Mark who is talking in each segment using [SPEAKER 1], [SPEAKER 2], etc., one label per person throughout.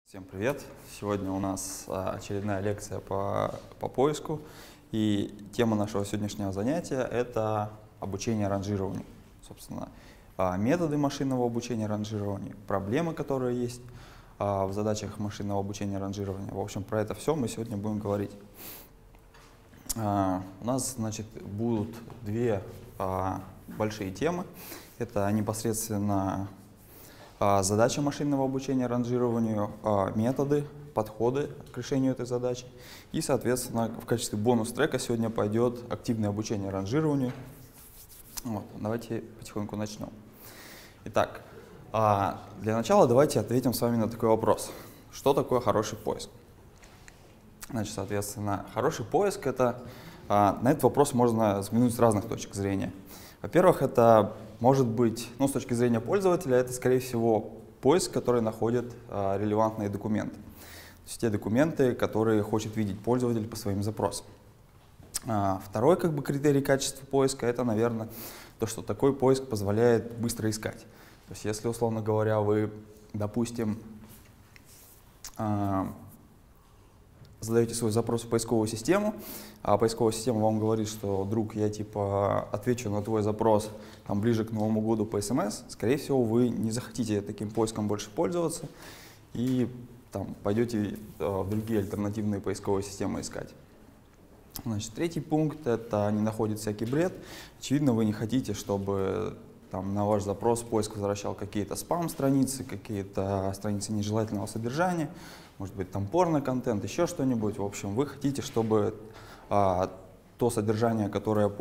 [SPEAKER 1] Всем привет! Сегодня у нас очередная лекция по поиску, и тема нашего сегодняшнего занятия — это обучение ранжированию. Собственно, методы машинного обучения ранжированию, проблемы, которые есть в задачах машинного обучения ранжирования. В общем, про это все мы сегодня будем говорить. У нас, значит, будут две большие темы. Это непосредственно задача машинного обучения ранжированию, методы, подходы к решению этой задачи. И, соответственно, в качестве бонус-трека сегодня пойдет активное обучение ранжированию. Вот, давайте потихоньку начнем. Итак, для начала давайте ответим с вами на такой вопрос. Что такое хороший поиск? Значит, соответственно, хороший поиск — это… На этот вопрос можно взглянуть с разных точек зрения. Во-первых, это может быть, с точки зрения пользователя, это, скорее всего, поиск, который находит релевантные документы. То есть те документы, которые хочет видеть пользователь по своим запросам. Второй критерий качества поиска — это, наверное, то, что такой поиск позволяет быстро искать. То есть если, условно говоря, вы, допустим, задаете свой запрос в поисковую систему, а поисковая система вам говорит, что, друг, я отвечу на твой запрос ближе к Новому году по СМС, скорее всего, вы не захотите таким поиском больше пользоваться и пойдете в другие альтернативные поисковые системы искать. Значит, третий пункт — это не находит всякий бред. Очевидно, вы не хотите, чтобы на ваш запрос поиск возвращал какие-то спам-страницы, какие-то страницы нежелательного содержания, может быть, порно-контент, еще что-нибудь. В общем, вы хотите, чтобы то содержание, которое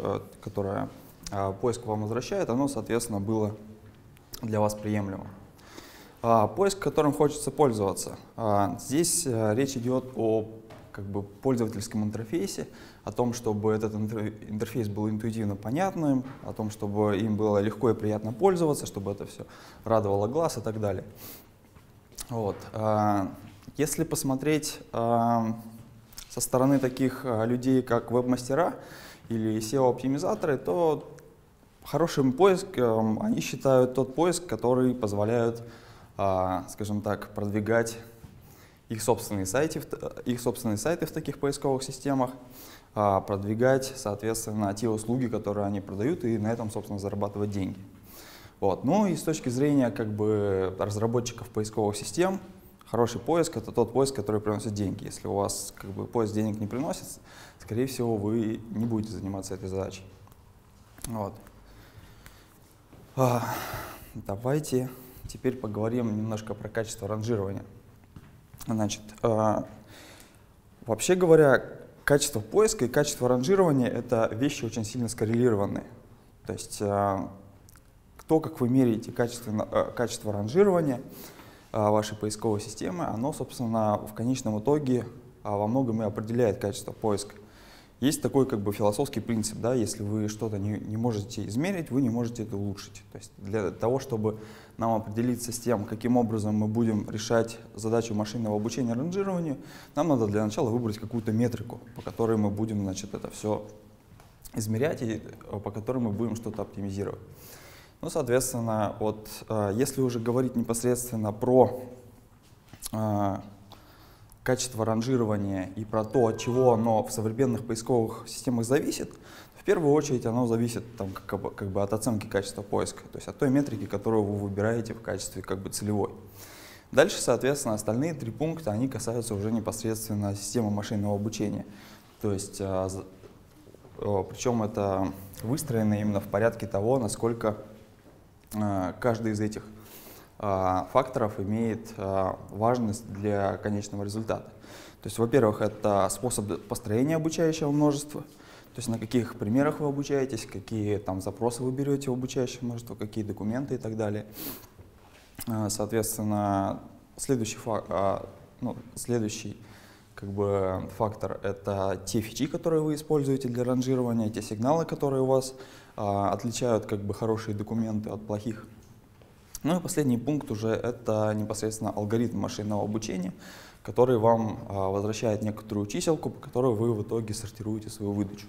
[SPEAKER 1] поиск вам возвращает, оно, соответственно, было для вас приемлемым. Поиск, которым хочется пользоваться. Здесь речь идет о пользовательском интерфейсе, о том, чтобы этот интерфейс был интуитивно понятным, о том, чтобы им было легко и приятно пользоваться, чтобы это все радовало глаз и так далее. Вот. Если посмотреть со стороны таких людей, как веб-мастера или SEO-оптимизаторы, то хорошим поиском они считают тот поиск, который позволяет, скажем так, продвигать их собственные сайты в таких поисковых системах, продвигать, соответственно, те услуги, которые они продают, и на этом, собственно, зарабатывать деньги. Вот. Ну и с точки зрения разработчиков поисковых систем, хороший поиск — это тот поиск, который приносит деньги. Если у вас поиск денег не приносит, скорее всего, вы не будете заниматься этой задачей. Вот. Давайте теперь поговорим немножко про качество ранжирования. Значит, вообще говоря, качество поиска и качество ранжирования — это вещи очень сильно скоррелированные. То есть то, как вы меряете качество ранжирования вашей поисковой системы, оно, собственно, в конечном итоге во многом и определяет качество поиска. Есть такой философский принцип, да, если вы что-то не можете измерить, вы не можете это улучшить. То есть для того, чтобы нам определиться с тем, каким образом мы будем решать задачу машинного обучения ранжированию, нам надо для начала выбрать какую-то метрику, по которой мы будем, это все измерять и по которой мы будем что-то оптимизировать. Ну, соответственно, если уже говорить непосредственно про качество ранжирования и про то, от чего оно в современных поисковых системах зависит, в первую очередь оно зависит от оценки качества поиска, то есть от той метрики, которую вы выбираете в качестве целевой. Дальше, соответственно, остальные три пункта, они касаются уже непосредственно системы машинного обучения. То есть, причем это выстроено именно в порядке того, насколько каждый из этих факторов имеет важность для конечного результата. То есть, во-первых, это способ построения обучающего множества, то есть на каких примерах вы обучаетесь, какие запросы вы берете в обучающее множество, какие документы и так далее. Соответственно, следующий фактор — это те фичи, которые вы используете для ранжирования, те сигналы, которые у вас отличают хорошие документы от плохих. Ну и последний пункт уже — это непосредственно алгоритм машинного обучения, который вам возвращает некоторую чиселку, по которой вы в итоге сортируете свою выдачу.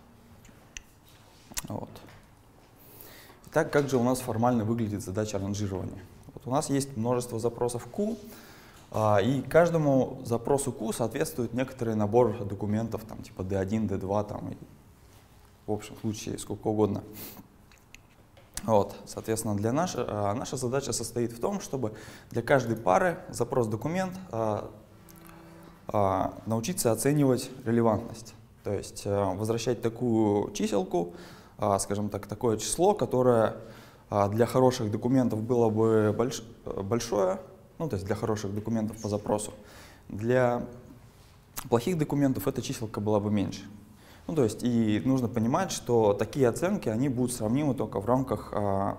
[SPEAKER 1] Вот. Итак, как же у нас формально выглядит задача ранжирования? У нас есть множество запросов Q, И каждому запросу Q соответствует некоторый набор документов, там, типа D1, D2, там, и, в общем случае сколько угодно. Вот, соответственно, наша задача состоит в том, чтобы для каждой пары запрос-документ научиться оценивать релевантность. То есть возвращать такую чиселку, скажем так, такое число, которое для хороших документов было бы большое, ну, то есть для хороших документов по запросу. Для плохих документов эта чиселка была бы меньше. Ну, то есть и нужно понимать, что такие оценки, они будут сравнимы только в рамках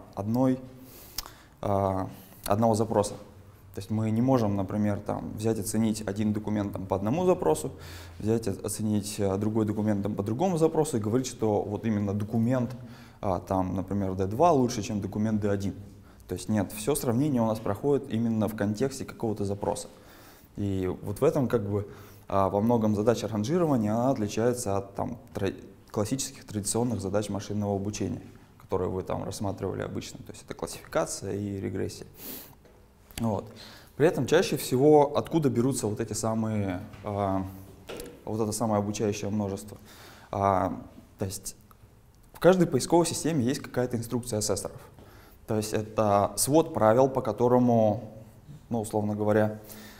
[SPEAKER 1] одного запроса. То есть мы не можем, например, там, взять и оценить один документ там, по одному запросу, взять и оценить другой документ там, по другому запросу и говорить, что вот именно документ, там, например, D2 лучше, чем документ D1. То есть нет, все сравнение у нас проходит именно в контексте какого-то запроса. И вот в этом как бы во многом задача ранжирования она отличается от там, классических традиционных задач машинного обучения, которые вы там рассматривали обычно. То есть это классификация и регрессия. Вот. При этом чаще всего откуда берутся вот эти самые, вот это самое обучающее множество. То есть в каждой поисковой системе есть какая-то инструкция ассессоров. То есть это свод правил, по которому, ну, условно говоря,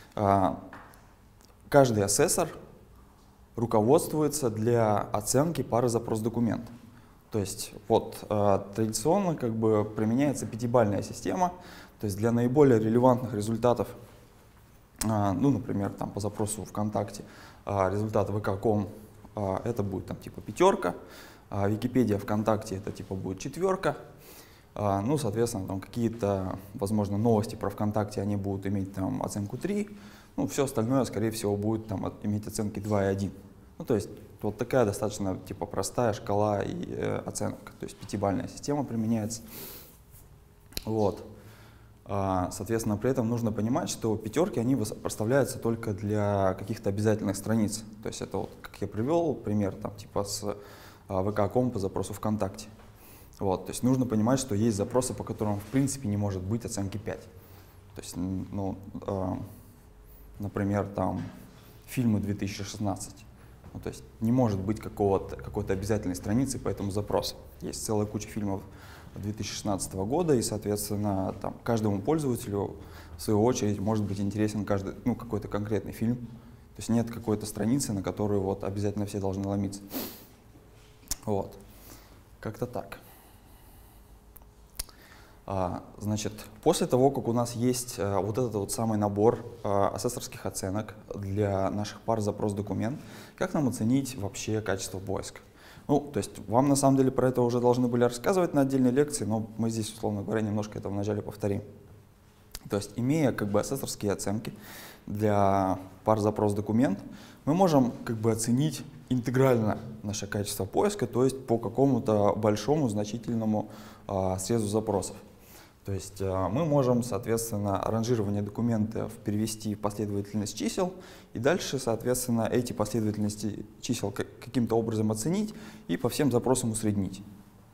[SPEAKER 1] каждый ассессор руководствуется для оценки пары запрос-документ. То есть вот традиционно как бы применяется пятибалльная система. То есть для наиболее релевантных результатов, ну, например, там, по запросу ВКонтакте, результат vk.com это будет там, типа 5, Википедия ВКонтакте это типа будет 4, ну, соответственно, там какие-то, возможно, новости про ВКонтакте, они будут иметь там оценку 3, ну, все остальное, скорее всего, будет там иметь оценки 2 и 1. Ну, то есть вот такая достаточно типа простая шкала и оценок, то есть пятибалльная система применяется. Вот. Соответственно, при этом нужно понимать, что пятерки, они проставляются только для каких-то обязательных страниц. То есть это вот, как я привел пример, там, типа с vk.com по запросу ВКонтакте. Вот, то есть нужно понимать, что есть запросы, по которым в принципе не может быть оценки 5. То есть, ну, например, там фильмы 2016. Ну, то есть не может быть какой-то обязательной страницы по этому запросу. Есть целая куча фильмов 2016 года, и, соответственно, там, каждому пользователю, в свою очередь, может быть интересен какой-то конкретный фильм. То есть нет какой-то страницы, на которую вот обязательно все должны ломиться. Вот. Как-то так. Значит, после того, как у нас есть вот этот вот самый набор ассессорских оценок для наших пар запрос-документ, как нам оценить вообще качество поиска? Ну, то есть вам на самом деле про это уже должны были рассказывать на отдельной лекции, но мы здесь, условно говоря, немножко это вначале повторим. То есть, имея как бы ассессорские оценки для пар запрос-документ, мы можем как бы оценить интегрально наше качество поиска, то есть по какому-то большому значительному срезу запросов. То есть мы можем, соответственно, ранжирование документов перевести в последовательность чисел и дальше, соответственно, эти последовательности чисел каким-то образом оценить и по всем запросам усреднить.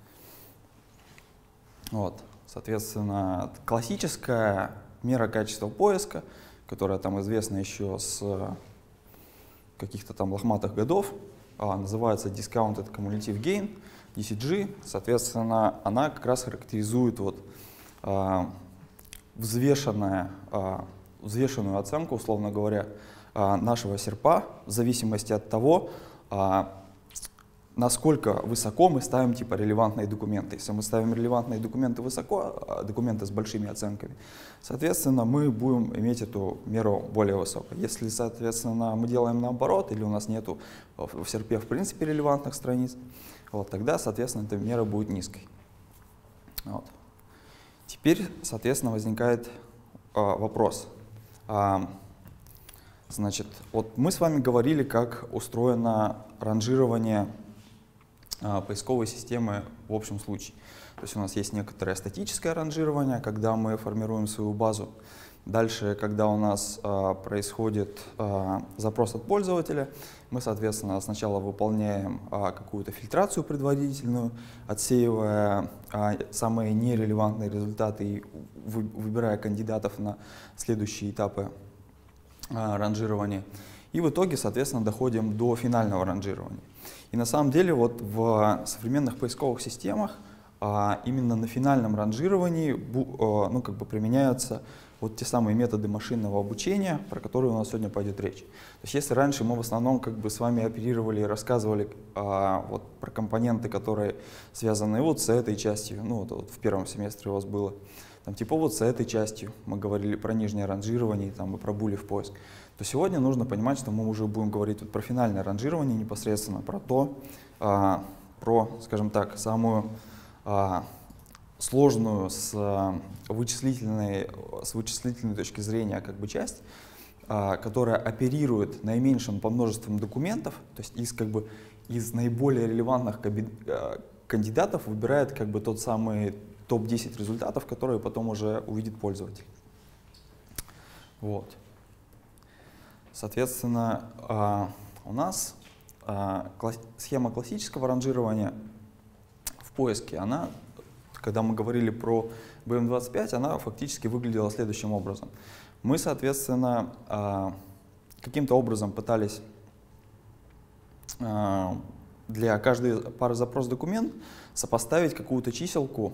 [SPEAKER 1] Вот. Соответственно, классическая мера качества поиска, которая там известна еще с каких-то там лохматых годов, называется Discounted Cumulative Gain, DCG. Соответственно, она как раз характеризует вот взвешенную оценку, условно говоря, нашего серпа в зависимости от того, насколько высоко мы ставим типа релевантные документы. Если мы ставим релевантные документы высоко, документы с большими оценками, соответственно, мы будем иметь эту меру более высокой. Если, соответственно, мы делаем наоборот, или у нас нету в серпе в принципе релевантных страниц, вот, тогда, соответственно, эта мера будет низкой. Вот. Теперь, соответственно, возникает вопрос. Значит, вот мы с вами говорили, как устроено ранжирование поисковой системы в общем случае. То есть у нас есть некоторое статическое ранжирование, когда мы формируем свою базу. Дальше, когда у нас происходит запрос от пользователя, мы, соответственно, сначала выполняем какую-то фильтрацию предварительную, отсеивая самые нерелевантные результаты и выбирая кандидатов на следующие этапы ранжирования. И в итоге, соответственно, доходим до финального ранжирования. И на самом деле вот в современных поисковых системах именно на финальном ранжировании ну, как бы применяются вот те самые методы машинного обучения, про которые у нас сегодня пойдет речь. То есть если раньше мы в основном как бы с вами оперировали и рассказывали вот про компоненты, которые связаны вот с этой частью, ну вот в первом семестре у вас было, там, типа вот с этой частью мы говорили про нижнее ранжирование там, и про булев поиск, то сегодня нужно понимать, что мы уже будем говорить вот про финальное ранжирование непосредственно, про то, про, скажем так, самую сложную с вычислительной точки зрения как бы часть, которая оперирует наименьшим по множеству документов, то есть из наиболее релевантных кандидатов выбирает как бы тот самый топ-10 результатов, которые потом уже увидит пользователь. Вот. Соответственно, у нас схема классического ранжирования в поиске, она, когда мы говорили про BM25, она фактически выглядела следующим образом. Мы, соответственно, каким-то образом пытались для каждой пары запрос-документ сопоставить какую-то чиселку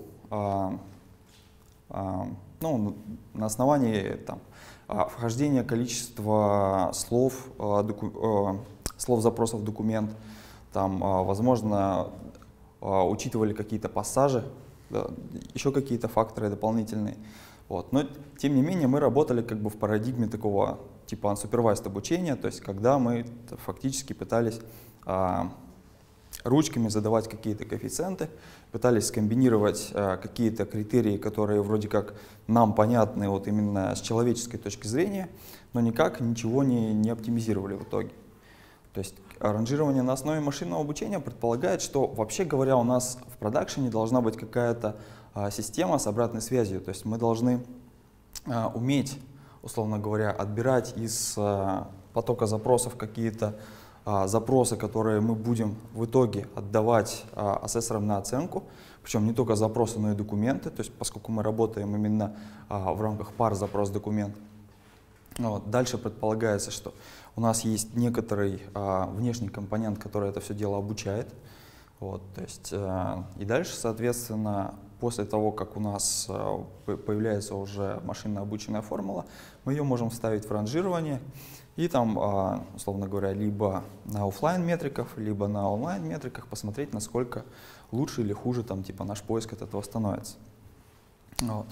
[SPEAKER 1] ну, на основании там, вхождения количества слов запросов в документ, там, возможно, учитывали какие-то пассажи, да, еще какие-то факторы дополнительные. Вот. Но, тем не менее, мы работали как бы в парадигме такого типа unsupervised обучения, то есть когда мы фактически пытались ручками задавать какие-то коэффициенты, пытались скомбинировать какие-то критерии, которые вроде как нам понятны вот именно с человеческой точки зрения, но никак ничего не оптимизировали в итоге. То есть ранжирование на основе машинного обучения предполагает, что, вообще говоря, у нас в продакшене должна быть какая-то система с обратной связью. То есть мы должны уметь, условно говоря, отбирать из потока запросов какие-то запросы, которые мы будем в итоге отдавать ассессорам на оценку. Причем не только запросы, но и документы. То есть поскольку мы работаем именно в рамках пар запрос-документ. Вот. Дальше предполагается, что у нас есть некоторый внешний компонент, который это все дело обучает. Вот, то есть, и дальше, соответственно, после того, как у нас появляется уже машинно обученная формула, мы ее можем вставить в ранжирование и там, условно говоря, либо на офлайн метриках, либо на онлайн метриках посмотреть, насколько лучше или хуже там, типа, наш поиск от этого становится. Вот.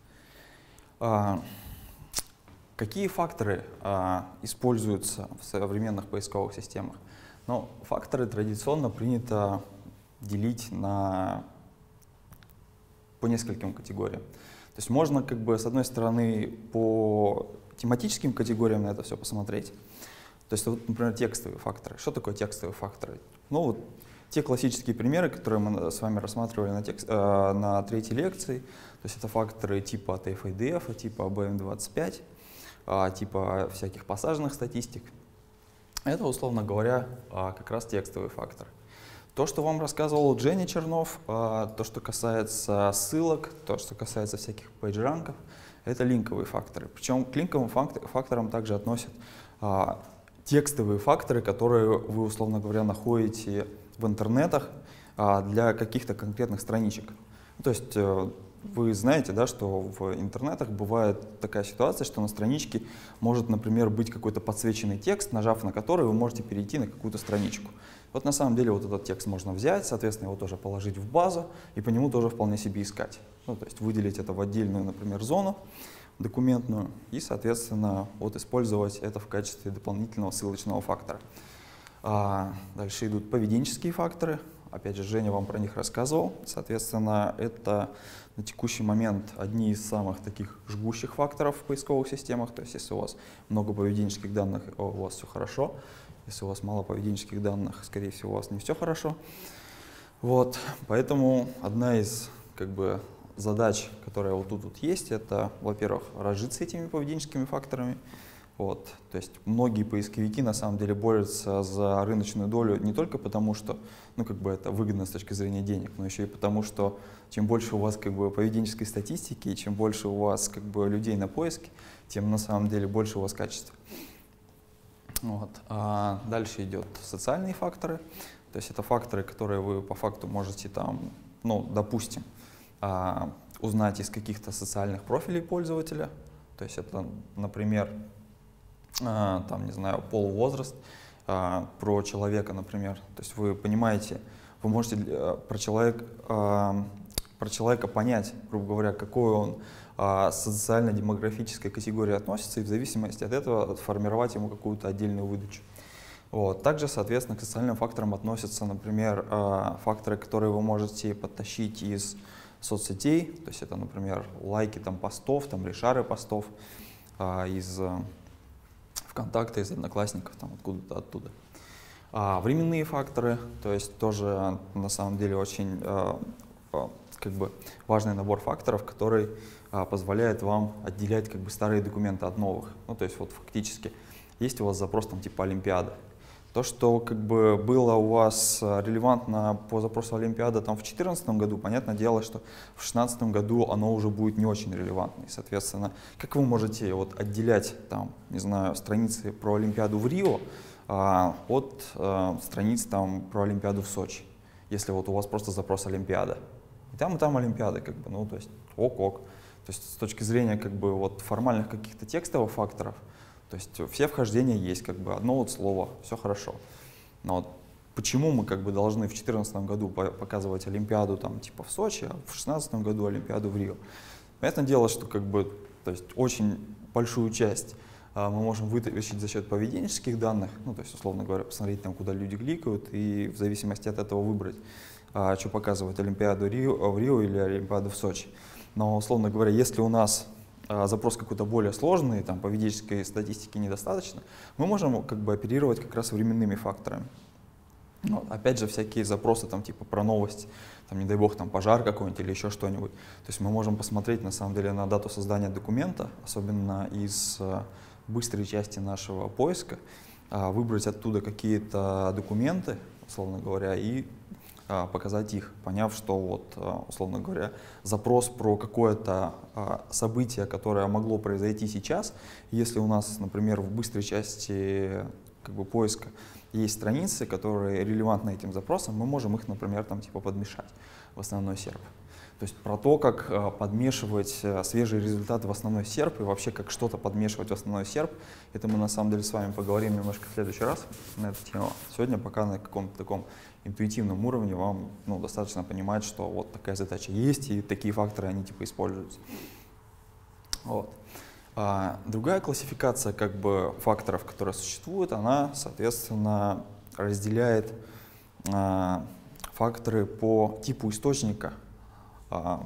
[SPEAKER 1] Какие факторы используются в современных поисковых системах? Ну, факторы традиционно принято делить по нескольким категориям. То есть можно как бы с одной стороны по тематическим категориям на это все посмотреть. То есть, вот, например, текстовые факторы. Что такое текстовые факторы? Ну, вот те классические примеры, которые мы с вами рассматривали на третьей лекции. То есть это факторы типа TF-IDF, типа BM25, типа всяких пассажных статистик. Это, условно говоря, как раз текстовый фактор. То, что вам рассказывал Женя Чернов, то, что касается ссылок, то, что касается всяких пейджранков, это линковые факторы. Причем к линковым факторам также относят текстовые факторы, которые вы, условно говоря, находите в интернетах для каких-то конкретных страничек. То есть вы знаете, да, что в интернетах бывает такая ситуация, что на страничке может, например, быть какой-то подсвеченный текст, нажав на который вы можете перейти на какую-то страничку. Вот на самом деле вот этот текст можно взять, соответственно, его тоже положить в базу и по нему тоже вполне себе искать. Ну, то есть выделить это в отдельную, например, зону документную и, соответственно, вот использовать это в качестве дополнительного ссылочного фактора. Дальше идут поведенческие факторы. Опять же, Женя вам про них рассказывал. Соответственно, это на текущий момент одни из самых таких жгущих факторов в поисковых системах. То есть, если у вас много поведенческих данных, у вас все хорошо. Если у вас мало поведенческих данных, скорее всего, у вас не все хорошо. Вот. Поэтому одна из задач, которая вот тут есть, это, во-первых, разжиться этими поведенческими факторами. Вот. То есть многие поисковики на самом деле борются за рыночную долю не только потому, что это выгодно с точки зрения денег, но еще и потому, что чем больше у вас поведенческой статистики, и чем больше у вас людей на поиске, тем на самом деле больше у вас качества. Вот. Дальше идет социальные факторы, то есть это факторы, которые вы по факту можете там, ну, допустим, узнать из каких-то социальных профилей пользователя, то есть это, например, там, не знаю, пол, возраст, про человека, например, то есть вы понимаете, вы можете про человека понять, грубо говоря, какой он социально-демографической категории относится, и в зависимости от этого формировать ему какую-то отдельную выдачу. Вот. Также, соответственно, к социальным факторам относятся, например, факторы, которые вы можете подтащить из соцсетей, то есть это, например, лайки там, постов, там, решары постов, из ВКонтакта, из Одноклассников, там, откуда-то оттуда. Временные факторы, то есть тоже на самом деле очень как бы важный набор факторов, который позволяет вам отделять как бы старые документы от новых. Ну, то есть вот фактически есть у вас запрос там типа Олимпиада. То, что как бы было у вас релевантно по запросу Олимпиада там в 2014 году, понятное дело, что в 2016 году оно уже будет не очень релевантно. И, соответственно, как вы можете вот отделять там, не знаю, страницы про Олимпиаду в Рио от страниц там про Олимпиаду в Сочи, если вот у вас просто запрос Олимпиада. И там Олимпиады, как бы, ну, то есть ок-ок. То есть с точки зрения как бы вот формальных каких-то текстовых факторов, то есть все вхождения есть, как бы одно вот слово, все хорошо. Но вот почему мы как бы должны в 2014 году показывать Олимпиаду там типа в Сочи, а в 2016 году Олимпиаду в Рио? Понятное дело, что как бы, то есть очень большую часть мы можем вытащить за счет поведенческих данных, ну, то есть, условно говоря, посмотреть там, куда люди кликают, и в зависимости от этого выбрать, что показывать Олимпиаду в Рио или Олимпиаду в Сочи. Но, условно говоря, если у нас запрос какой-то более сложный, там поведенческой статистики недостаточно, мы можем как бы оперировать как раз временными факторами. Вот. Опять же, всякие запросы там типа про новости, там, не дай бог, там пожар какой-нибудь или еще что-нибудь. То есть мы можем посмотреть на самом деле на дату создания документа, особенно из быстрой части нашего поиска, выбрать оттуда какие-то документы, условно говоря, и показать их, поняв, что вот, условно говоря, запрос про какое-то событие, которое могло произойти сейчас, если у нас, например, в быстрой части как бы, поиска есть страницы, которые релевантны этим запросам, мы можем их, например, там, типа, подмешать в основной серп. То есть про то, как подмешивать свежие результаты в основной серп и вообще как что-то подмешивать в основной серп, это мы на самом деле с вами поговорим немножко в следующий раз на эту тему. Сегодня пока на каком-то таком интуитивном уровне вам достаточно понимать, что вот такая задача есть и такие факторы, они типа используются. Вот. Другая классификация как бы факторов, которая существует, она, соответственно, разделяет факторы по типу источника, по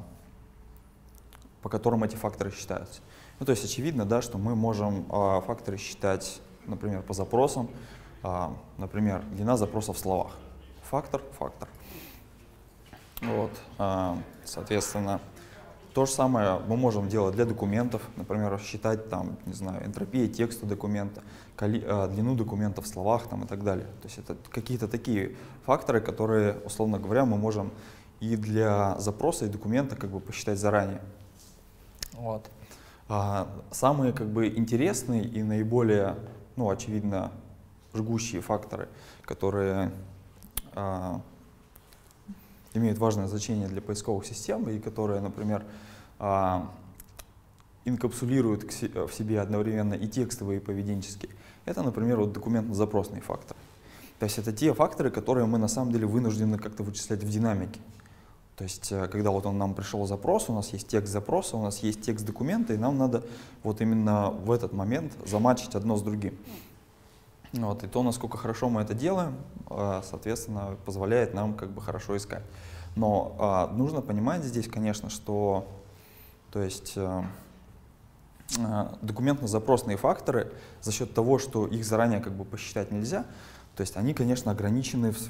[SPEAKER 1] которым эти факторы считаются. Ну, то есть очевидно, да, что мы можем факторы считать, например, по запросам, например, длина запроса в словах. Фактор. Вот, соответственно, то же самое мы можем делать для документов, например, считать там, не знаю, энтропия текста документа, длину документа в словах там, и так далее. То есть это какие-то такие факторы, которые, условно говоря, мы можем и для запроса, и документа как бы посчитать заранее. Вот. Самые как бы интересные и наиболее, ну, очевидно, жгущие факторы, которые имеют важное значение для поисковых систем и которые, например, инкапсулируют в себе одновременно и текстовые, и поведенческие, это, например, вот документно-запросные факторы. То есть это те факторы, которые мы на самом деле вынуждены как-то вычислять в динамике. То есть, когда вот нам пришел запрос, у нас есть текст запроса, у нас есть текст документа, и нам надо вот именно в этот момент заматчить одно с другим. Вот, и то, насколько хорошо мы это делаем, соответственно, позволяет нам как бы хорошо искать. Но нужно понимать здесь, конечно, что то есть, документно-запросные факторы за счет того, что их заранее как бы посчитать нельзя, то есть они, конечно, ограничены в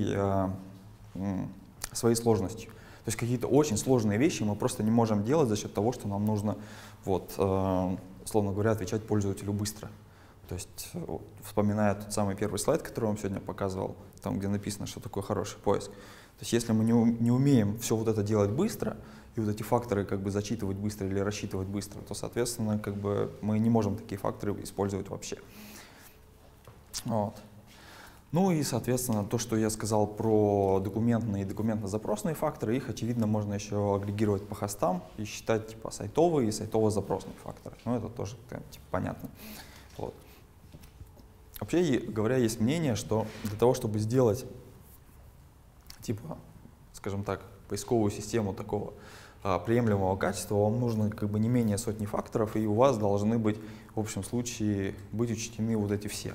[SPEAKER 1] своей сложностью. То есть какие-то очень сложные вещи мы просто не можем делать за счет того, что нам нужно, вот, условно говоря, отвечать пользователю быстро. То есть, вспоминая тот самый первый слайд, который я вам сегодня показывал, там, где написано, что такое хороший поиск. То есть если мы не умеем все вот это делать быстро, и вот эти факторы как бы зачитывать быстро или рассчитывать быстро, то, соответственно, как бы мы не можем такие факторы использовать вообще. Вот. Ну и, соответственно, то, что я сказал про документные и документно-запросные факторы, их, очевидно, можно еще агрегировать по хостам и считать типа сайтовые и сайтово-запросные факторы. Ну, это тоже типа, понятно. Вот. Вообще говоря, есть мнение, что для того, чтобы сделать, типа, скажем так, поисковую систему такого приемлемого качества, вам нужно как бы не менее сотни факторов, и у вас должны быть, в общем случае, быть учтены вот эти все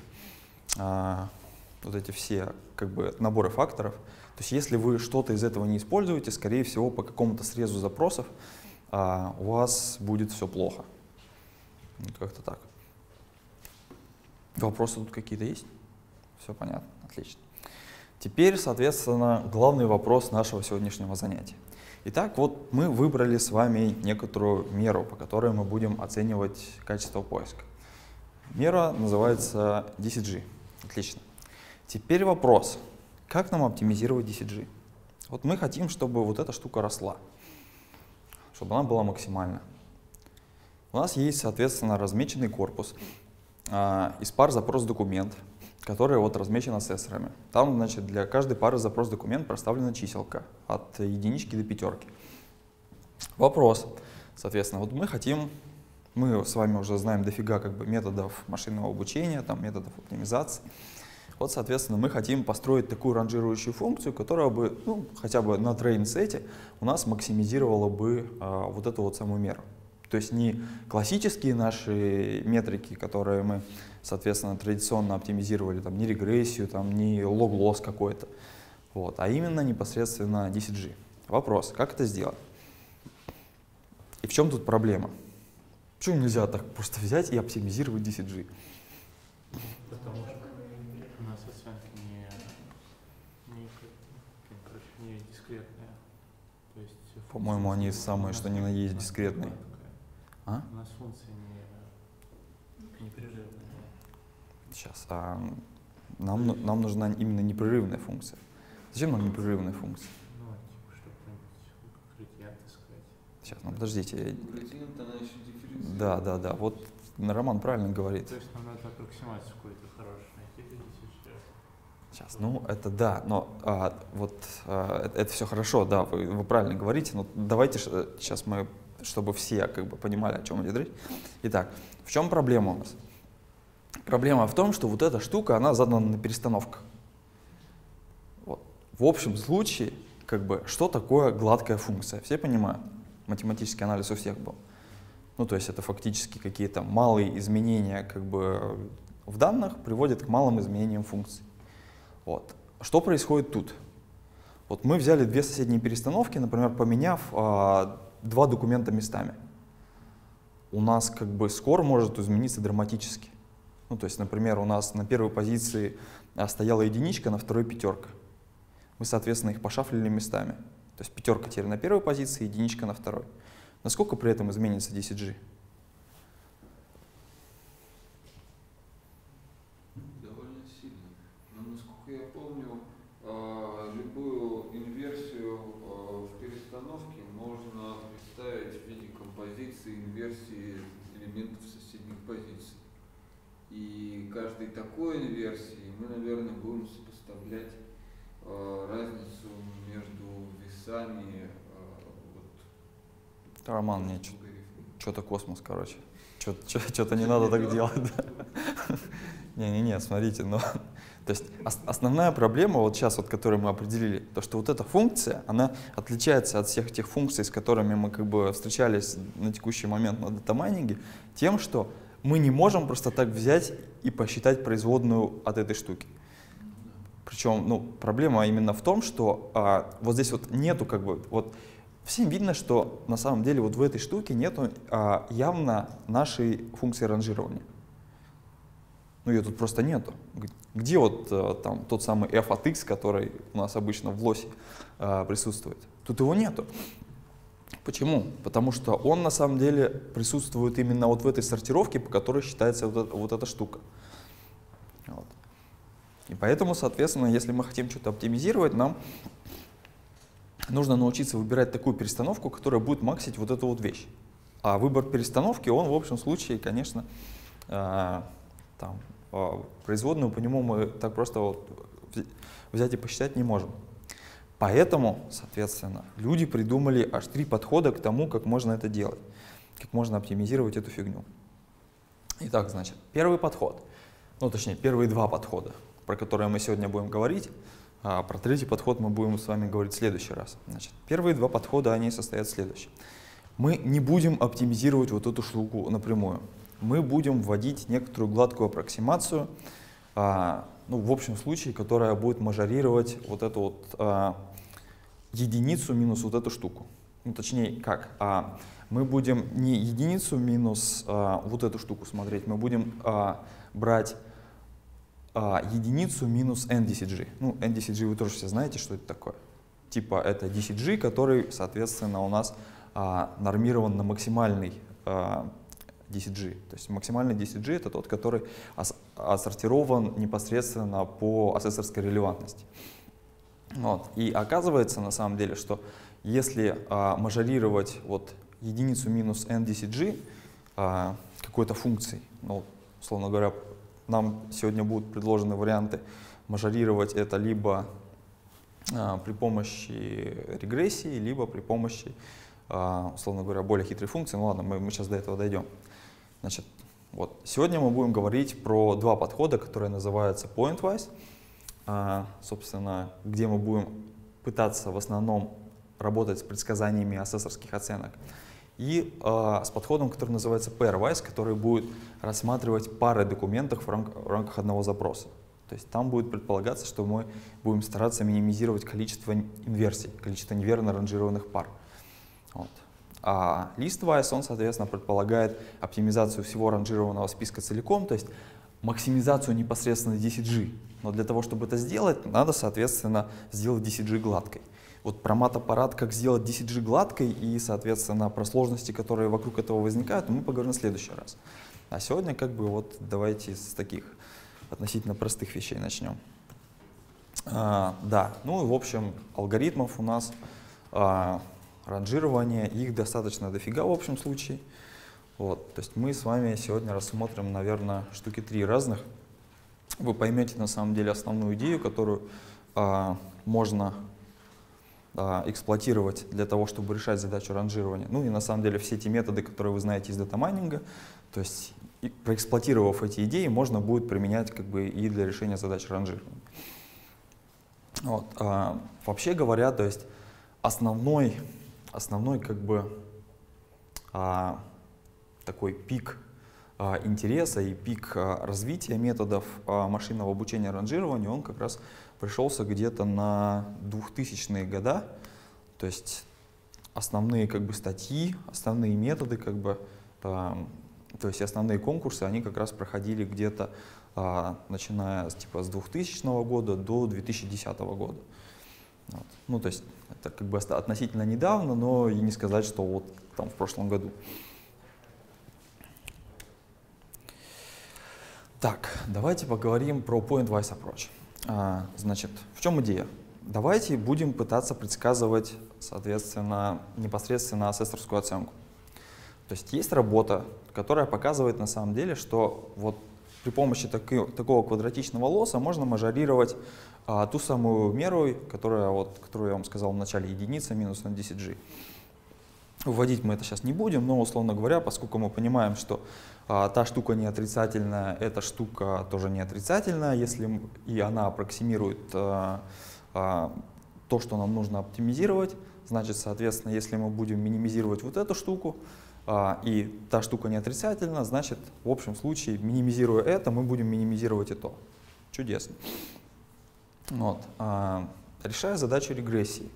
[SPEAKER 1] как бы наборы факторов. То есть если вы что-то из этого не используете, скорее всего, по какому-то срезу запросов у вас будет все плохо. Вот как-то так. Вопросы тут какие-то есть? Все понятно, отлично. Теперь, соответственно, главный вопрос нашего сегодняшнего занятия. Итак, вот мы выбрали с вами некоторую меру, по которой мы будем оценивать качество поиска. Мера называется DCG. Отлично. Теперь вопрос, как нам оптимизировать DCG? Вот мы хотим, чтобы вот эта штука росла, чтобы она была максимальна. У нас есть, соответственно, размеченный корпус из пар запрос-документ, который вот размечен ассессорами. Там, значит, для каждой пары запрос-документ проставлена чиселка от единички до пятерки. Вопрос, соответственно, вот мы с вами уже знаем дофига как бы методов машинного обучения, там, методов оптимизации. Вот, соответственно, мы хотим построить такую ранжирующую функцию, которая бы, ну, хотя бы на трейн-сете у нас максимизировала бы вот эту вот самую меру. То есть не классические наши метрики, которые мы, соответственно, традиционно оптимизировали, там, не регрессию, там, не лог-лосс какой-то, вот, а именно непосредственно DCG. Вопрос, как это сделать? И в чем тут проблема? Почему нельзя так просто взять и оптимизировать DCG?
[SPEAKER 2] Потому что у нас оценки не дискретные.
[SPEAKER 1] По-моему, они самые, что ни на есть, дискретные. А?
[SPEAKER 2] У нас функции непрерывные.
[SPEAKER 1] Сейчас. Нам нужна именно непрерывная функция. Зачем нам непрерывная функция?
[SPEAKER 2] Ну, типа, чтобы градиент искать.
[SPEAKER 1] Сейчас, ну подождите.
[SPEAKER 3] Градиент, она еще дифференцирует.
[SPEAKER 1] Да. Вот Роман правильно говорит.
[SPEAKER 2] То есть нам надо аппроксимацию какую-то хорошую найти для DCG.
[SPEAKER 1] Сейчас, ну это да, но это все хорошо, да, вы правильно говорите, но давайте сейчас мы, чтобы все как бы понимали, о чем идет речь. Итак, в чем проблема у нас? Проблема в том, что вот эта штука, она задана на перестановках. Вот. В общем случае, как бы, что такое гладкая функция? Все понимают? Математический анализ у всех был. Ну, то есть это фактически какие-то малые изменения как бы в данных приводят к малым изменениям функций. Вот. Что происходит тут? Вот мы взяли две соседние перестановки, например, поменяв два документа местами. У нас как бы скор может измениться драматически. Ну, то есть, например, у нас на первой позиции стояла единичка, на второй пятерка. Мы, соответственно, их пошафлили местами. То есть пятерка теперь на первой позиции, единичка на второй. Насколько при этом изменится DCG?
[SPEAKER 3] Довольно сильно. Но, насколько я помню, любую инверсию в перестановке можно представить в виде композиции инверсии элементов соседних позиций. И каждой такой инверсии мы, наверное, будем сопоставлять разницу между весами.
[SPEAKER 1] Роман, мне что-то космос, короче. Что-то не надо так делать. Не, смотрите, но то есть основная проблема, вот сейчас, вот, которую мы определили, то, что вот эта функция, она отличается от всех тех функций, с которыми мы как бы встречались на текущий момент на датамайнинге, тем, что мы не можем просто так взять и посчитать производную от этой штуки. Причем, ну, проблема именно в том, что вот здесь вот нету как бы, вот всем видно, что на самом деле вот в этой штуке нету явно нашей функции ранжирования. Ну, ее тут просто нету. Где вот там тот самый f от x, который у нас обычно в лосе присутствует? Тут его нету. Почему? Потому что он на самом деле присутствует именно вот в этой сортировке, по которой считается вот эта штука. Вот. И поэтому, соответственно, если мы хотим что-то оптимизировать, нам нужно научиться выбирать такую перестановку, которая будет максить вот эту вот вещь. А выбор перестановки, он в общем случае, конечно, там, производную по нему мы так просто вот взять и посчитать не можем. Поэтому, соответственно, люди придумали аж 3 подхода к тому, как можно это делать, как можно оптимизировать эту фигню. Итак, значит, первый подход, ну точнее, первые 2 подхода, про которые мы сегодня будем говорить, а про 3-й подход мы будем с вами говорить в следующий раз. Значит, первые 2 подхода, они состоят в следующем. Мы не будем оптимизировать вот эту штуку напрямую. Мы будем вводить некоторую гладкую аппроксимацию, ну, в общем случае, которая будет мажорировать вот эту вот единицу минус вот эту штуку. Ну, точнее, как? Мы будем не единицу минус вот эту штуку смотреть, мы будем брать единицу минус NDCG. Ну, NDCG вы тоже все знаете, что это такое. Типа это DCG, который, соответственно, у нас нормирован на максимальный DCG. То есть максимальный DCG — это тот, который отсортирован непосредственно по асессорской релевантности. Вот. И оказывается, на самом деле, что если мажорировать вот единицу минус NDCG какой-то функцией, ну, условно говоря, нам сегодня будут предложены варианты мажорировать это либо при помощи регрессии, либо при помощи, условно говоря, более хитрой функции. Ну ладно, мы сейчас до этого дойдем. Значит, вот. Сегодня мы будем говорить про 2 подхода, которые называются pointwise, собственно, где мы будем пытаться в основном работать с предсказаниями асессорских оценок, и с подходом, который называется pairwise, который будет рассматривать пары документов в рамках одного запроса. То есть там будет предполагаться, что мы будем стараться минимизировать количество инверсий, количество неверно ранжированных пар. Вот. А listwise, он, соответственно, предполагает оптимизацию всего ранжированного списка целиком, то есть максимизацию непосредственно DCG. Но для того, чтобы это сделать, надо, соответственно, сделать DCG гладкой. Вот про мат-аппарат, как сделать DCG гладкой и, соответственно, про сложности, которые вокруг этого возникают, мы поговорим в следующий раз. А сегодня как бы вот давайте с таких относительно простых вещей начнем. Да, ну и в общем алгоритмов у нас ранжирование, их достаточно дофига в общем случае. Вот, то есть мы с вами сегодня рассмотрим, наверное, штуки 3 разных. Вы поймете на самом деле основную идею, которую можно эксплуатировать для того, чтобы решать задачу ранжирования. Ну и на самом деле все те методы, которые вы знаете из дата-майнинга, то есть проэксплуатировав эти идеи, можно будет применять как бы и для решения задач ранжирования. Вот. Вообще говоря, то есть основной как бы такой пик интереса и пик развития методов машинного обучения ранжированию, он как раз пришелся где-то на 2000-е годы. То есть основные как бы статьи, основные методы, как бы, то есть основные конкурсы, они как раз проходили где-то начиная типа с 2000 года до 2010 года. Вот. Ну, то есть это как бы относительно недавно, но и не сказать, что вот там в прошлом году. Так, давайте поговорим про pointwise approach. Значит, в чем идея? Давайте будем пытаться предсказывать, соответственно, непосредственно асессорскую оценку. То есть есть работа, которая показывает на самом деле, что вот при помощи такого квадратичного лосса можно мажорировать ту самую меру, которую я вам сказал в начале, единица минус NDCG. Вводить мы это сейчас не будем, но, условно говоря, поскольку мы понимаем, что та штука не отрицательная, эта штука тоже не отрицательная, если и она аппроксимирует то, что нам нужно оптимизировать, значит, соответственно, если мы будем минимизировать вот эту штуку, и та штука не отрицательна, значит, в общем случае, минимизируя это, мы будем минимизировать и то. Чудесно. Вот. Решая задачу регрессии.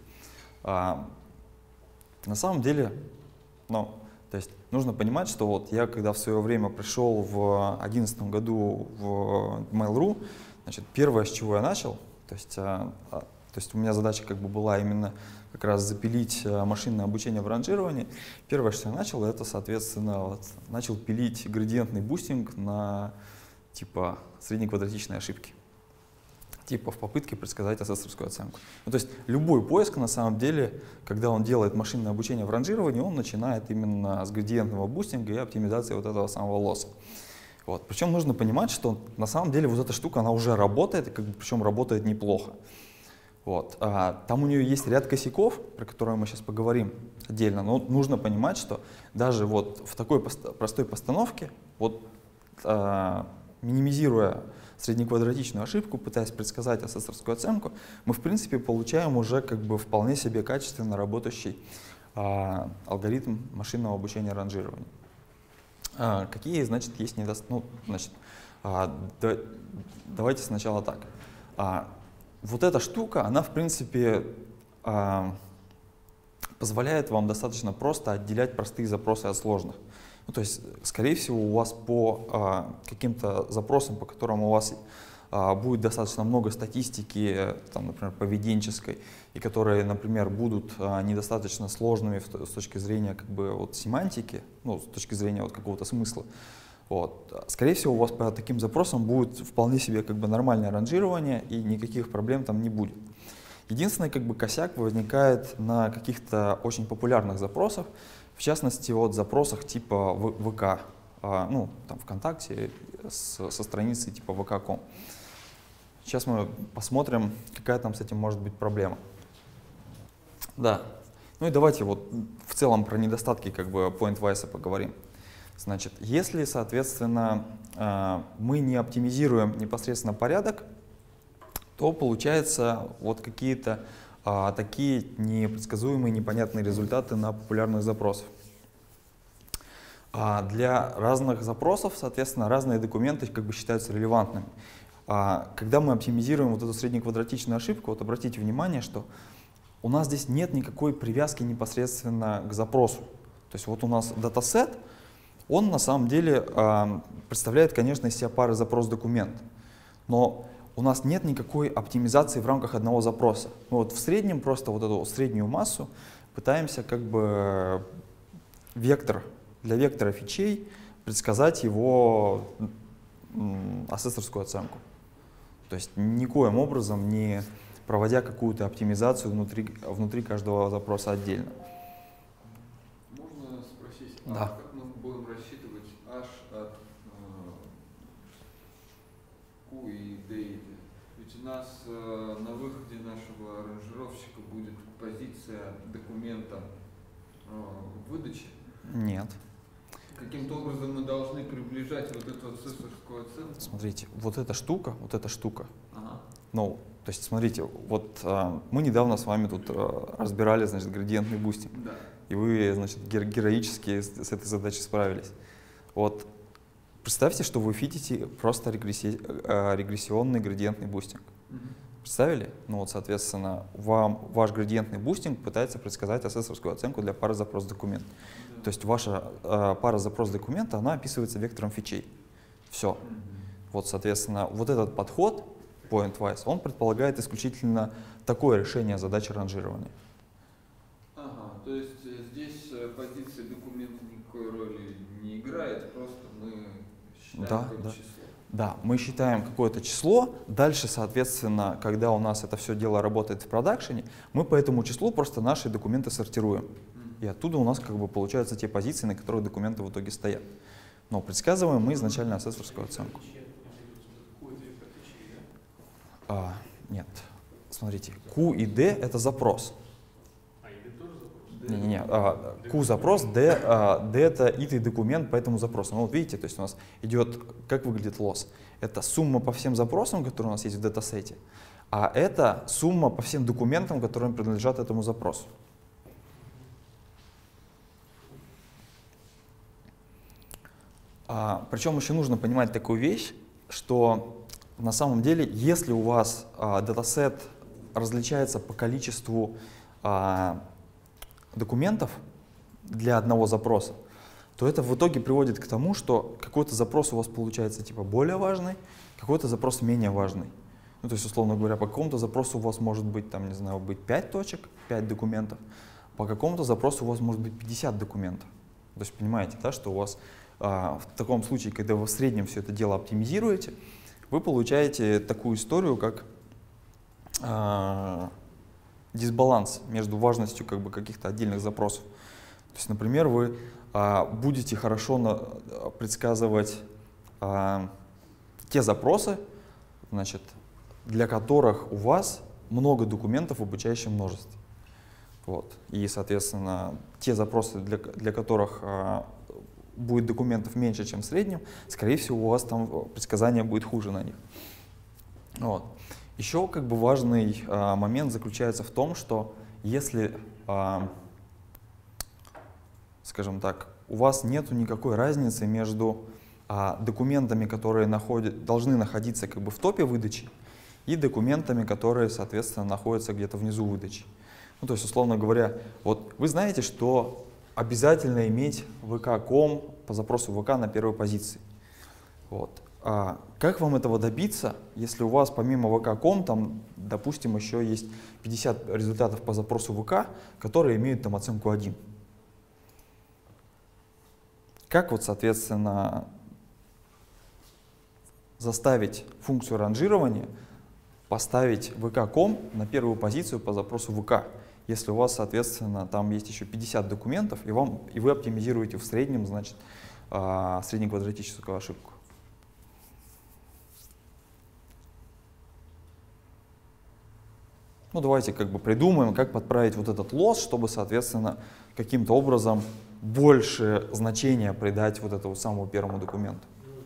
[SPEAKER 1] На самом деле, ну, то есть нужно понимать, что вот я, когда в свое время пришел в 2011 году в Mail.ru, значит, первое, с чего я начал, то есть у меня задача как бы была именно как раз запилить машинное обучение в ранжировании. Первое, что я начал, это, соответственно, вот, начал пилить градиентный бустинг на типа среднеквадратичные ошибки, типа в попытке предсказать асессорскую оценку. Ну, то есть любой поиск, на самом деле, когда он делает машинное обучение в ранжировании, он начинает именно с градиентного бустинга и оптимизации вот этого самого лосса. Вот. Причем нужно понимать, что на самом деле вот эта штука, она уже работает, и причем работает неплохо. Вот. Там у нее есть ряд косяков, про которые мы сейчас поговорим отдельно, но нужно понимать, что даже вот в такой простой постановке, вот, минимизируя среднеквадратичную ошибку, пытаясь предсказать асессорскую оценку, мы в принципе получаем уже как бы вполне себе качественно работающий алгоритм машинного обучения ранжирования. Какие, значит, есть недостатки? Ну, значит, давайте сначала так. Вот эта штука, она в принципе позволяет вам достаточно просто отделять простые запросы от сложных. Ну, то есть, скорее всего, у вас по каким-то запросам, по которым у вас будет достаточно много статистики, там, например, поведенческой, и которые, например, будут недостаточно сложными с точки зрения как бы, вот, семантики, ну, с точки зрения вот, какого-то смысла. Вот. Скорее всего, у вас по таким запросам будет вполне себе как бы, нормальное ранжирование, и никаких проблем там не будет. Единственный как бы, косяк возникает на каких-то очень популярных запросах, в частности, от запросах типа ВК, ну, там, ВКонтакте, со страницы типа vk.com. Сейчас мы посмотрим, какая там с этим может быть проблема. Да. Ну и давайте вот в целом про недостатки как бы PointWise поговорим. Значит, если, соответственно, мы не оптимизируем непосредственно порядок, то получается вот какие-то такие непредсказуемые, непонятные результаты на популярных запросах. Для разных запросов, соответственно, разные документы как бы считаются релевантными. Когда мы оптимизируем вот эту среднеквадратичную ошибку, вот обратите внимание, что у нас здесь нет никакой привязки непосредственно к запросу. То есть вот у нас датасет, он на самом деле представляет, конечно, из себя пары запрос-документ, но у нас нет никакой оптимизации в рамках одного запроса. Мы вот в среднем просто вот эту среднюю массу пытаемся как бы для вектора фичей предсказать его асессорскую оценку. То есть никоим образом не проводя какую-то оптимизацию внутри каждого запроса отдельно.
[SPEAKER 3] Можно спросить,
[SPEAKER 1] да.
[SPEAKER 3] Как мы будем рассчитывать h от Q и D? Ведь у нас на выходе нашего ранжировщика будет позиция документа выдачи.
[SPEAKER 1] Нет.
[SPEAKER 3] Каким-то образом мы должны приближать вот эту асессорскую оценку?
[SPEAKER 1] Смотрите, вот эта штука,
[SPEAKER 3] Ага.
[SPEAKER 1] ну, то есть, смотрите, вот мы недавно с вами тут разбирали, значит, градиентный бустинг.
[SPEAKER 3] Да.
[SPEAKER 1] И вы, значит, героически с этой задачей справились. Вот представьте, что вы фитите просто регрессионный градиентный бустинг. Представили? Ну вот, соответственно, ваш градиентный бустинг пытается предсказать асессорскую оценку для пары запрос-документ. То есть ваша пара запрос-документа, она описывается вектором фичей. Все. Вот, соответственно, вот этот подход, PointWise, он предполагает исключительно такое решение задачи ранжирования.
[SPEAKER 3] Ага, то есть здесь позиция документа никакой роли не играет, просто мы считаем какое-то число.
[SPEAKER 1] Да, мы считаем какое-то число, дальше, соответственно, когда у нас это все дело работает в продакшене, мы по этому числу просто наши документы сортируем. И оттуда у нас как бы получаются те позиции, на которых документы в итоге стоят. Но предсказываем мы изначально асессорскую оценку. Нет, смотрите, Q и D — это запрос. Не-не-не, Q запрос, D это итый документ по этому запросу. Ну вот видите, то есть у нас идет, как выглядит лосс. Это сумма по всем запросам, которые у нас есть в датасете, а это сумма по всем документам, которые принадлежат этому запросу. Причем еще нужно понимать такую вещь, что на самом деле, если у вас датасет различается по количеству документов для одного запроса, то это в итоге приводит к тому, что какой-то запрос у вас получается типа более важный, какой-то запрос менее важный. Ну, то есть, условно говоря, по какому-то запросу у вас может быть, там, не знаю, 5 точек, 5 документов, по какому-то запросу у вас может быть 50 документов. То есть, понимаете, да, что у вас в таком случае, когда вы в среднем все это дело оптимизируете, вы получаете такую историю, как дисбаланс между важностью как бы каких-то отдельных запросов. То есть, например, вы будете хорошо предсказывать те запросы, значит, для которых у вас много документов в обучающем множестве. Вот. И, соответственно, те запросы, для которых будет документов меньше, чем в среднем, скорее всего, у вас там предсказание будет хуже на них. Вот. Еще как бы важный момент заключается в том, что если, скажем так, у вас нет никакой разницы между документами, которые должны находиться как бы в топе выдачи, и документами, которые, соответственно, находятся где-то внизу выдачи. Ну, то есть, условно говоря, вот вы знаете, что обязательно иметь vk.com по запросу ВК на первой позиции. Вот. А как вам этого добиться, если у вас помимо vk.com, там, допустим, еще есть 50 результатов по запросу ВК, которые имеют там оценку 1? Как вот, соответственно, заставить функцию ранжирования поставить vk.com на первую позицию по запросу ВК, если у вас, соответственно, там есть еще 50 документов, и вы оптимизируете в среднем, значит, среднеквадратическую ошибку? Ну, давайте как бы придумаем, как подправить вот этот лосс, чтобы, соответственно, каким-то образом больше значения придать вот этому самому первому документу.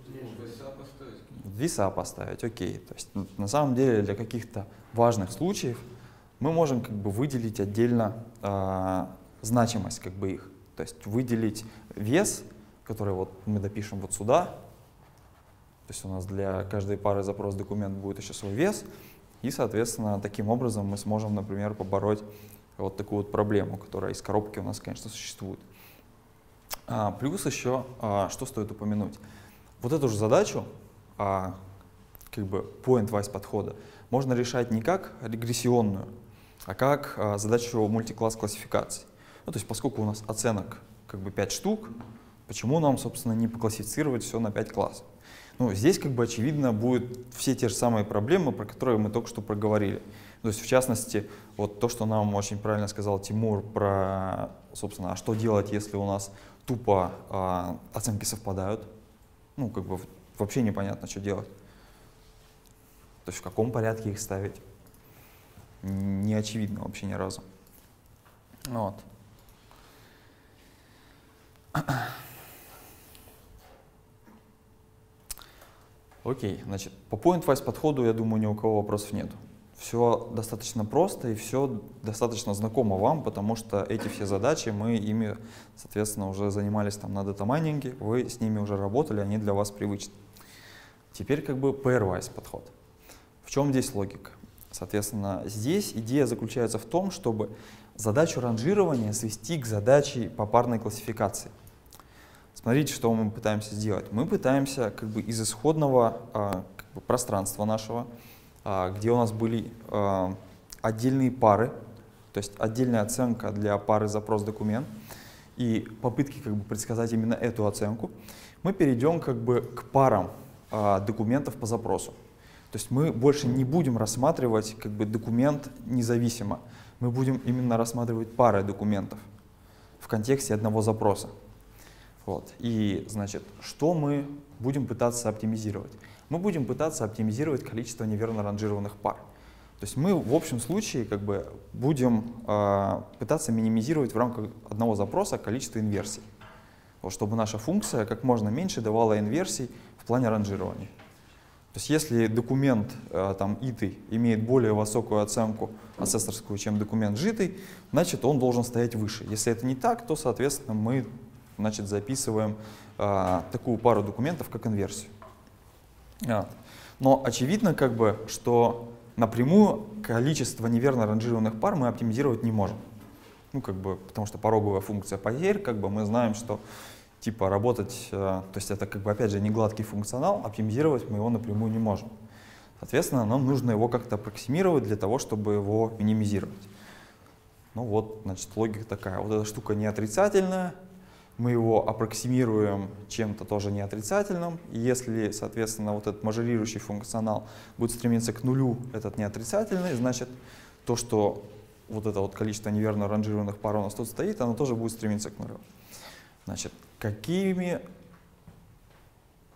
[SPEAKER 1] Веса поставить, окей. То есть, на самом деле, для каких-то важных случаев мы можем как бы выделить отдельно значимость как бы их. То есть выделить вес, который вот мы допишем вот сюда. То есть у нас для каждой пары запрос документ будет еще свой вес. И, соответственно, таким образом мы сможем, например, побороть вот такую вот проблему, которая из коробки у нас, конечно, существует. Плюс еще, что стоит упомянуть. Вот эту же задачу, как бы point-wise подхода, можно решать не как регрессионную, а как задачу мультикласс классификации. Ну, то есть поскольку у нас оценок как бы 5 штук, почему нам, собственно, не поклассифицировать все на 5 классов? Ну, здесь как бы очевидно будут все те же самые проблемы, про которые мы только что проговорили. То есть в частности, вот то, что нам очень правильно сказал Тимур про, собственно, а что делать, если у нас тупо оценки совпадают. Ну, как бы вообще непонятно, что делать. То есть в каком порядке их ставить. Не очевидно вообще ни разу. Вот. Окей, значит, по point-wise подходу, я думаю, ни у кого вопросов нет. Все достаточно просто и все достаточно знакомо вам, потому что эти все задачи, мы ими, соответственно, уже занимались там на дата-майнинге, вы с ними уже работали, они для вас привычны. Теперь как бы pairwise подход. В чем здесь логика? Соответственно, здесь идея заключается в том, чтобы задачу ранжирования свести к задаче попарной классификации. Смотрите, что мы пытаемся сделать. Мы пытаемся как бы из исходного как бы пространства нашего, где у нас были отдельные пары, то есть отдельная оценка для пары запрос-документ, и попытки как бы предсказать именно эту оценку, мы перейдем как бы к парам документов по запросу. То есть мы больше не будем рассматривать как бы документ независимо, мы будем именно рассматривать пары документов в контексте одного запроса. Вот. И, значит, что мы будем пытаться оптимизировать? Мы будем пытаться оптимизировать количество неверно ранжированных пар. То есть мы в общем случае как бы будем пытаться минимизировать в рамках одного запроса количество инверсий, вот, чтобы наша функция как можно меньше давала инверсий в плане ранжирования. То есть если документ там итый имеет более высокую оценку ассессорскую, чем документ житый, значит он должен стоять выше. Если это не так, то, соответственно, мы, значит, записываем такую пару документов как инверсию. Но очевидно, как бы, что напрямую количество неверно ранжированных пар мы оптимизировать не можем. Ну, как бы, потому что пороговая функция потерь, как бы мы знаем, что типа работать, то есть это как бы опять же не гладкий функционал, оптимизировать мы его напрямую не можем. Соответственно, нам нужно его как-то аппроксимировать для того, чтобы его минимизировать. Ну вот, значит, логика такая. Вот эта штука не отрицательная, мы его аппроксимируем чем-то тоже не отрицательным. И если, соответственно, вот этот мажорирующий функционал будет стремиться к нулю, этот не отрицательный, значит, то, что вот это вот количество неверно ранжированных пар у нас тут стоит, оно тоже будет стремиться к нулю. Значит,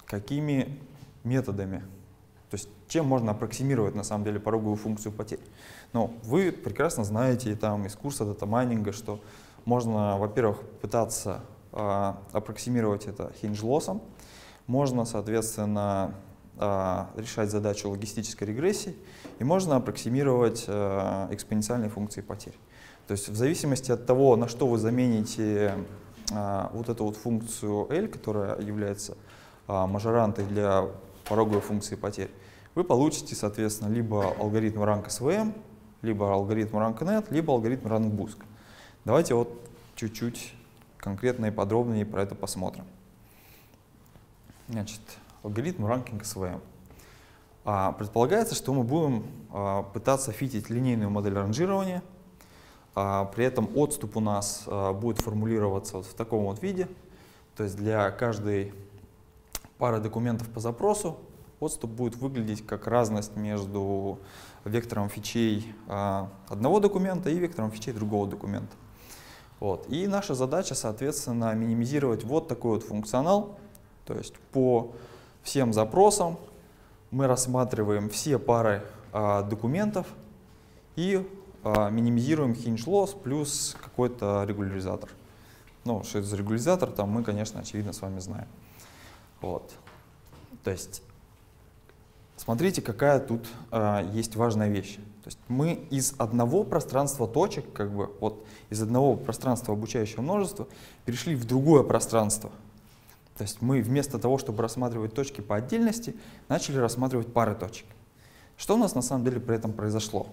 [SPEAKER 1] какими методами, то есть чем можно аппроксимировать на самом деле пороговую функцию потерь. Ну, вы прекрасно знаете там из курса дата-майнинга, что можно, во-первых, пытаться аппроксимировать это хейндж-лоссом, можно, соответственно, решать задачу логистической регрессии, и можно аппроксимировать экспоненциальные функции потерь. То есть в зависимости от того, на что вы замените вот эту вот функцию L, которая является мажорантой для пороговой функции потерь, вы получите, соответственно, либо алгоритм rank SVM, либо алгоритм RankNet, либо алгоритм RankBoost. Давайте вот чуть-чуть конкретно и подробнее про это посмотрим. Значит, алгоритм Ranking SVM. Предполагается, что мы будем пытаться фитить линейную модель ранжирования. При этом отступ у нас будет формулироваться вот в таком вот виде. То есть для каждой пары документов по запросу отступ будет выглядеть как разность между вектором фичей одного документа и вектором фичей другого документа. Вот. И наша задача, соответственно, минимизировать вот такой вот функционал. То есть по всем запросам мы рассматриваем все пары документов и минимизируем hinge-loss плюс какой-то регуляризатор. Ну, что это за регуляризатор, там мы, конечно, очевидно с вами знаем. Вот. То есть смотрите, какая тут есть важная вещь. То есть мы из одного пространства точек, как бы вот из одного пространства обучающего множества перешли в другое пространство. То есть мы вместо того, чтобы рассматривать точки по отдельности, начали рассматривать пары точек. Что у нас на самом деле при этом произошло?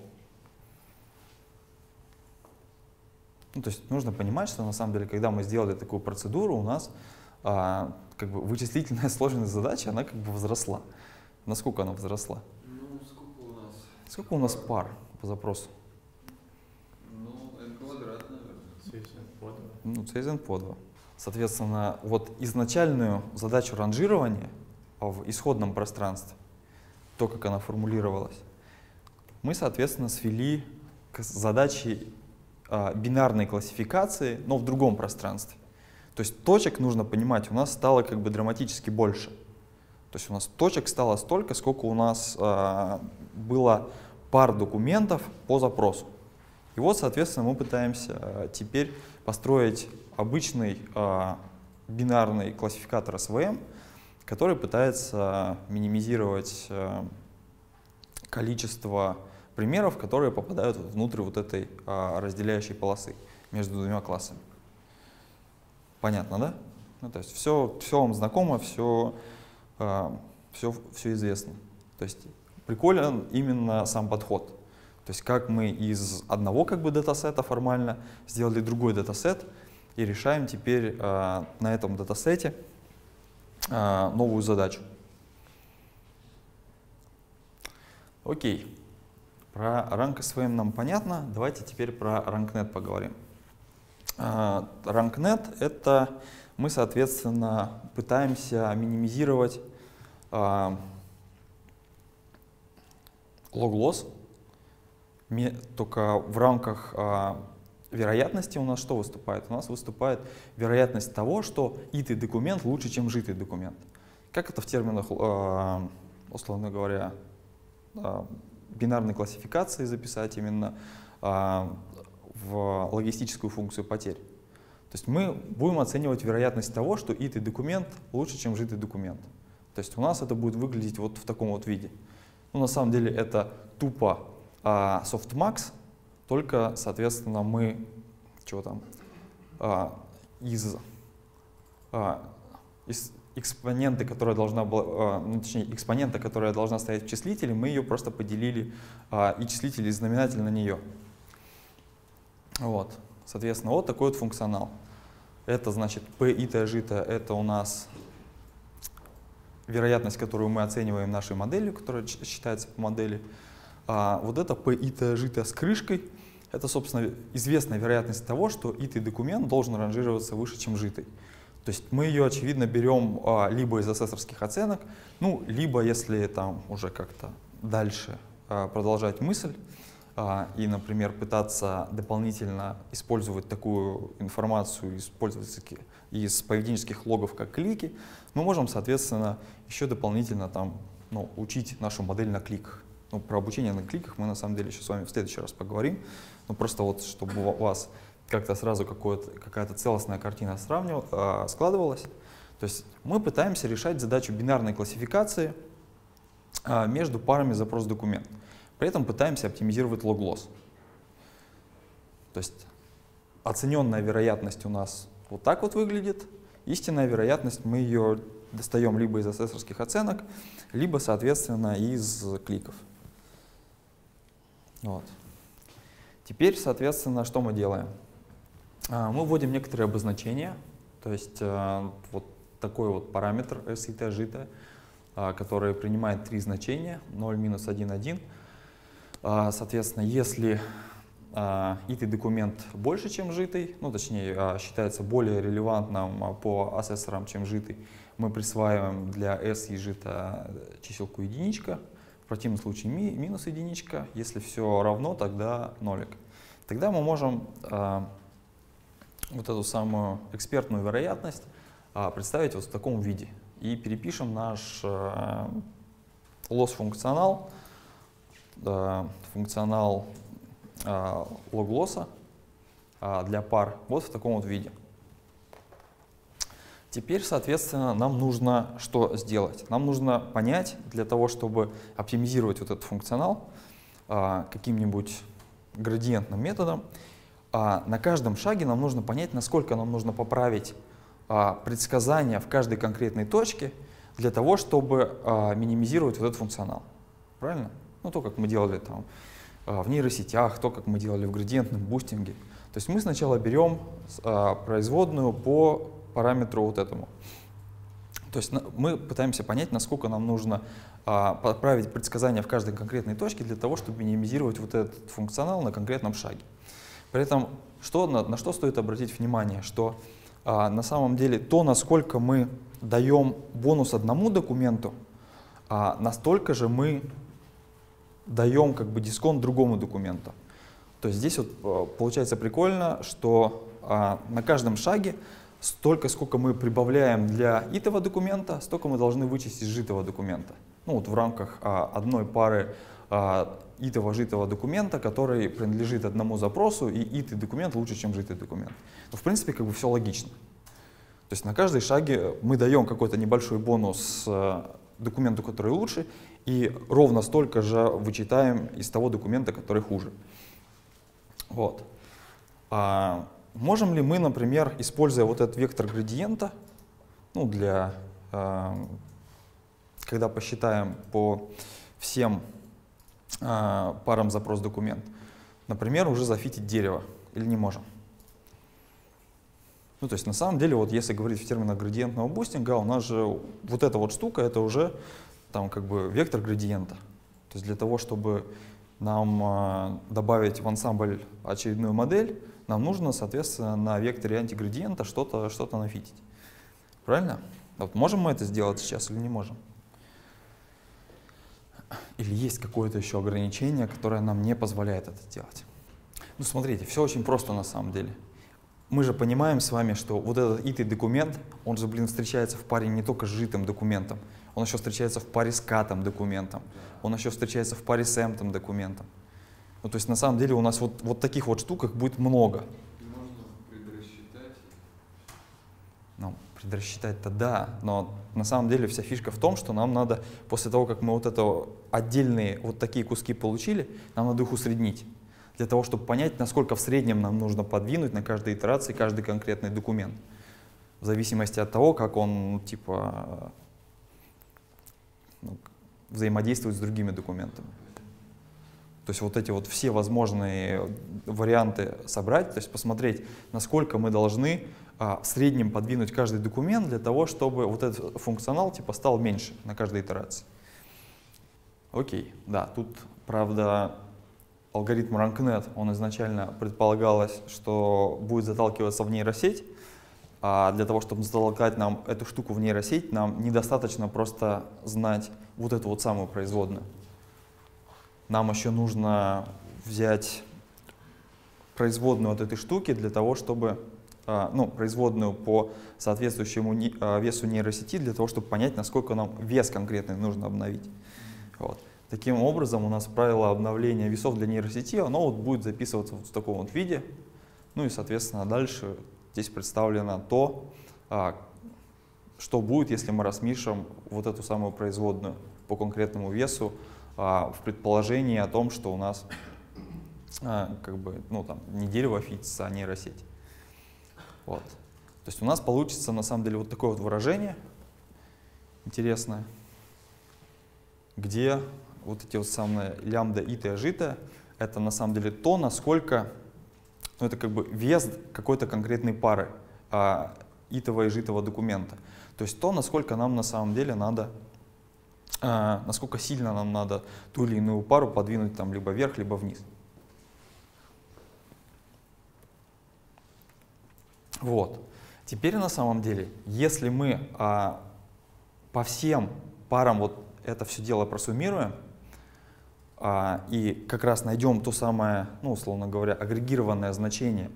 [SPEAKER 1] Ну, то есть нужно понимать, что на самом деле, когда мы сделали такую процедуру, у нас как бы вычислительная сложность задачи, она как бы возросла. Насколько она возросла?
[SPEAKER 3] Ну,
[SPEAKER 1] сколько у нас пар по запросу?
[SPEAKER 3] Ну, n квадрат, наверное.
[SPEAKER 2] CSN по 2.
[SPEAKER 1] Ну, CSN по 2. Соответственно, вот изначальную задачу ранжирования в исходном пространстве, то, как она формулировалась, мы, соответственно, свели к задаче бинарной классификации, но в другом пространстве. То есть точек, нужно понимать, у нас стало как бы драматически больше. То есть у нас точек стало столько, сколько у нас было пар документов по запросу. И вот, соответственно, мы пытаемся теперь построить обычный бинарный классификатор SVM, который пытается минимизировать количество примеров, которые попадают внутрь вот этой разделяющей полосы между двумя классами. Понятно, да? Ну, то есть все вам знакомо, все известно. То есть приколен именно сам подход. То есть как мы из одного как бы датасета формально сделали другой датасет и решаем теперь на этом датасете новую задачу. Окей. Про Rank SVM нам понятно. Давайте теперь про RankNet поговорим. RankNet — это мы, соответственно, пытаемся минимизировать log-loss, только в рамках вероятности у нас что выступает? У нас выступает вероятность того, что итый документ лучше, чем житый документ. Как это в терминах, условно говоря, бинарной классификации записать именно в логистическую функцию потерь? То есть мы будем оценивать вероятность того, что итый документ лучше, чем житый документ. То есть у нас это будет выглядеть вот в таком вот виде. Ну, на самом деле это тупо softmax, только, соответственно, мы из экспоненты, которая должна была, точнее, экспонента, которая должна стоять в числителе, мы ее просто поделили и числитель, и знаменатель на нее. Вот. Соответственно, вот такой вот функционал. Это значит P и T жито, это у нас вероятность, которую мы оцениваем нашей моделью, которая считается по модели. Вот это P и T жито с крышкой. Это, собственно, известная вероятность того, что итый документ должен ранжироваться выше, чем житый. То есть мы ее, очевидно, берем либо из асессорских оценок, ну, либо, если там уже как-то дальше продолжать мысль, и, например, пытаться дополнительно использовать такую информацию из поведенческих логов, как клики, мы можем, соответственно, еще дополнительно там, учить нашу модель на кликах. Про обучение на кликах мы на самом деле еще с вами в следующий раз поговорим. Просто вот, чтобы у вас как-то сразу какая-то целостная картина складывалась. То есть мы пытаемся решать задачу бинарной классификации между парами запрос-документ. При этом пытаемся оптимизировать log-loss. То есть оцененная вероятность у нас вот так вот выглядит. Истинная вероятность, мы ее достаем либо из асессорских оценок, либо, соответственно, из кликов. Вот. Теперь, соответственно, что мы делаем? Мы вводим некоторые обозначения, то есть вот такой вот параметр SIT, JIT, который принимает 3 значения, 0, минус 1, 1. Соответственно, если IT документ больше, чем JIT, точнее, считается более релевантным по асессорам, чем JIT, мы присваиваем для S и JIT чиселку единичка, в противном случае минус единичка, если все равно, тогда нолик. Тогда мы можем вот эту самую экспертную вероятность представить вот в таком виде и перепишем наш loss-функционал, функционал log-лосса для пар вот в таком вот виде. Теперь, соответственно, нам нужно что сделать? Нам нужно понять, для того, чтобы оптимизировать вот этот функционал каким-нибудь градиентным методом, на каждом шаге нам нужно понять, насколько нам нужно поправить предсказания в каждой конкретной точке для того, чтобы минимизировать вот этот функционал. Правильно? То, как мы делали там в нейросетях, то, как мы делали в градиентном бустинге. То есть мы сначала берем производную по параметру вот этому. То есть мы пытаемся понять, насколько нам нужно поправить предсказания в каждой конкретной точке для того, чтобы минимизировать вот этот функционал на конкретном шаге. При этом на что стоит обратить внимание, что на самом деле то, насколько мы даем бонус одному документу, настолько же мы даем дисконт другому документу. То есть здесь вот получается прикольно, что на каждом шаге столько, сколько мы прибавляем для итого документа, столько мы должны вычесть из житого документа. Вот в рамках одной пары итого-житого документа, который принадлежит одному запросу, и итый документ лучше, чем житый документ. В принципе, все логично. То есть на каждой шаге мы даем какой-то небольшой бонус документу, который лучше, и ровно столько же вычитаем из того документа, который хуже. Вот. Можем ли мы, например, используя вот этот вектор градиента, когда посчитаем по всем парам запрос-документ, например, уже зафитить дерево, или не можем? То есть на самом деле, вот если говорить в терминах градиентного бустинга, у нас же вот эта вот штука, это уже там вектор градиента. То есть для того, чтобы нам добавить в ансамбль очередную модель, нам нужно, соответственно, на векторе антиградиента что-то нафитить. Правильно? Вот можем мы это сделать сейчас или не можем? Или есть какое-то еще ограничение, которое нам не позволяет это делать? Смотрите, все очень просто на самом деле. Мы же понимаем с вами, что вот этот итый документ, он же, встречается в паре не только с житым документом, он еще встречается в паре с катом документом, он еще встречается в паре с эмптом документом. То есть на самом деле у нас вот таких вот штук будет много.
[SPEAKER 3] Можно предрасчитать?
[SPEAKER 1] Предрасчитать-то да, но на самом деле вся фишка в том, что нам надо, после того, как мы вот это отдельные вот такие куски получили, нам надо их усреднить. Для того, чтобы понять, насколько в среднем нам нужно подвинуть на каждой итерации каждый конкретный документ. В зависимости от того, как он взаимодействует с другими документами. То есть вот эти вот все возможные варианты собрать, то есть посмотреть, насколько мы должны в среднем подвинуть каждый документ для того, чтобы вот этот функционал стал меньше на каждой итерации. Окей, да, тут, правда, алгоритм RankNet, он изначально предполагалось, что будет заталкиваться в нейросеть, а для того, чтобы затолкать нам эту штуку в нейросеть, нам недостаточно просто знать вот эту вот самую производную. Нам еще нужно взять производную от этой штуки для того, чтобы, ну, производную по соответствующему весу нейросети, для того, чтобы понять, насколько нам вес конкретный нужно обновить. Вот. Таким образом, у нас правило обновления весов для нейросети, оно вот будет записываться вот в таком вот виде. Ну и, соответственно, дальше здесь представлено то, что будет, если мы рассмешим вот эту самую производную по конкретному весу в предположении о том, что у нас как бы, ну, там, не дерево фитится, а нейросеть. Вот. То есть у нас получится на самом деле вот такое вот выражение интересное, где вот эти вот самые лямбда, ита, жита, это на самом деле то, насколько, ну, это как бы вес какой-то конкретной пары итого и житого документа. То есть то, насколько нам на самом деле надо, насколько сильно нам надо ту или иную пару подвинуть там либо вверх, либо вниз. Вот. Теперь на самом деле, если мы по всем парам вот это все дело просуммируем и как раз найдем то самое, ну, условно говоря, агрегированное значение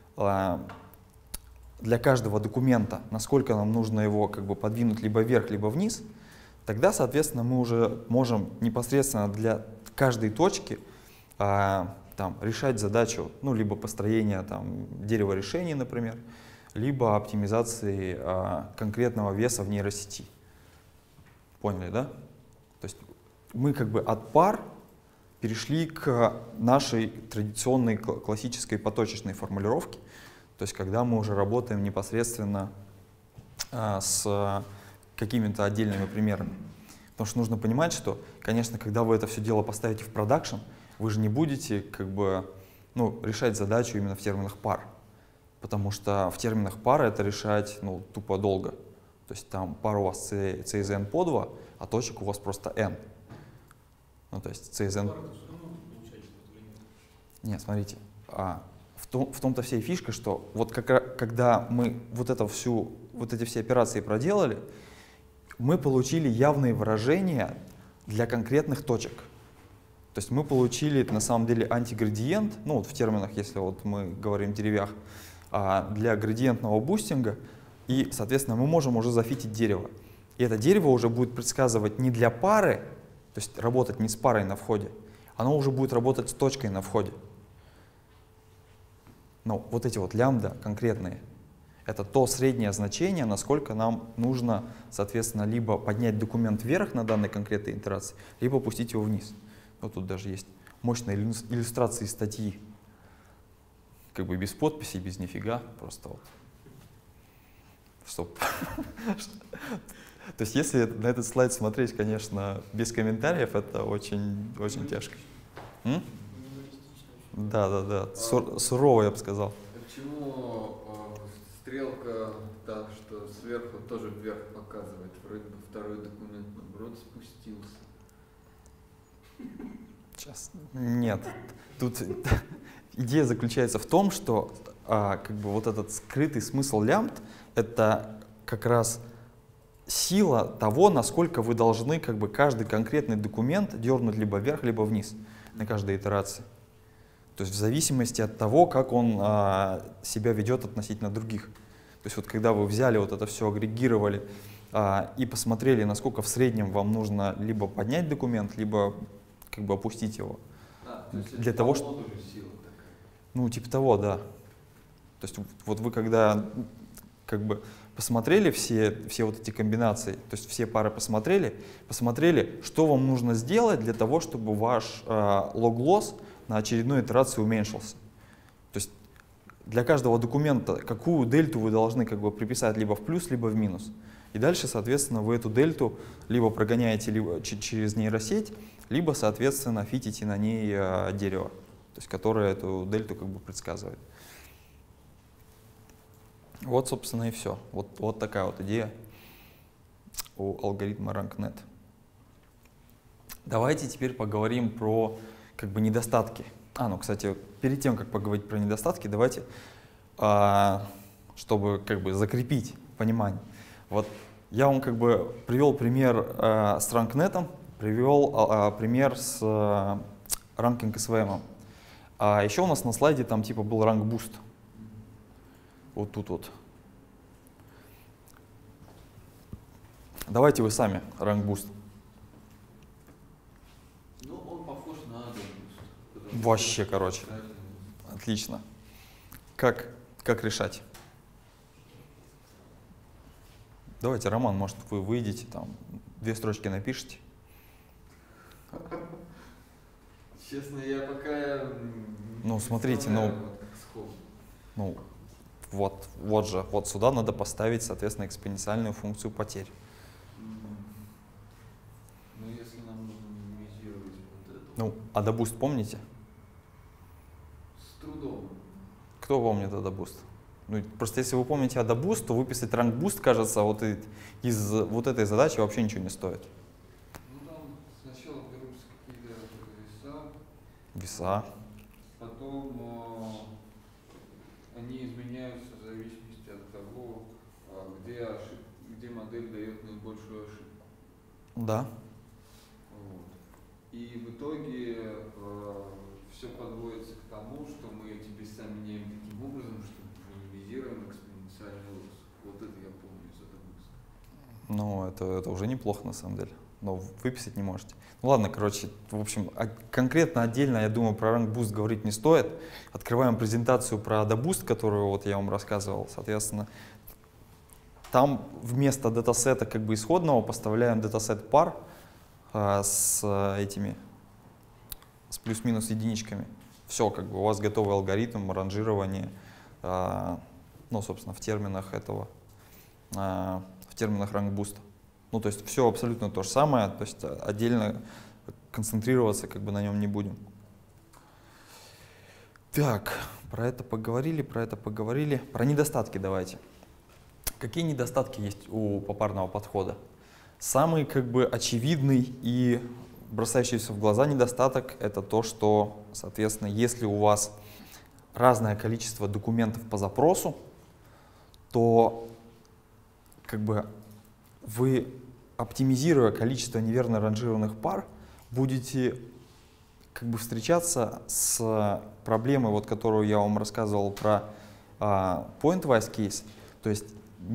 [SPEAKER 1] для каждого документа, насколько нам нужно его как бы подвинуть либо вверх, либо вниз, тогда, соответственно, мы уже можем непосредственно для каждой точки там, решать задачу, ну, либо построения там, дерева решений, например, либо оптимизации конкретного веса в нейросети. Поняли, да? То есть мы как бы от пар перешли к нашей традиционной классической поточечной формулировке, то есть когда мы уже работаем непосредственно с какими-то отдельными примерами. Потому что нужно понимать, что, конечно, когда вы это все дело поставите в продакшн, вы же не будете как бы, ну, решать задачу именно в терминах пар. Потому что в терминах пары это решать, ну, тупо долго. То есть там пар у вас C из n по 2, а точек у вас просто n. Ну, то есть C из n... Нет, смотрите, в том-то вся и фишка, что вот когда мы вот эти все операции проделали, мы получили явные выражения для конкретных точек. То есть мы получили на самом деле антиградиент, ну вот в терминах, если вот мы говорим в деревьях, для градиентного бустинга, и, соответственно, мы можем уже зафитить дерево. И это дерево уже будет предсказывать не для пары, то есть работать не с парой на входе, оно уже будет работать с точкой на входе. Но вот эти вот лямбда конкретные, это то среднее значение, насколько нам нужно, соответственно, либо поднять документ вверх на данной конкретной итерации, либо опустить его вниз. Вот тут даже есть мощная иллюстрация из статьи. Как бы без подписи, без нифига, просто вот. Стоп. То есть если на этот слайд смотреть, конечно, без комментариев, это очень, очень тяжко. Да. Сурово, я бы сказал.
[SPEAKER 3] Почему стрелка так, что сверху тоже вверх показывает? Вроде бы второй документ, наоборот, спустился.
[SPEAKER 1] Сейчас. Нет. Тут идея заключается в том, что как бы вот этот скрытый смысл лямбд — это как раз сила того, насколько вы должны как бы каждый конкретный документ дернуть либо вверх, либо вниз на каждой итерации. То есть в зависимости от того, как он себя ведет относительно других. То есть вот когда вы взяли вот это все, агрегировали и посмотрели, насколько в среднем вам нужно либо поднять документ, либо как бы опустить его. Для того, что... Ну, типа того, да. То есть вот вы когда как бы посмотрели все вот эти комбинации, то есть все пары посмотрели, что вам нужно сделать для того, чтобы ваш лог-лосс на очередной итерации уменьшился. То есть для каждого документа какую дельту вы должны как бы приписать либо в плюс, либо в минус. И дальше, соответственно, вы эту дельту либо прогоняете через нейросеть, либо, соответственно, фитите на ней дерево, то есть которое эту дельту как бы предсказывает. Вот, собственно, и все. Вот такая вот идея у алгоритма RankNet. Давайте теперь поговорим про как бы недостатки. Ну, кстати, перед тем, как поговорить про недостатки, давайте, чтобы как бы закрепить понимание. Вот я вам как бы привел пример с RankNet, привел пример с Ranking SVM. А еще у нас на слайде там типа был rank boost. Вот тут вот. Давайте вы сами rank boost.
[SPEAKER 3] Ну, он похож на AdaBoost.
[SPEAKER 1] Вообще, короче. Отлично. Как решать? Давайте, Роман, может, вы выйдете, там 2 строчки напишите.
[SPEAKER 3] Честно, я пока...
[SPEAKER 1] Ну, смотрите, вот же, вот сюда надо поставить, соответственно, экспоненциальную функцию потерь.
[SPEAKER 3] Ну, если нам нужно минимизировать вот это...
[SPEAKER 1] Ну, AdaBoost помните?
[SPEAKER 3] С трудом.
[SPEAKER 1] Кто помнит AdaBoost? Ну, просто если вы помните AdaBoost, то выписать rank boost, кажется, вот из вот этой задачи вообще ничего не стоит.
[SPEAKER 3] Ну, там сначала берутся какие-то
[SPEAKER 1] Веса.
[SPEAKER 3] потом они изменяются в зависимости от того, где модель дает наибольшую ошибку.
[SPEAKER 1] Да.
[SPEAKER 3] Вот. И в итоге все подводится к тому, что мы эти веса меняем таким образом, что минимизируем экспоненциальный рост. Вот это я помню из AdaBoost.
[SPEAKER 1] Ну, это уже неплохо на самом деле. Но выписать не можете. Ну ладно, короче, в общем, конкретно отдельно, я думаю, про rank boost говорить не стоит. Открываем презентацию про AdaBoost, которую вот я вам рассказывал. Соответственно, там вместо датасета как бы исходного поставляем датасет пар с плюс-минус единичками. Все, как бы у вас готовый алгоритм ранжирования, ну, собственно, в терминах этого, в терминах rank boost. Ну, то есть все абсолютно то же самое, то есть отдельно концентрироваться как бы на нем не будем. Так, про это поговорили. Про недостатки давайте. Какие недостатки есть у попарного подхода? Самый как бы очевидный и бросающийся в глаза недостаток — это то, что, соответственно, если у вас разное количество документов по запросу, то как бы вы, оптимизируя количество неверно ранжированных пар, будете как бы встречаться с проблемой, вот, которую я вам рассказывал про point-wise case, то есть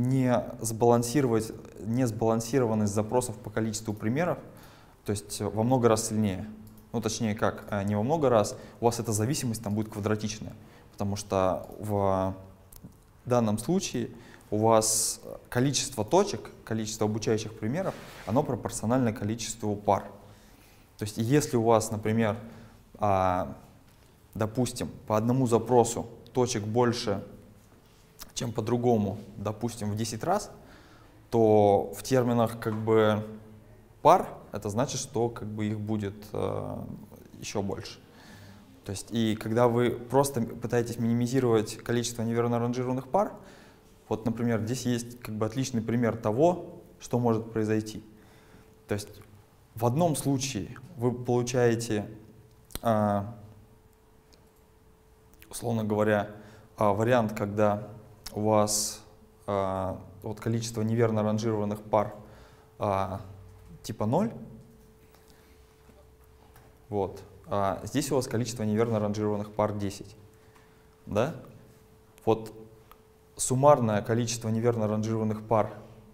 [SPEAKER 1] несбалансированность запросов по количеству примеров, то есть во много раз сильнее. Ну, точнее как, не во много раз, у вас эта зависимость там будет квадратичная, потому что в данном случае у вас количество точек, количество обучающих примеров, оно пропорционально количеству пар. То есть если у вас, например, допустим, по одному запросу точек больше, чем по другому, допустим, в 10 раз, то в терминах как бы пар это значит, что как бы их будет еще больше. То есть и когда вы просто пытаетесь минимизировать количество неверно ранжированных пар, вот, например, здесь есть как бы отличный пример того, что может произойти. То есть в одном случае вы получаете, условно говоря, вариант, когда у вас вот количество неверно ранжированных пар типа 0. Вот. А здесь у вас количество неверно ранжированных пар 10. Да? Вот суммарное количество неверно ранжированных пар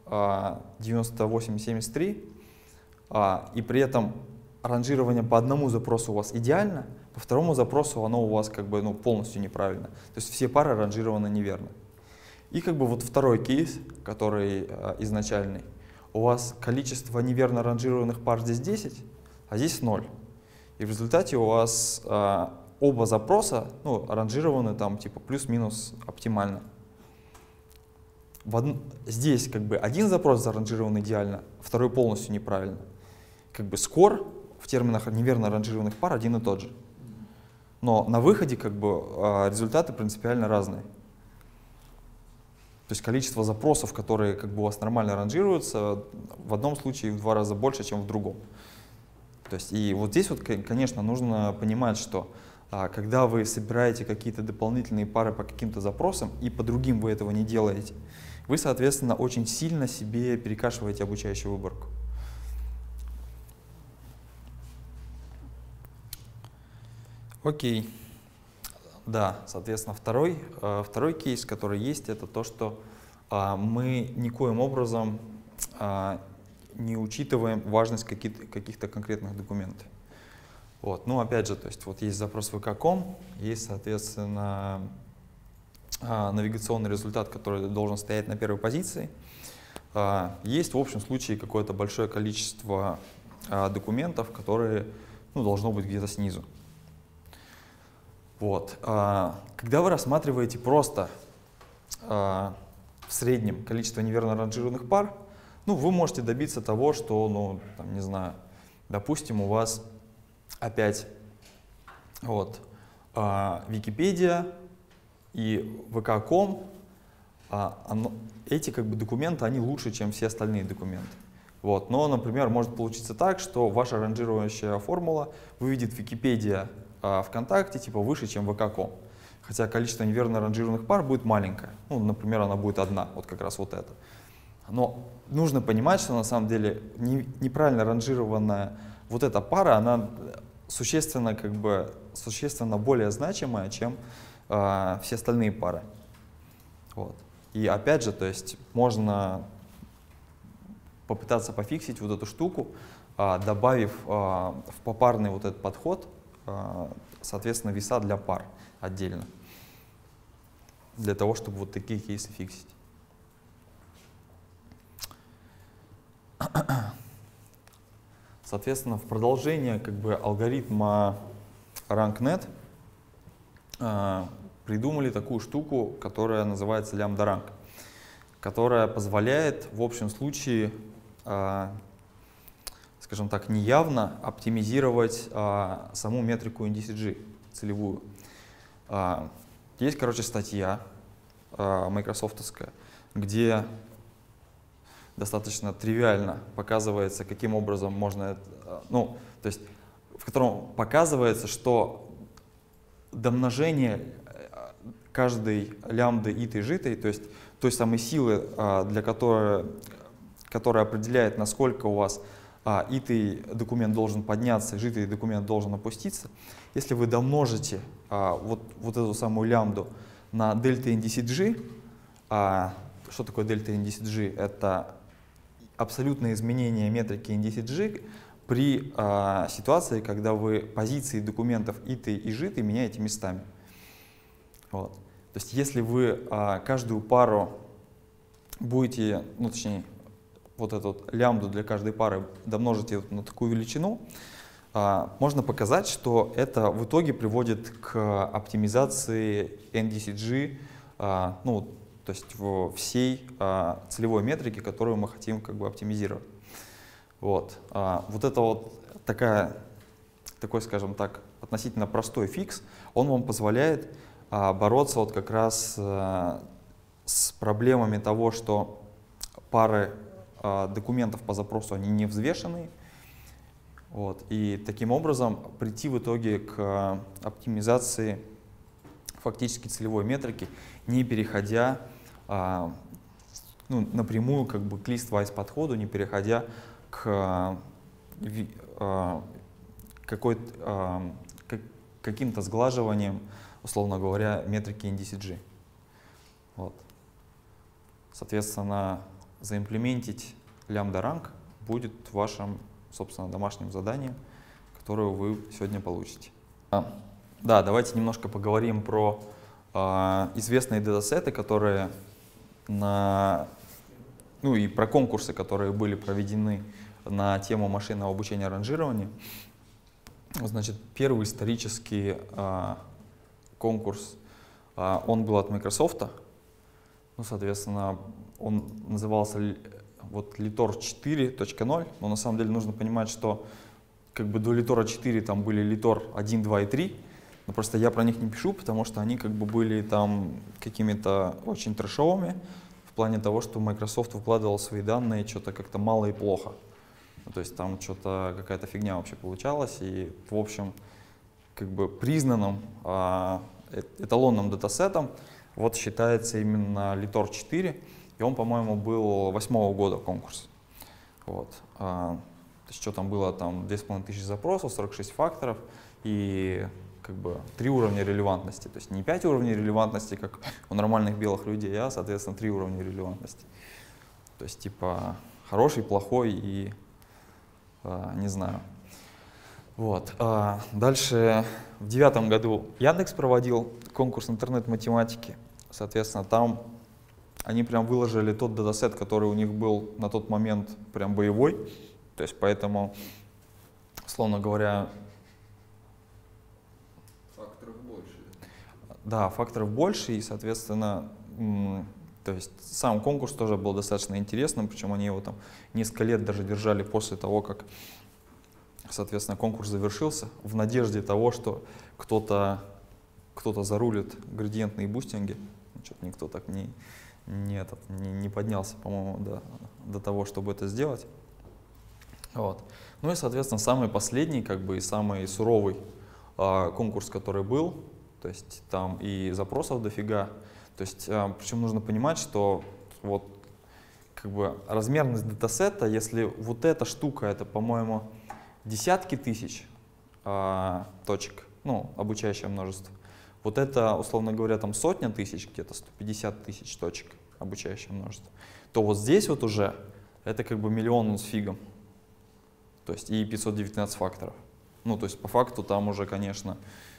[SPEAKER 1] 98,73, и при этом ранжирование по одному запросу у вас идеально, по второму запросу оно у вас как бы, ну, полностью неправильно. То есть все пары ранжированы неверно. И как бы вот второй кейс, который изначальный, у вас количество неверно ранжированных пар здесь 10, а здесь 0. И в результате у вас оба запроса, ну, ранжированы там типа плюс-минус оптимально. Здесь как бы один запрос заранжирован идеально, второй полностью неправильно. Как бы скор в терминах неверно ранжированных пар один и тот же. Но на выходе как бы результаты принципиально разные. То есть количество запросов, которые как бы у вас нормально ранжируются, в одном случае в 2 раза больше, чем в другом. То есть и вот здесь вот, конечно, нужно понимать, что когда вы собираете какие-то дополнительные пары по каким-то запросам, и по другим вы этого не делаете, вы, соответственно, очень сильно себе перекашиваете обучающую выборку. Окей. Да, соответственно, второй кейс, который есть, это то, что мы никоим образом не учитываем важность каких-то конкретных документов. Вот. Ну, опять же, то есть вот есть запрос vk.com, есть, соответственно, навигационный результат, который должен стоять на первой позиции. Есть в общем случае какое-то большое количество документов, которые должно быть где-то снизу. Вот. Когда вы рассматриваете просто в среднем количество неверно ранжированных пар, вы можете добиться того, что, там, не знаю, допустим, у вас опять Википедия и vk.com, эти документы, они лучше, чем все остальные документы. Вот. Но, например, может получиться так, что ваша ранжирующая формула выведет Википедия ВКонтакте выше, чем vk.com. Хотя количество неверно ранжированных пар будет маленькое. Например, она будет одна, вот как раз вот эта. Но нужно понимать, что на самом деле неправильно ранжированная вот эта пара, она существенно более значимая, чем все остальные пары. Вот. И опять же, то есть можно попытаться пофиксить вот эту штуку, добавив в попарный вот этот подход, соответственно, веса для пар отдельно, для того, чтобы вот такие кейсы фиксить. Соответственно, в продолжение алгоритма RankNet придумали такую штуку, которая называется lambda-rank, которая позволяет в общем случае, скажем так, неявно оптимизировать саму метрику NDCG целевую. Есть, статья майкрософтовская, где достаточно тривиально показывается, каким образом можно, то есть в котором показывается, что домножение каждой лямбды итой житой, то есть той самой силы, которая определяет, насколько у вас итый документ должен подняться, житый документ должен опуститься, если вы домножите вот эту самую лямбду на дельта NDCG, что такое дельта NDCG? Это абсолютное изменение метрики NDCG при ситуации, когда вы позиции документов итый и житый меняете местами. Вот. То есть если вы каждую пару будете, точнее, вот эту лямбду для каждой пары домножите на такую величину, можно показать, что это в итоге приводит к оптимизации NDCG, то есть всей целевой метрики, которую мы хотим оптимизировать. Вот. Вот это такой, скажем так, относительно простой фикс, он вам позволяет бороться как раз с проблемами того, что пары документов по запросу они не взвешенные. Вот. И таким образом прийти в итоге к оптимизации фактически целевой метрики, не переходя напрямую к list-wise подходу, не переходя к каким-то сглаживанием, условно говоря, метрики NDCG. Вот. Соответственно, заимплементить lambda-rank будет вашим, собственно, домашним заданием, которое вы сегодня получите. Да, давайте немножко поговорим про известные датасеты, которые и про конкурсы, которые были проведены на тему машинного обучения ранжирования. Значит, первый исторический конкурс, он был от Microsoft. Соответственно, он назывался Litor 4.0, но на самом деле нужно понимать, что до Litor 4 там были Litor 1, 2 и 3, но просто я про них не пишу, потому что они были там какими-то очень трэшовыми в плане того, что Microsoft выкладывал свои данные что-то как-то мало и плохо. То есть там что-то какая-то фигня вообще получалась, и в общем признанным эталонным датасетом считается именно Litor 4, и он, по-моему, был 2008 года конкурс. Вот. То есть что там было, там 2500 запросов, 46 факторов, и как бы 3 уровня релевантности. То есть не 5 уровней релевантности, как у нормальных белых людей, а, соответственно, 3 уровня релевантности. То есть типа хороший, плохой и не знаю. Вот. Дальше в 2009 году Яндекс проводил конкурс интернет-математики. Соответственно, там они прям выложили тот датасет, который у них был на тот момент прям боевой. То есть поэтому, условно говоря,
[SPEAKER 3] факторов больше.
[SPEAKER 1] Да, факторов больше, и, соответственно, то есть сам конкурс тоже был достаточно интересным, причем они его там несколько лет даже держали после того, как, соответственно, конкурс завершился, в надежде того, что кто-то зарулит градиентные бустинги. Что-то никто так не поднялся, по-моему, до того, чтобы это сделать. Вот. Ну и, соответственно, самый последний, как бы, и самый суровый конкурс, который был, то есть там и запросов дофига. То есть, причем нужно понимать, что вот как бы размерность датасета, если вот эта штука, это, по-моему, десятки тысяч точек, ну, обучающее множество. Вот это, условно говоря, там сотня тысяч, где-то 150 тысяч точек, обучающее множество. То вот здесь вот уже это как бы миллион с фигом. То есть и 519 факторов. Ну, то есть по факту там уже, конечно,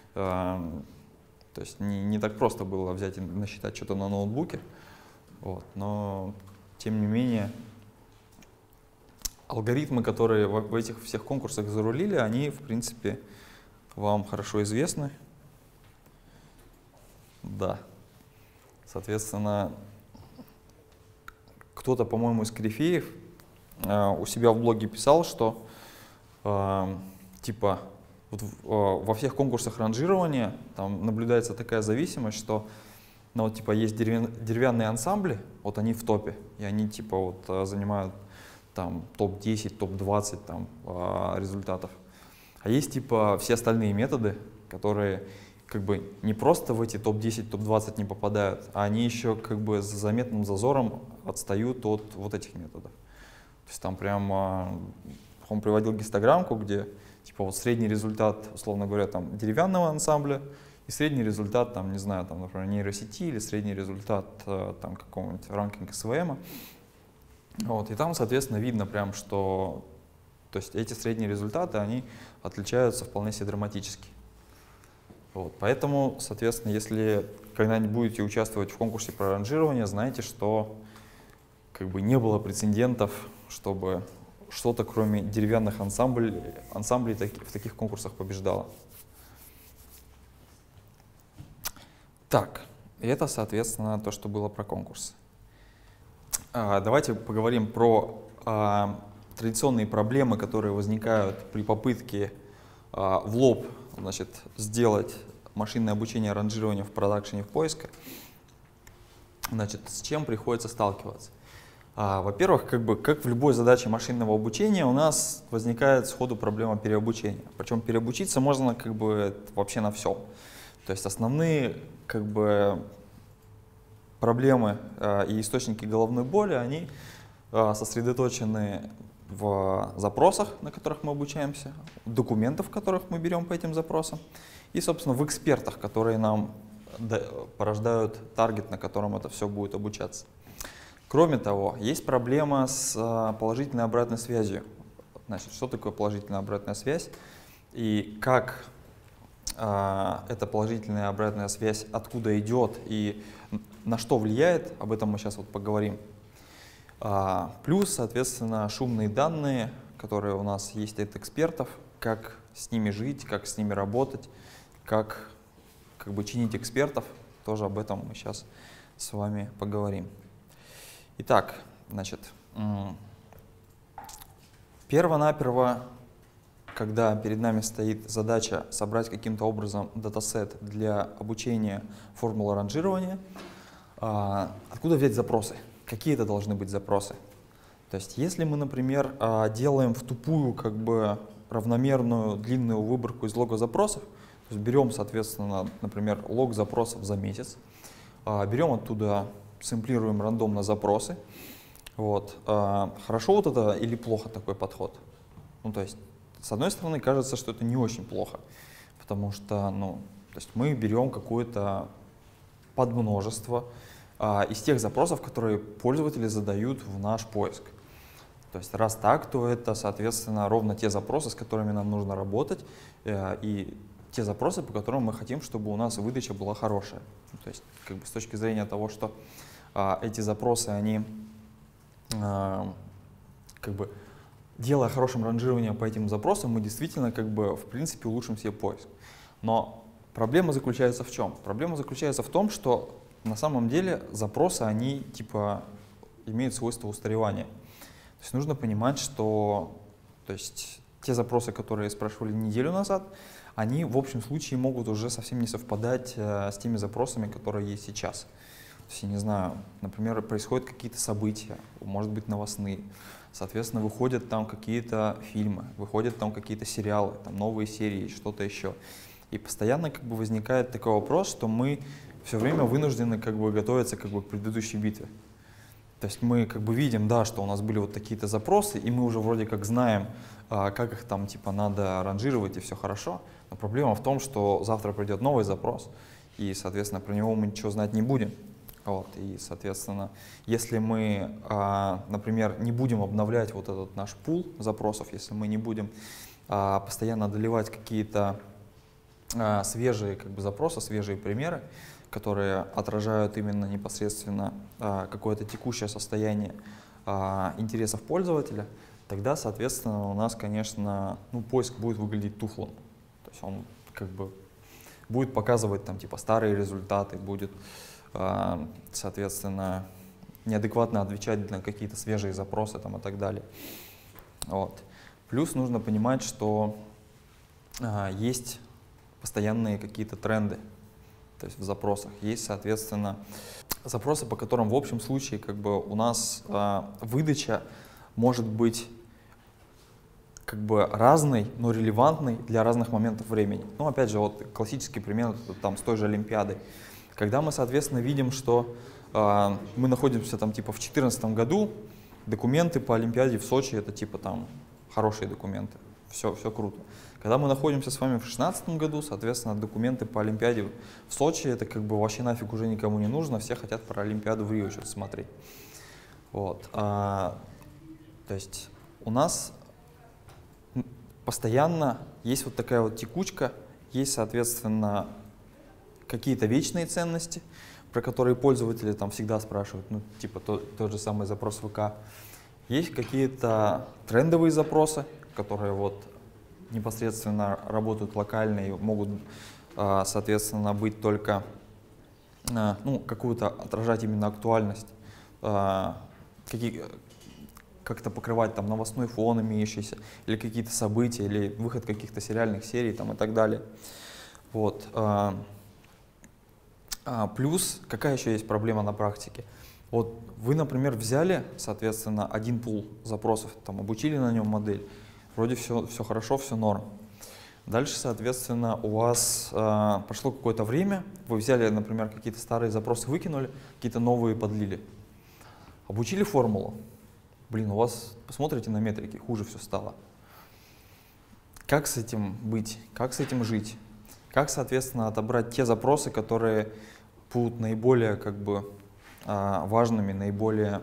[SPEAKER 1] то есть не так просто было взять и насчитать что-то на ноутбуке. Вот, но тем не менее алгоритмы, которые в этих всех конкурсах зарулили, они, в принципе, вам хорошо известны. Да. Соответственно, кто-то, по-моему, из корифеев у себя в блоге писал, что типа вот, во всех конкурсах ранжирования там наблюдается такая зависимость, что ну, вот, типа, есть деревянные ансамбли, вот они в топе, и они типа вот занимают там топ-10, топ-20 там результатов. А есть типа все остальные методы, которые как бы не просто в эти топ-10, топ-20 не попадают, а они еще как бы с заметным зазором отстают от вот этих методов. То есть там прям он приводил гистограммку, где типа вот средний результат, условно говоря, там деревянного ансамбля и средний результат, там, не знаю, там, например, нейросети или средний результат там какого-нибудь ранкинга СВМ. Вот, и там, соответственно, видно прям, что то есть эти средние результаты, они отличаются вполне себе драматически. Вот, поэтому, соответственно, если когда-нибудь будете участвовать в конкурсе про ранжирование, знайте, что как бы не было прецедентов, чтобы что-то, кроме деревянных ансамблей в таких конкурсах побеждало. Так, это, соответственно, то, что было про конкурс. Давайте поговорим про традиционные проблемы, которые возникают при попытке в лоб, значит, сделать машинное обучение ранжирования в продакшене в поиске. Значит, с чем приходится сталкиваться? Во-первых, как в любой задаче машинного обучения, у нас возникает сходу проблема переобучения. Причем переобучиться можно как бы вообще на все. То есть основные как бы проблемы и источники головной боли, они сосредоточены в запросах, на которых мы обучаемся, документах, которых мы берем по этим запросам, и, собственно, в экспертах, которые нам порождают таргет, на котором это все будет обучаться. Кроме того, есть проблема с положительной обратной связью. Значит, что такое положительная обратная связь и как эта положительная обратная связь, откуда идет и на что влияет, об этом мы сейчас вот поговорим. Плюс, соответственно, шумные данные, которые у нас есть от экспертов, как с ними жить, как с ними работать, как бы чинить экспертов, тоже об этом мы сейчас с вами поговорим. Итак, значит, перво-наперво, когда перед нами стоит задача собрать каким-то образом датасет для обучения формулы ранжирования, откуда взять запросы? Какие это должны быть запросы? То есть, если мы, например, делаем в тупую как бы равномерную длинную выборку из лога запросов, то есть берем, соответственно, например, лог запросов за месяц, берем оттуда, сэмплируем рандомно запросы. Вот. Хорошо вот это или плохо такой подход? Ну, то есть, с одной стороны, кажется, что это не очень плохо, потому что, ну, то есть мы берем какое-то подмножество из тех запросов, которые пользователи задают в наш поиск. То есть раз так, то это, соответственно, ровно те запросы, с которыми нам нужно работать, и те запросы, по которым мы хотим, чтобы у нас выдача была хорошая. То есть как бы с точки зрения того, что эти запросы, они как бы делая хорошим ранжирование по этим запросам, мы действительно как бы в принципе улучшим себе поиск. Но проблема заключается в чем? Проблема заключается в том, что на самом деле запросы, они типа имеют свойство устаревания. То есть нужно понимать, что то есть, те запросы, которые спрашивали неделю назад, они в общем случае могут уже совсем не совпадать с теми запросами, которые есть сейчас. То есть, я не знаю, например, происходят какие-то события, может быть новостные, соответственно, выходят там какие-то фильмы, выходят там какие-то сериалы, там новые серии, что-то еще. И постоянно как бы возникает такой вопрос, что мы все время вынуждены как бы готовиться как бы к предыдущей битве. То есть мы как бы видим, да, что у нас были вот такие-то запросы, и мы уже вроде как знаем, как их там типа надо ранжировать, и все хорошо. Но проблема в том, что завтра придет новый запрос, и, соответственно, про него мы ничего знать не будем. Вот, и, соответственно, если мы, например, не будем обновлять вот этот наш пул запросов, если мы не будем постоянно доливать какие-то свежие как бы запросы, свежие примеры, которые отражают именно непосредственно какое-то текущее состояние интересов пользователя, тогда, соответственно, у нас, конечно, ну, поиск будет выглядеть тухлым. То есть он как бы будет показывать там типа старые результаты, будет, соответственно, неадекватно отвечать на какие-то свежие запросы там, и так далее. Вот. Плюс нужно понимать, что есть постоянные какие-то тренды. То есть в запросах есть, соответственно, запросы, по которым в общем случае как бы у нас выдача может быть как бы разной, но релевантной для разных моментов времени. Ну, опять же, вот классический пример там, с той же Олимпиадой. Когда мы, соответственно, видим, что мы находимся там типа в 2014 году, документы по Олимпиаде в Сочи — это типа там хорошие документы, все круто. Когда мы находимся с вами в 2016 году, соответственно, документы по Олимпиаде в Сочи — это как бы вообще нафиг уже никому не нужно, все хотят про Олимпиаду в Рио что-то смотреть. Вот. То есть у нас постоянно есть вот такая вот текучка, есть, соответственно, какие-то вечные ценности, про которые пользователи там всегда спрашивают, ну, типа тот же самый запрос ВК. Есть какие-то трендовые запросы, которые вот непосредственно работают локально и могут, соответственно, быть только, ну, какую-то отражать именно актуальность, как-то покрывать там новостной фон имеющийся, или какие-то события, или выход каких-то сериальных серий там, и так далее. Вот. Плюс, какая еще есть проблема на практике? Вот вы, например, взяли, соответственно, один пул запросов, там, обучили на нем модель, вроде все хорошо, все норм. Дальше, соответственно, у вас прошло какое-то время, вы взяли, например, какие-то старые запросы, выкинули, какие-то новые подлили. Обучили формулу. Блин, у вас, посмотрите на метрики, хуже все стало. Как с этим быть? Как с этим жить? Как, соответственно, отобрать те запросы, которые будут наиболее как бы важными, наиболее,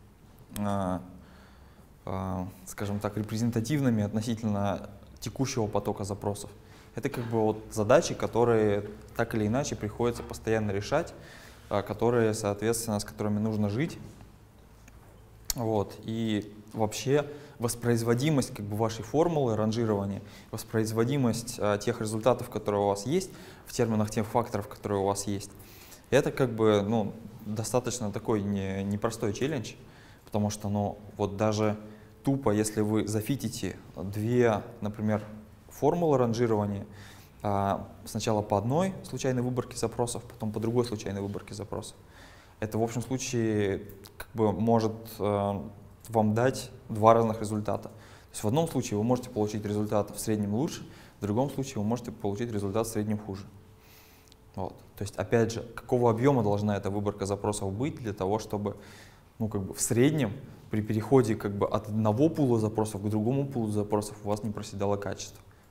[SPEAKER 1] скажем так, репрезентативными относительно текущего потока запросов. Это как бы вот задачи, которые так или иначе приходится постоянно решать, которые, соответственно, с которыми нужно жить. Вот. И вообще воспроизводимость как бы вашей формулы ранжирования, воспроизводимость тех результатов, которые у вас есть, в терминах тех факторов, которые у вас есть, это как бы, ну, достаточно такой непростой челлендж, потому что, ну, вот даже тупо, если вы зафитите две, например, формулы ранжирования, сначала по одной случайной выборке запросов, потом по другой случайной выборке запросов, это в общем случае как бы может вам дать два разных результата. То есть в одном случае вы можете получить результат в среднем лучше, в другом случае вы можете получить результат в среднем хуже. Вот. То есть опять же, какого объема должна эта выборка запросов быть для того, чтобы, ну, как бы в среднем при переходе как бы от одного пула запросов к другому пулу запросов у вас не проседало качество.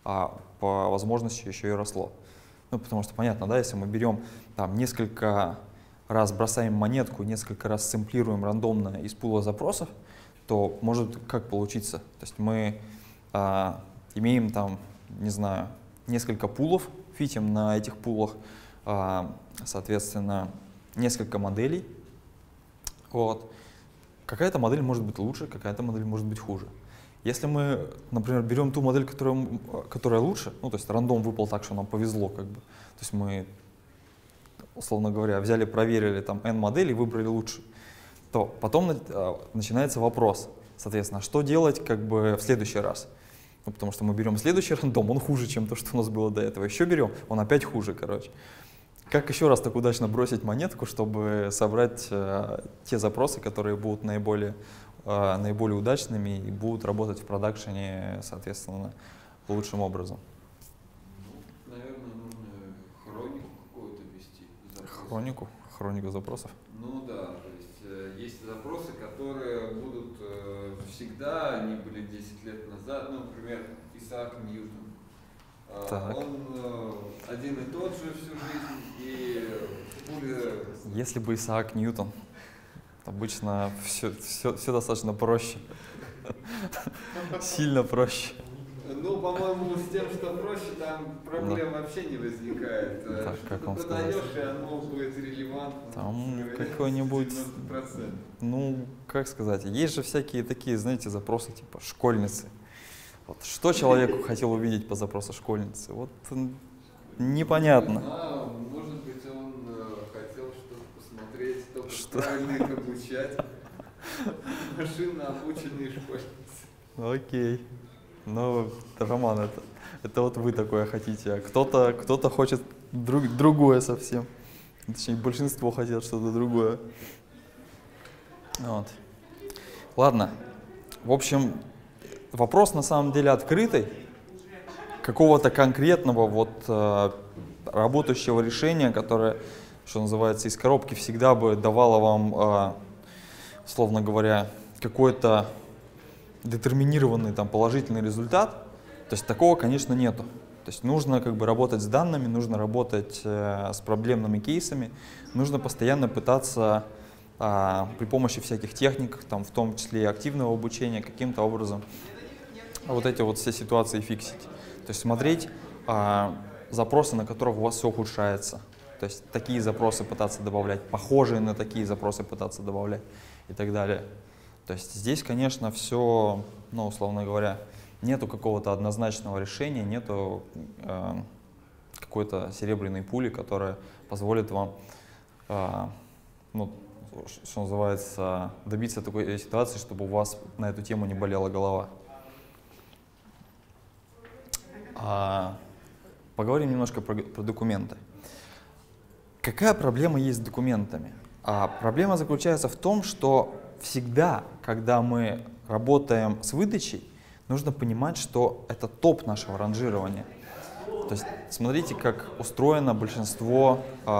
[SPEAKER 1] а по возможности еще и росло. Ну, потому что понятно, да, если мы берем там несколько раз бросаем монетку, несколько раз сэмплируем рандомно из пула запросов, то может как получиться. То есть мы имеем там, не знаю, несколько пулов, фитим на этих пулах, соответственно, несколько моделей. Вот. Какая-то модель может быть лучше, какая-то модель может быть хуже. Если мы, например, берем ту модель, которая лучше, ну, то есть рандом выпал так, что нам повезло, как бы, то есть мы, условно говоря, взяли, проверили там n моделей, выбрали лучшую, то потом начинается вопрос, соответственно, что делать как бы в следующий раз. Ну, потому что мы берем следующий рандом, он хуже, чем то, что у нас было до этого. Еще берем, он опять хуже, короче. Как еще раз так удачно бросить монетку, чтобы собрать те запросы, которые будут наиболее удачными и будут работать в продакшене, соответственно, лучшим образом?
[SPEAKER 3] Ну, наверное, нужно хронику какую-то вести.
[SPEAKER 1] Хронику запросов.
[SPEAKER 3] Ну да, то есть есть запросы, которые будут всегда, они были 10 лет назад, ну, например, Исаак Ньютон.
[SPEAKER 1] Так.
[SPEAKER 3] Он один и тот же всю жизнь, и
[SPEAKER 1] Если бы Исаак Ньютон, обычно все достаточно проще. Сильно проще.
[SPEAKER 3] Ну, по-моему, с тем, что проще, там проблем вообще не возникает.
[SPEAKER 1] Так, как вам
[SPEAKER 3] подаешь,
[SPEAKER 1] сказать?
[SPEAKER 3] и оно будет релевантно.
[SPEAKER 1] Там какой-нибудь,
[SPEAKER 3] 90%.
[SPEAKER 1] ну, как сказать, есть же всякие такие, знаете, запросы типа школьницы. Вот, что человек хотел увидеть по запросу школьницы? Вот непонятно.
[SPEAKER 3] Не знаю, может быть, он хотел что-то посмотреть, только правильно их обучать. Машинно обученные школьницы.
[SPEAKER 1] Окей. Ну, Роман, это вот вы такое хотите, а кто-то хочет другое совсем. Точнее, большинство хотят что-то другое. Вот. Ладно. В общем, вопрос на самом деле открытый. Какого-то конкретного вот работающего решения, которое, что называется, из коробки всегда бы давало вам, условно говоря, какой-то детерминированный там положительный результат, то есть такого, конечно, нету. То есть нужно как бы работать с данными, нужно работать с проблемными кейсами, нужно постоянно пытаться при помощи всяких техник, там, в том числе и активного обучения, каким-то образом вот эти вот все ситуации фиксить. То есть смотреть запросы, на которых у вас все ухудшается. То есть такие запросы пытаться добавлять, похожие на такие запросы пытаться добавлять и так далее. То есть здесь, конечно, все, ну, условно говоря, нету какого-то однозначного решения, нету какой-то серебряной пули, которая позволит вам, ну, что называется, добиться такой ситуации, чтобы у вас на эту тему не болела голова. Поговорим немножко про документы. Какая проблема есть с документами? Проблема заключается в том, что всегда, когда мы работаем с выдачей, нужно понимать, что это топ нашего ранжирования. То есть смотрите, как устроено большинство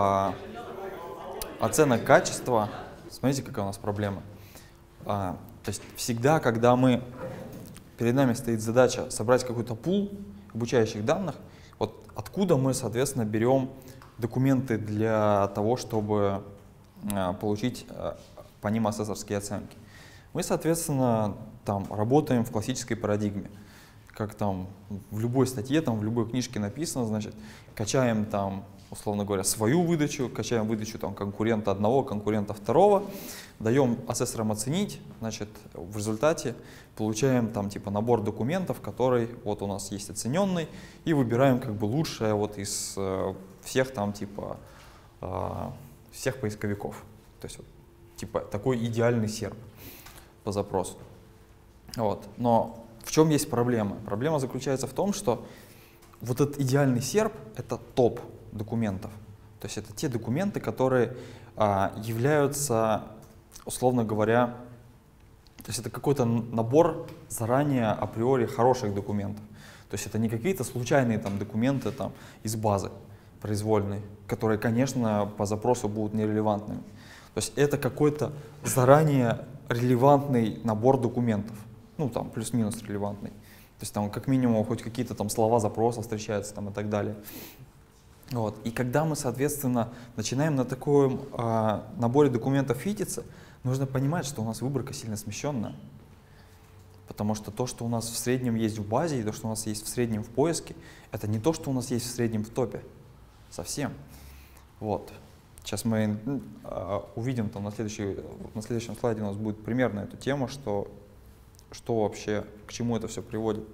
[SPEAKER 1] оценок качества. Смотрите, какая у нас проблема. То есть всегда, когда перед нами стоит задача собрать какой-то пул обучающих данных, вот откуда мы, соответственно, берем документы для того, чтобы получить по ним асессорские оценки. Мы, соответственно, там работаем в классической парадигме. Как там в любой статье, там, в любой книжке написано, значит, качаем там, условно говоря, свою выдачу, качаем выдачу там, конкурента одного, конкурента второго, даем асессорам оценить, значит, в результате получаем там типа набор документов, который вот у нас есть оцененный, и выбираем как бы лучшее вот из всех там типа всех поисковиков. То есть вот, типа такой идеальный серп по запросу. Вот. Но в чем есть проблема? Проблема заключается в том, что вот этот идеальный серп — это топ документов. То есть это те документы, которые являются, условно говоря, то есть это какой-то набор заранее априори хороших документов. То есть это не какие-то случайные там документы там, из базы произвольной, которые, конечно, по запросу будут нерелевантными. То есть это какой-то заранее релевантный набор документов, ну там плюс-минус релевантный. То есть там как минимум хоть какие-то там слова запроса встречаются там и так далее. Вот. И когда мы, соответственно, начинаем на таком наборе документов фититься, нужно понимать, что у нас выборка сильно смещенная. Потому что то, что у нас в среднем есть в базе, и то, что у нас есть в среднем в поиске, это не то, что у нас есть в среднем в топе. Совсем. Вот. Сейчас мы увидим там на следующем слайде у нас будет примерно эту тему, что вообще, к чему это все приводит.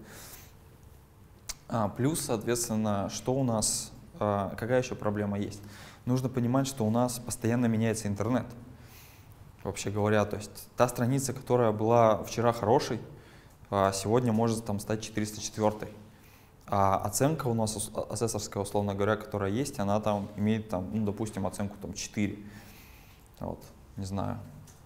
[SPEAKER 1] Плюс, соответственно, что у нас, какая еще проблема есть? Нужно понимать, что у нас постоянно меняется интернет. Вообще говоря, то есть та страница, которая была вчера хорошей, сегодня может там стать 404-й. А оценка у нас асессорская, условно говоря, которая есть, она там имеет, там, ну, допустим, оценку там 4. Вот, не знаю.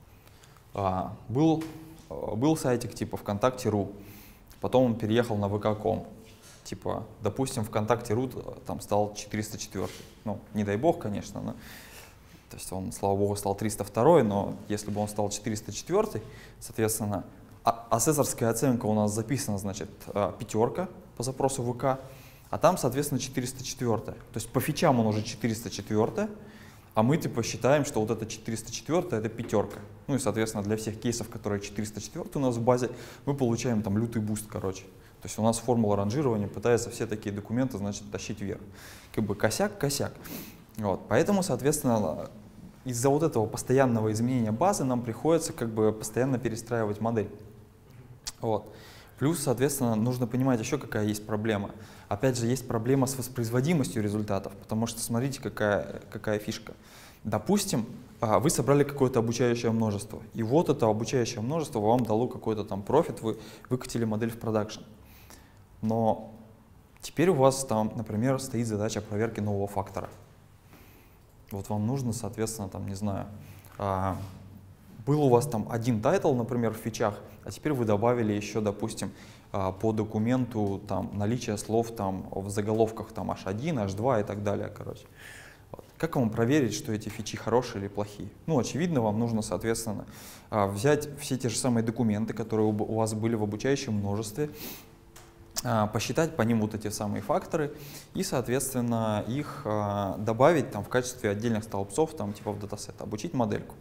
[SPEAKER 1] Был сайтик типа ВКонтакте.ру, потом он переехал на ВК.ком. Типа, допустим, ВКонтакте.ру там стал 404. Ну, не дай бог, конечно, но, то есть он, слава богу, стал 302, но если бы он стал 404, соответственно, асессорская оценка у нас записана, значит, 5 по запросу ВК, а там, соответственно, 404. То есть по фичам он уже 404, а мы типа считаем, что вот это 404 это 5. Ну и, соответственно, для всех кейсов, которые 404 у нас в базе, мы получаем там лютый буст, короче. То есть у нас формула ранжирования пытается все такие документы, значит, тащить вверх. Как бы косяк. Вот. Поэтому, соответственно, из-за вот этого постоянного изменения базы нам приходится как бы постоянно перестраивать модель. Вот. Плюс, соответственно, нужно понимать еще, какая есть проблема. Опять же, есть проблема с воспроизводимостью результатов, потому что смотрите, какая фишка. Допустим, вы собрали какое-то обучающее множество, и вот это обучающее множество вам дало какой-то там профит, вы выкатили модель в продакшн. Но теперь у вас там, например, стоит задача проверки нового фактора. Вот вам нужно, соответственно, там, не знаю, был у вас там один тайтл, например, в фичах, а теперь вы добавили еще, допустим, по документу там наличие слов там в заголовках там H1, H2 и так далее, короче. Вот. Как вам проверить, что эти фичи хорошие или плохие? Ну, очевидно, вам нужно, соответственно, взять все те же самые документы, которые у вас были в обучающем множестве, посчитать по ним вот эти самые факторы и, соответственно, их добавить там в качестве отдельных столбцов, там типа в датасет, обучить модельку.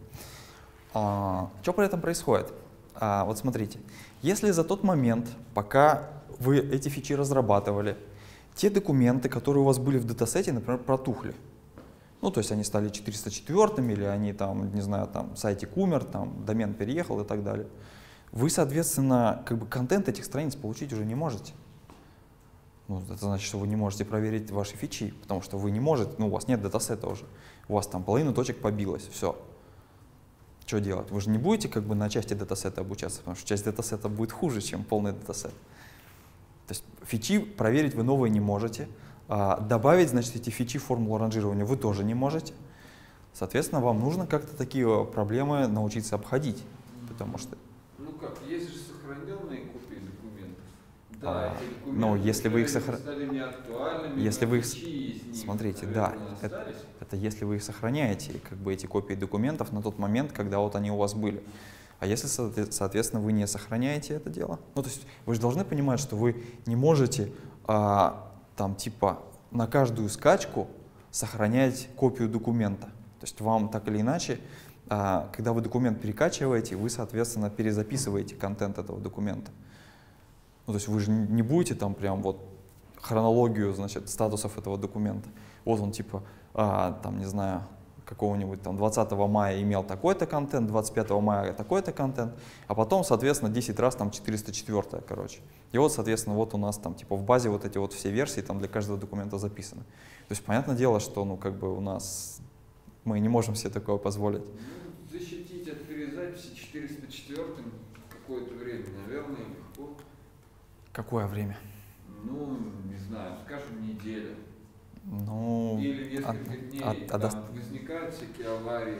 [SPEAKER 1] Что при этом происходит? Вот смотрите, если за тот момент, пока вы эти фичи разрабатывали, те документы, которые у вас были в датасете, например, протухли, ну, то есть они стали 404 или они там, не знаю, там сайтик умер, там домен переехал и так далее, вы, соответственно, как бы контент этих страниц получить уже не можете. Ну, это значит, что вы не можете проверить ваши фичи, потому что вы не можете, ну, у вас нет датасета уже, у вас там половина точек побилась, все. Что делать? Вы же не будете как бы на части датасета обучаться, потому что часть датасета будет хуже, чем полный датасет. То есть фичи проверить вы новые не можете, добавить, значит, эти фичи в формулу ранжирования вы тоже не можете. Соответственно, вам нужно как-то такие проблемы научиться обходить, потому что…
[SPEAKER 3] Ну как, есть же сохраненные копии документов. Да, эти документы,
[SPEAKER 1] но если вы их
[SPEAKER 3] стали неактуальными,
[SPEAKER 1] если вы их…
[SPEAKER 3] фичи из них,
[SPEAKER 1] Смотрите,
[SPEAKER 3] наверное,
[SPEAKER 1] да,
[SPEAKER 3] остались.
[SPEAKER 1] это если вы их сохраняете, как бы эти копии документов на тот момент, когда вот они у вас были. А если, соответственно, вы не сохраняете это дело, ну то есть вы же должны понимать, что вы не можете там типа на каждую скачку сохранять копию документа. То есть вам так или иначе, когда вы документ перекачиваете, вы, соответственно, перезаписываете контент этого документа. Ну, то есть вы же не будете там прям вот хронологию, значит, статусов этого документа. Вот он типа, там, не знаю, какого-нибудь там 20 мая имел такой-то контент, 25 мая такой-то контент, а потом, соответственно, 10 раз там 404, короче. И вот, соответственно, вот у нас там типа в базе вот эти вот все версии там для каждого документа записаны. То есть, понятное дело, что, ну, как бы у нас, мы не можем себе такое позволить.
[SPEAKER 3] Ну, защитить от перезаписи 404 какое-то время, наверное, легко.
[SPEAKER 1] Какое время?
[SPEAKER 3] Ну, не знаю, скажем, неделя.
[SPEAKER 1] Ну,
[SPEAKER 3] или несколько дней, там возникают всякие аварии.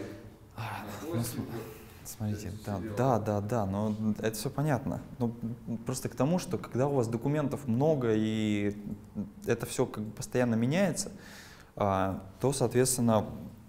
[SPEAKER 1] Смотрите, да, но это все понятно. Ну, просто к тому, что когда у вас документов много и это все как бы постоянно меняется, то, соответственно,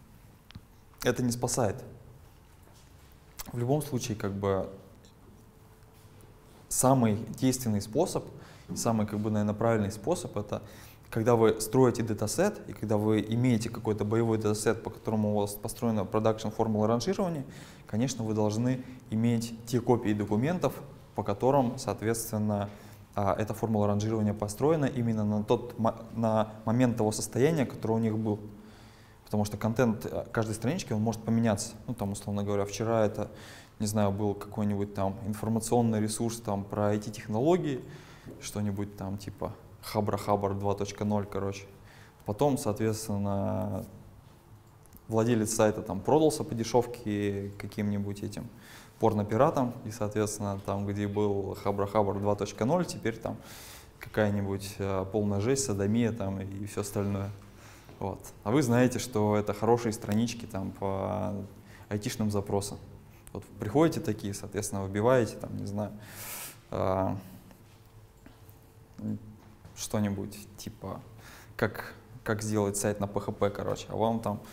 [SPEAKER 1] это не спасает. В любом случае, как бы самый действенный способ, самый, как бы, наверное, правильный способ — это когда вы строите датасет, и когда вы имеете какой-то боевой датасет, по которому у вас построена продакшн формула ранжирования, конечно, вы должны иметь те копии документов, по которым, соответственно, эта формула ранжирования построена именно на момент того состояния, которое у них был. Потому что контент каждой странички, он может поменяться. Ну, там, условно говоря, вчера это, не знаю, был какой-нибудь там информационный ресурс там про IT-технологии, что-нибудь там типа Хабр 2.0, короче. Потом, соответственно, владелец сайта там продался по дешевке каким-нибудь этим порнопиратам, и, соответственно, там, где был Хабр 2.0, теперь там какая-нибудь полная жесть, содомия там и все остальное. Вот. А вы знаете, что это хорошие странички там по айтишным запросам. Вот приходите такие, соответственно, выбиваете там, не знаю, что-нибудь типа как сделать сайт на PHP, короче, а вам там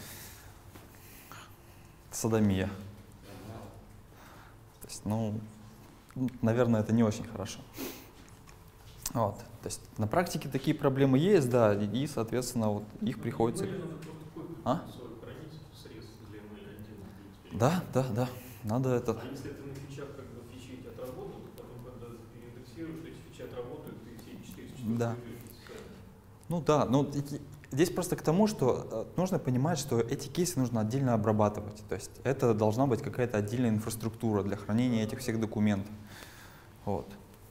[SPEAKER 1] содомия. То есть, ну, наверное, это не очень хорошо. Вот. То есть на практике такие проблемы есть, да, и, соответственно, вот их приходится. А? Да, надо это.
[SPEAKER 4] А если ты на фичах, как бы, фичи эти отработают, то потом, когда переиндексируешь, эти фичи отработают, и все эти 4 часа.
[SPEAKER 1] Да. Ну да, но здесь просто к тому, что нужно понимать, что эти кейсы нужно отдельно обрабатывать. То есть это должна быть какая-то отдельная инфраструктура для хранения этих всех документов. Вот.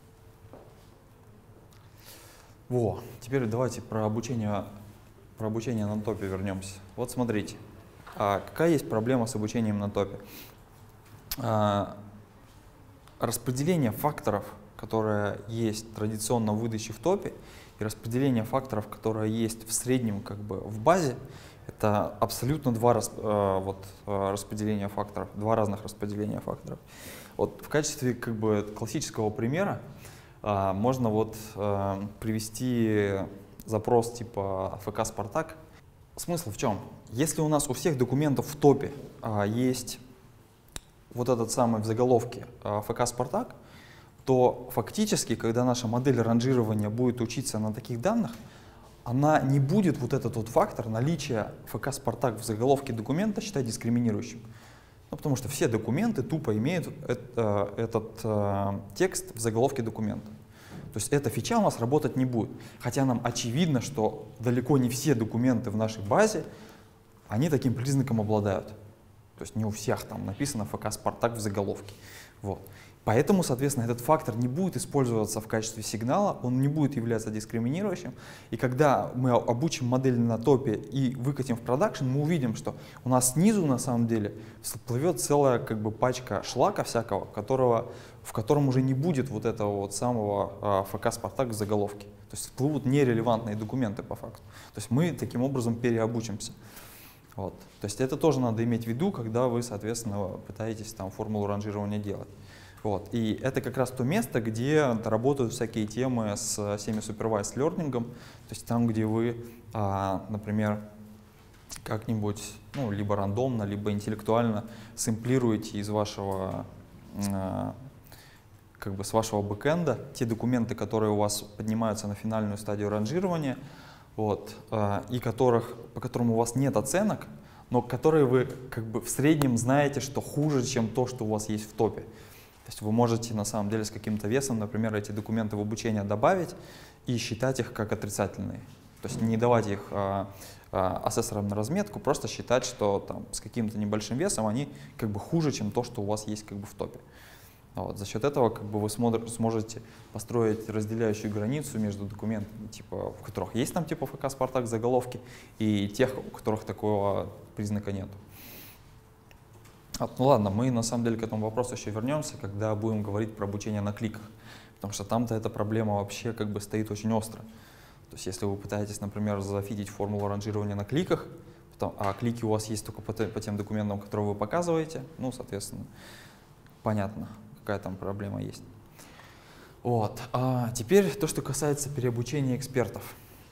[SPEAKER 1] Теперь давайте про обучение на топе вернемся. Вот смотрите, какая есть проблема с обучением на топе? Распределение факторов, которое есть традиционно в выдаче в топе, и распределение факторов, которое есть в среднем, как бы, в базе, это абсолютно два распределения факторов, два разных распределения факторов. Вот в качестве, как бы, классического примера можно вот привести запрос типа ФК «Спартак». Смысл в чем? Если у нас у всех документов в топе есть вот этот самый в заголовке ФК «Спартак», то фактически, когда наша модель ранжирования будет учиться на таких данных, она не будет вот этот вот фактор наличия ФК «Спартак» в заголовке документа считать дискриминирующим. Ну, потому что все документы тупо имеют этот текст в заголовке документа. То есть эта фича у нас работать не будет. Хотя нам очевидно, что далеко не все документы в нашей базе, они таким признаком обладают. То есть не у всех там написано ФК «Спартак» в заголовке. Вот. Поэтому, соответственно, этот фактор не будет использоваться в качестве сигнала, он не будет являться дискриминирующим. И когда мы обучим модель на топе и выкатим в продакшн, мы увидим, что у нас снизу на самом деле всплывет целая, как бы, пачка шлака всякого, в котором уже не будет вот этого вот самого ФК «Спартак» в заголовке. То есть всплывут нерелевантные документы по факту. То есть мы таким образом переобучимся. Вот. То есть это тоже надо иметь в виду, когда вы, соответственно, пытаетесь там формулу ранжирования делать. Вот. И это как раз то место, где работают всякие темы с semi-supervised learning, то есть там, где вы, например, как-нибудь, ну, либо рандомно, либо интеллектуально сэмплируете из вашего, как бы, с вашего бэкэнда те документы, которые у вас поднимаются на финальную стадию ранжирования, вот, и по которым у вас нет оценок, но которые вы, как бы, в среднем знаете, что хуже, чем то, что у вас есть в топе. То есть вы можете на самом деле с каким-то весом, например, эти документы в обучение добавить и считать их как отрицательные. То есть не давать их асессорам на разметку, просто считать, что там с каким-то небольшим весом они, как бы, хуже, чем то, что у вас есть, как бы, в топе. Вот. За счет этого, как бы, вы сможете построить разделяющую границу между документами, типа, в которых есть там типа ФК «Спартак» заголовки, и тех, у которых такого признака нет. Ну ладно, мы на самом деле к этому вопросу еще вернемся, когда будем говорить про обучение на кликах, потому что там-то эта проблема вообще, как бы, стоит очень остро. То есть если вы пытаетесь, например, зафидить формулу ранжирования на кликах, а клики у вас есть только по тем документам, которые вы показываете, ну, соответственно, понятно, какая там проблема есть. Вот. Теперь то, что касается переобучения экспертов.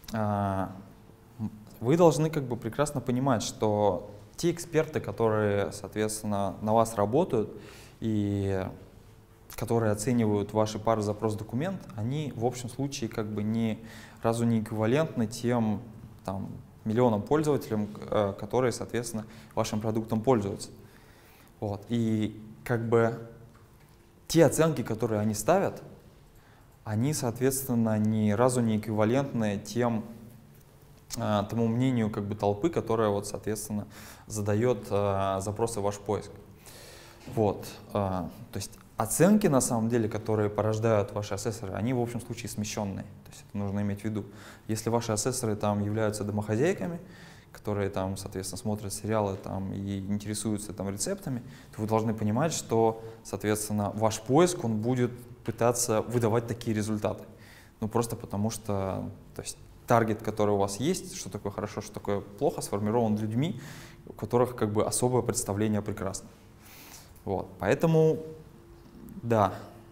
[SPEAKER 1] Вы должны, как бы, прекрасно понимать, что те эксперты, которые, соответственно, на вас работают и которые оценивают ваши пары запрос-документ, они в общем случае как бы ни разу не эквивалентны тем там, миллионам пользователям, которые, соответственно, вашим продуктом пользуются. Вот. И как бы те оценки, которые они ставят, они, соответственно, ни разу не эквивалентны тому мнению как бы толпы, которая, вот, соответственно, задает запросы в ваш поиск. Вот. То есть оценки, на самом деле, которые порождают ваши ассессоры, они в общем случае смещенные. То есть это нужно иметь в виду. Если ваши ассессоры там являются домохозяйками, которые там, соответственно, смотрят сериалы там, и интересуются там, рецептами, то вы должны понимать, что, соответственно, ваш поиск, он будет пытаться выдавать такие результаты. Ну, просто потому что, то есть, таргет, который у вас есть, что такое хорошо, что такое плохо, сформирован людьми, у которых как бы особое представление о прекрасном. Вот. Поэтому, да,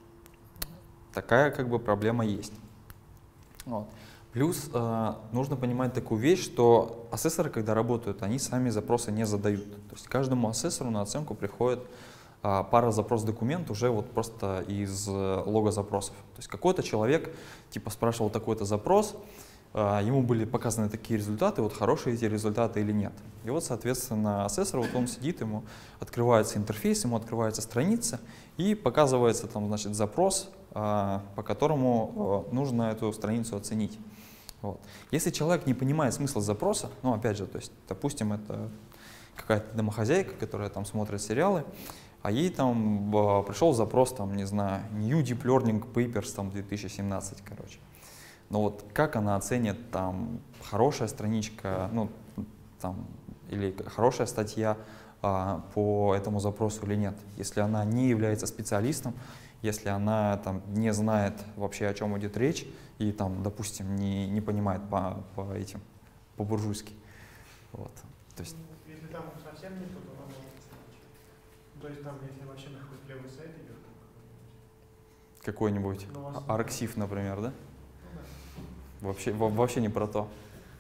[SPEAKER 1] такая как бы проблема есть. Вот. Плюс нужно понимать такую вещь, что ассессоры, когда работают, они сами запросы не задают. То есть каждому ассессору на оценку приходит пара запрос-документ уже вот просто из лога запросов. То есть какой-то человек типа спрашивал такой-то запрос, ему были показаны такие результаты, вот хорошие эти результаты или нет. И вот, соответственно, ассессор, вот он сидит, ему открывается интерфейс, ему открывается страница и показывается там, значит, запрос, по которому нужно эту страницу оценить. Вот. Если человек не понимает смысла запроса, ну, опять же, то есть, допустим, это какая-то домохозяйка, которая там смотрит сериалы, а ей там пришел запрос, там, не знаю, New Deep Learning Papers там, 2017, короче. Но вот как она оценит, там, хорошая страничка, ну, там, или хорошая статья по этому запросу или нет, если она не является специалистом, если она там, не знает вообще, о чем идет речь, и там, допустим, не понимает по-буржуйски. Вот. То есть,
[SPEAKER 4] если там совсем не то, она может оценить. То есть там, если вообще на какой-то левый сайт идет,
[SPEAKER 1] какой-нибудь Арксив, например, да? Ну, да. Вообще не про то.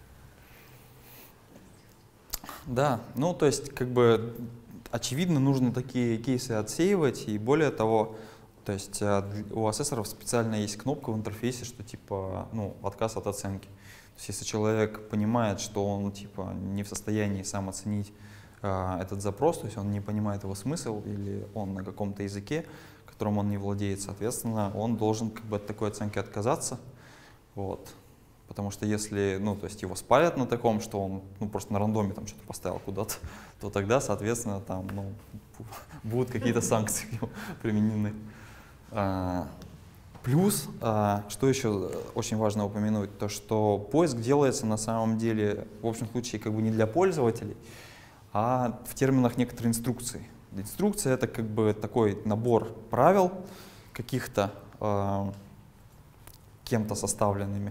[SPEAKER 1] Да, ну то есть как бы очевидно нужно такие кейсы отсеивать, и более того, то есть у ассессоров специально есть кнопка в интерфейсе, что типа, ну, отказ от оценки. То есть если человек понимает, что он типа не в состоянии сам оценить этот запрос, то есть он не понимает его смысл или он на каком-то языке, которым он не владеет, соответственно, он должен как бы от такой оценки отказаться. Вот. Потому что если, ну, то есть его спалят на таком, что он, ну, просто на рандоме там что-то поставил куда-то, то тогда, соответственно, там, ну, будут какие-то санкции применены. Плюс, что еще очень важно упомянуть, то что поиск делается на самом деле, в общем случае, как бы не для пользователей, а в терминах некоторой инструкции. Инструкция — это как бы такой набор правил каких-то кем-то составленный,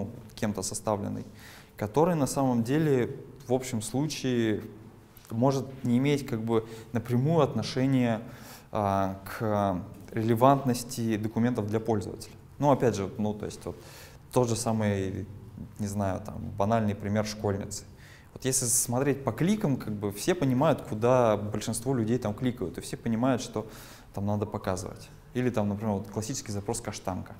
[SPEAKER 1] который на самом деле в общем случае может не иметь как бы напрямую отношения к релевантности документов для пользователя. Ну, опять же, ну, то есть вот, тот же самый, не знаю, там, банальный пример школьницы. Вот если смотреть по кликам, как бы все понимают, куда большинство людей там кликают, и все понимают, что там надо показывать. Или там, например, вот классический запрос каштанка.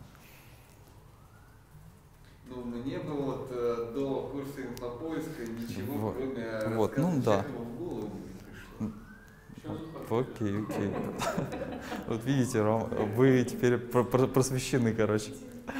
[SPEAKER 3] Ну, мне бы вот до курса инфопоиска ничего,
[SPEAKER 1] вот.
[SPEAKER 3] кроме
[SPEAKER 1] вот, ну, да.
[SPEAKER 3] в голову не пришло.
[SPEAKER 1] Окей. Вот видите, Ром, вы теперь просвещены, короче.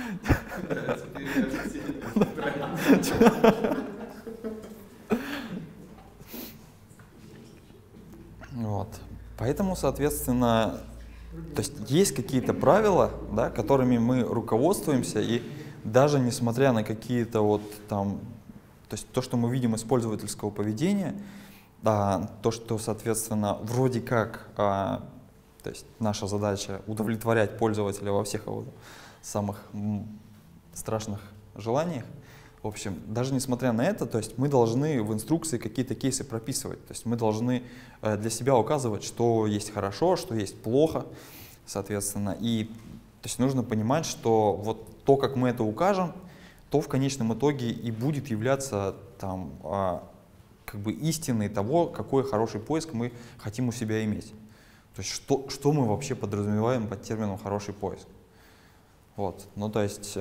[SPEAKER 1] Вот. Поэтому, соответственно, то есть есть какие-то правила, да, которыми мы руководствуемся, и даже несмотря на какие-то вот там, то есть то, что мы видим из пользовательского поведения, то, что, соответственно, вроде как, то есть наша задача удовлетворять пользователя во всех его самых страшных желаниях. В общем, даже несмотря на это, то есть мы должны в инструкции какие-то кейсы прописывать. То есть мы должны для себя указывать, что есть хорошо, что есть плохо, соответственно. И то есть нужно понимать, что вот то, как мы это укажем, то в конечном итоге и будет являться там, как бы истиной того, какой хороший поиск мы хотим у себя иметь. То есть что мы вообще подразумеваем под термином «хороший поиск». Вот. Ну, то есть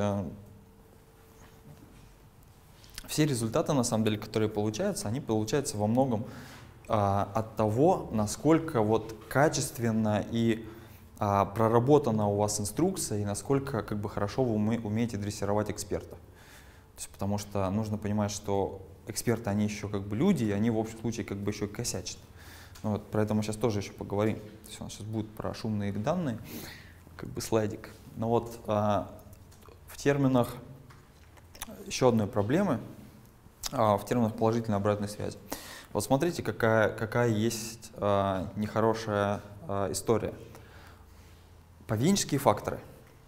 [SPEAKER 1] все результаты, на самом деле, которые получаются, они получаются во многом от того, насколько вот качественно и проработана у вас инструкция и насколько как бы хорошо вы умеете дрессировать эксперта. То есть, потому что нужно понимать, что эксперты, они еще как бы люди, и они в общем случае как бы еще и косячат. Ну, вот, про это мы сейчас тоже еще поговорим. То есть у нас сейчас будет про шумные данные, как бы слайдик. Но вот в терминах еще одной проблемы, в терминах положительной обратной связи. Вот смотрите, какая есть нехорошая история. Поведенческие факторы.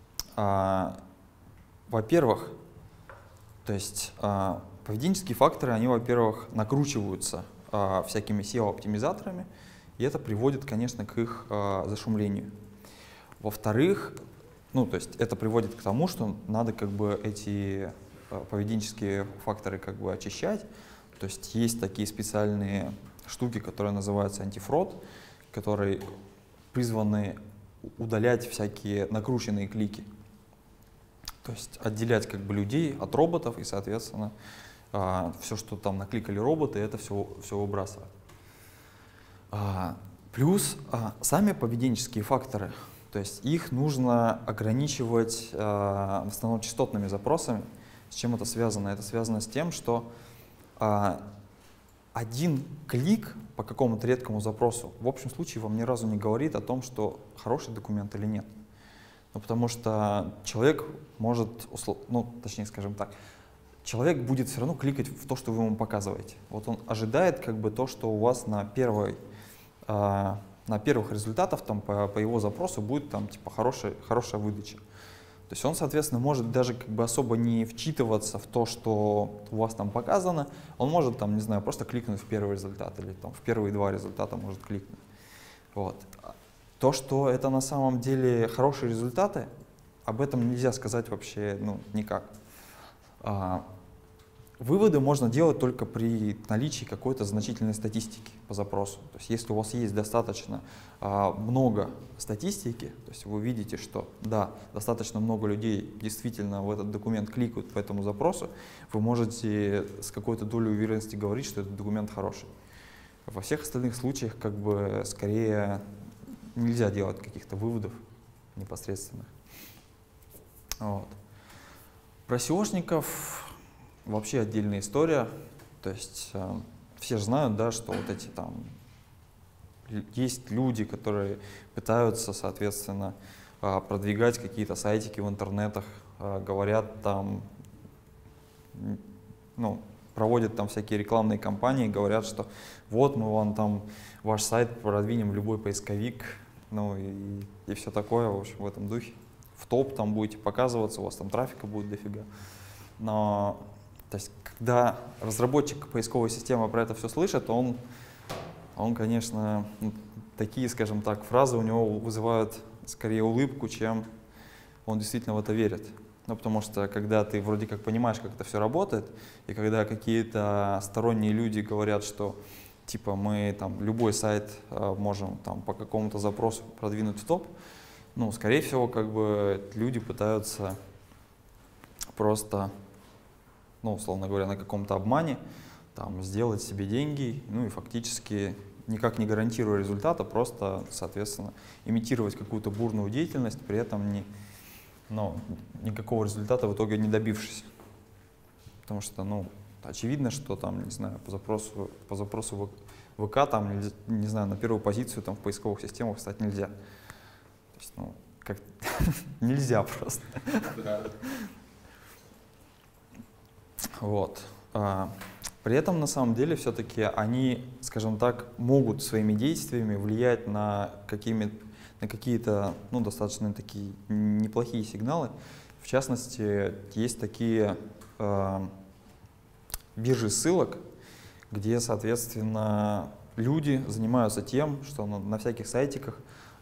[SPEAKER 1] Во-первых, то есть поведенческие факторы, они, во-первых, накручиваются всякими SEO-оптимизаторами, и это приводит, конечно, к их зашумлению. Во-вторых, ну, то есть это приводит к тому, что надо как бы эти поведенческие факторы как бы очищать. То есть есть такие специальные штуки, которые называются антифрод, которые призваны удалять всякие накрученные клики. То есть отделять как бы людей от роботов и, соответственно, все, что там накликали роботы, это все выбрасывать. Плюс сами поведенческие факторы, то есть их нужно ограничивать в основном частотными запросами. С чем это связано? Это связано с тем, что один клик по какому-то редкому запросу в общем случае вам ни разу не говорит о том, что хороший документ или нет. Ну, потому что человек может, ну, точнее, скажем так, человек будет все равно кликать в то, что вы ему показываете. Вот он ожидает как бы то, что у вас на первых результатах там, по его запросу будет там, типа, хорошая выдача. То есть он, соответственно, может даже как бы особо не вчитываться в то, что у вас там показано. Он может там, не знаю, просто кликнуть в первый результат или там, в первые два результата может кликнуть. Вот. То, что это на самом деле хорошие результаты, об этом нельзя сказать вообще никак. Выводы можно делать только при наличии какой-то значительной статистики по запросу. То есть если у вас есть достаточно много статистики, то есть вы видите, что да, достаточно много людей действительно в этот документ кликают по этому запросу, вы можете с какой-то долей уверенности говорить, что этот документ хороший. Во всех остальных случаях как бы скорее нельзя делать каких-то выводов непосредственных. Вот. Про SEOшников вообще отдельная история. То есть все же знают, да, что вот эти там есть люди, которые пытаются, соответственно, продвигать какие-то сайтики в интернетах, говорят там, ну, проводят там всякие рекламные кампании, говорят, что вот мы вам там ваш сайт продвинем в любой поисковик, ну и все такое, в общем, в этом духе. В топ там будете показываться, у вас там трафика будет дофига. Но, то есть, когда разработчик поисковой системы про это все слышит, он конечно, такие, скажем так, фразы у него вызывают скорее улыбку, чем он действительно в это верит. Ну, потому что когда ты вроде как понимаешь, как это все работает, и когда какие-то сторонние люди говорят, что типа мы там любой сайт можем там по какому-то запросу продвинуть в топ, ну, скорее всего, как бы люди пытаются просто, ну, условно говоря, на каком-то обмане там сделать себе деньги, ну и фактически никак не гарантируя результата, просто, соответственно, имитировать какую-то бурную деятельность, при этом никакого результата в итоге не добившись. Потому что, ну, очевидно, что там, не знаю, по запросу ВК, там, не знаю, на первую позицию там в поисковых системах встать нельзя. То есть, ну, как нельзя просто. Вот. При этом, на самом деле, все-таки они, скажем так, могут своими действиями влиять на какие-то, ну, достаточно такие неплохие сигналы. В частности, есть такие биржи ссылок, где, соответственно, люди занимаются тем, что на всяких сайтиках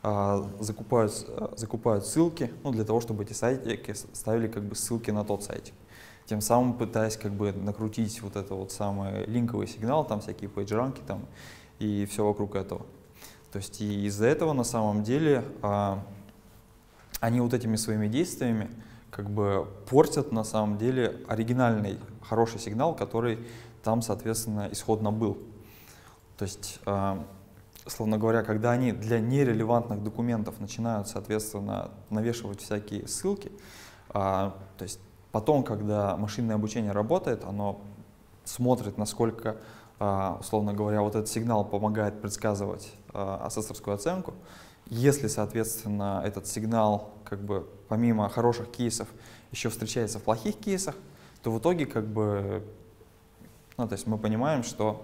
[SPEAKER 1] закупают ссылки, ну, для того, чтобы эти сайтики ставили как бы ссылки на тот сайтик. Тем самым пытаясь как бы накрутить вот это вот самый линковый сигнал, там всякие пейджранки там и все вокруг этого. То есть и из-за этого на самом деле они вот этими своими действиями как бы портят на самом деле оригинальный хороший сигнал, который там, соответственно, исходно был. То есть, словно говоря, когда они для нерелевантных документов начинают, соответственно, навешивать всякие ссылки, то есть потом, когда машинное обучение работает, оно смотрит, насколько, условно говоря, вот этот сигнал помогает предсказывать асессорскую оценку. Если, соответственно, этот сигнал, как бы, помимо хороших кейсов, еще встречается в плохих кейсах, то в итоге, как бы, ну, то есть мы понимаем, что,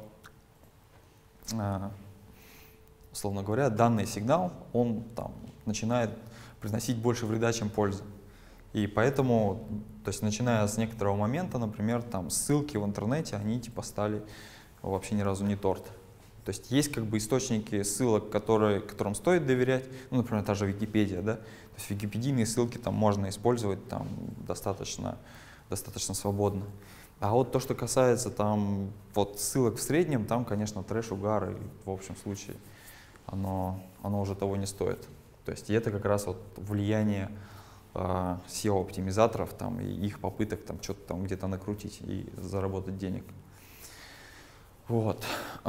[SPEAKER 1] условно говоря, данный сигнал, он там начинает приносить больше вреда, чем пользы. И поэтому, то есть начиная с некоторого момента, например, там ссылки в интернете, они типа стали вообще ни разу не торт. То есть есть как бы источники ссылок, которым стоит доверять, ну, например, та же Википедия, да, то есть википедийные ссылки там можно использовать там достаточно свободно. А вот то, что касается там вот ссылок в среднем, там, конечно, трэш, угар, и в общем случае оно уже того не стоит. То есть и это как раз вот влияние SEO-оптимизаторов там, и их попыток там что-то там где-то накрутить и заработать денег. Вот.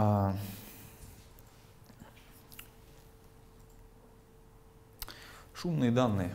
[SPEAKER 1] Шумные данные.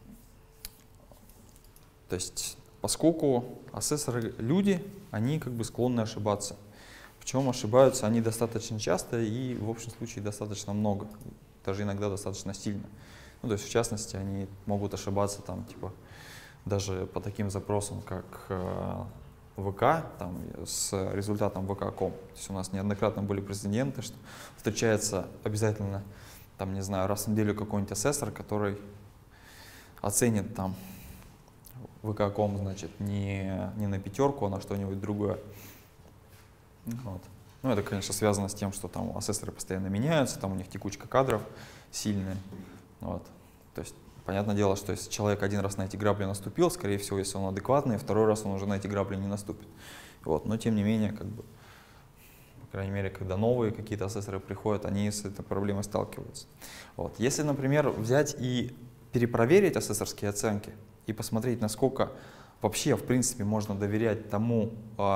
[SPEAKER 1] То есть, поскольку асессоры люди, они как бы склонны ошибаться. Причем ошибаются они достаточно часто и в общем случае достаточно много, даже иногда достаточно сильно. Ну, то есть, в частности, они могут ошибаться там, типа, даже по таким запросам, как ВК, там, с результатом vk.com. То есть у нас неоднократно были прецеденты, что встречается обязательно, там, не знаю, раз в неделю какой-нибудь асессор, который оценит там vk.com, значит, не на 5, а на что-нибудь другое. Вот. Ну, это, конечно, связано с тем, что там асессоры постоянно меняются, там у них текучка кадров сильная. Вот. То есть, понятное дело, что если человек один раз на эти грабли наступил, скорее всего, если он адекватный, второй раз он уже на эти грабли не наступит. Вот. Но, тем не менее, как бы, по крайней мере, когда новые какие-то асессоры приходят, они с этой проблемой сталкиваются. Вот. Если, например, взять и перепроверить асессорские оценки и посмотреть, насколько вообще, в принципе, можно доверять тому,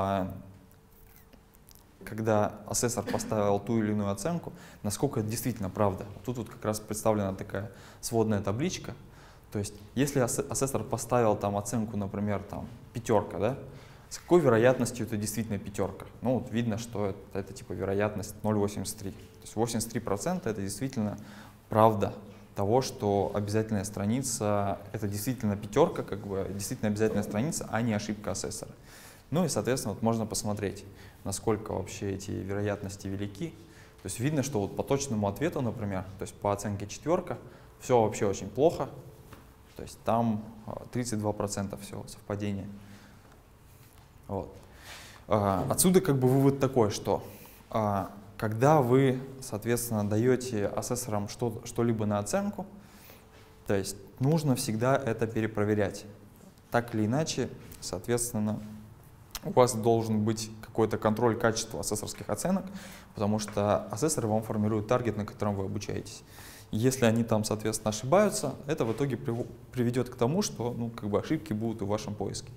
[SPEAKER 1] когда асессор поставил ту или иную оценку, насколько это действительно правда. Тут вот как раз представлена такая сводная табличка. То есть, если асессор поставил там оценку, например, там 5, да, с какой вероятностью это действительно 5? Ну, вот видно, что это типа вероятность 0,83. То есть 83% это действительно правда того, что обязательная страница это действительно 5, как бы действительно обязательная страница, а не ошибка асессора. Ну и, соответственно, вот можно посмотреть, насколько вообще эти вероятности велики. То есть видно, что вот по точному ответу, например, то есть по оценке 4, все вообще очень плохо. То есть там 32% всего совпадения. Вот. Отсюда как бы вывод такой, что когда вы, соответственно, даете асессорам что-либо на оценку, то есть нужно всегда это перепроверять. Так или иначе, соответственно, у вас должен быть какой-то контроль качества асессорских оценок, потому что асессоры вам формируют таргет, на котором вы обучаетесь. Если они там, соответственно, ошибаются, это в итоге приведет к тому, что ну, как бы ошибки будут в вашем поиске.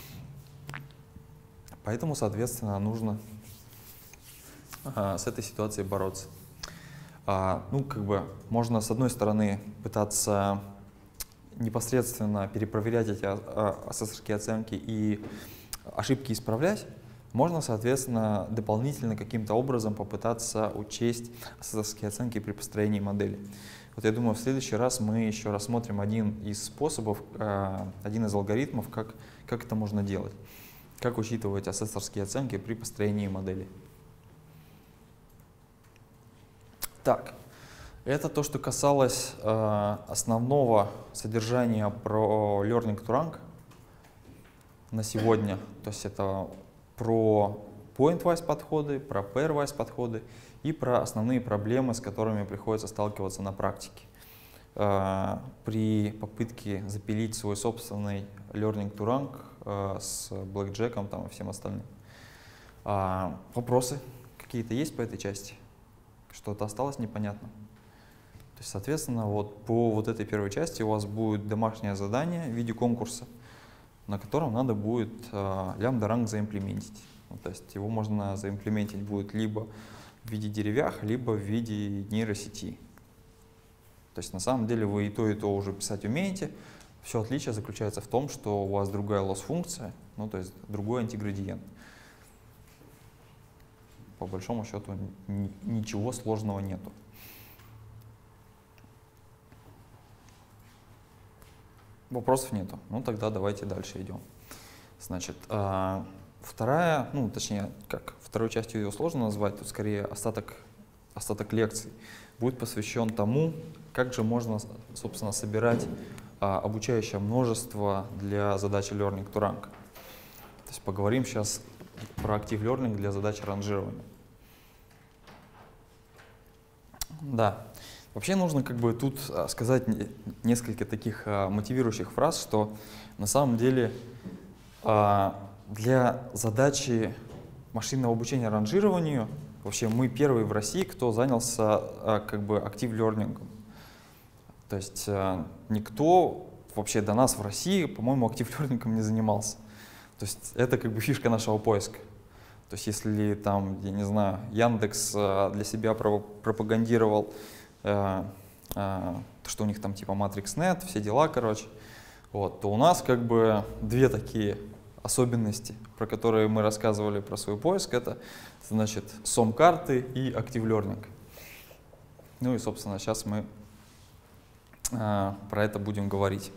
[SPEAKER 1] Поэтому, соответственно, нужно с этой ситуацией бороться. Ну, как бы можно, с одной стороны, пытаться непосредственно перепроверять эти асессорские оценки и ошибки исправлять, можно, соответственно, дополнительно каким-то образом попытаться учесть асессорские оценки при построении модели. Вот я думаю, в следующий раз мы еще рассмотрим один из способов, один из алгоритмов, как это можно делать, как учитывать асессорские оценки при построении модели. Так, это то, что касалось основного содержания про Learning to Rank на сегодня. То есть это про point-wise подходы, про pair-wise подходы и про основные проблемы, с которыми приходится сталкиваться на практике при попытке запилить свой собственный Learning to Rank с блэкджеком там, и всем остальным. Вопросы какие-то есть по этой части? Что-то осталось непонятно? То есть, соответственно, вот по вот этой первой части у вас будет домашнее задание в виде конкурса, на котором надо будет лямбда-ранг заимплементить. Ну, то есть его можно заимплементить будет либо в виде деревях, либо в виде нейросети. То есть на самом деле вы и то уже писать умеете. Все отличие заключается в том, что у вас другая лосс-функция, ну то есть другой антиградиент. По большому счету ничего сложного нету. Вопросов нету. Ну тогда давайте дальше идем. Значит, вторая, ну точнее, как второй частью ее сложно назвать, тут скорее остаток лекций будет посвящен тому, как же можно, собственно, собирать обучающее множество для задачи Learning to Rank. То есть поговорим сейчас про Active Learning для задачи ранжирования. Да, вообще нужно как бы тут сказать несколько таких мотивирующих фраз, что на самом деле для задачи машинного обучения ранжированию вообще мы первые в России, кто занялся как бы Active Learning. То есть никто вообще до нас в России, по-моему, Active Learning не занимался. То есть это как бы фишка нашего поиска. То есть если там, я не знаю, Яндекс для себя пропагандировал, что у них там типа Matrix.net, все дела, короче, вот, то у нас как бы две такие особенности, про которые мы рассказывали про свой поиск, это, значит, SOM-карты и Active Learning. Ну и, собственно, сейчас мы про это будем говорить.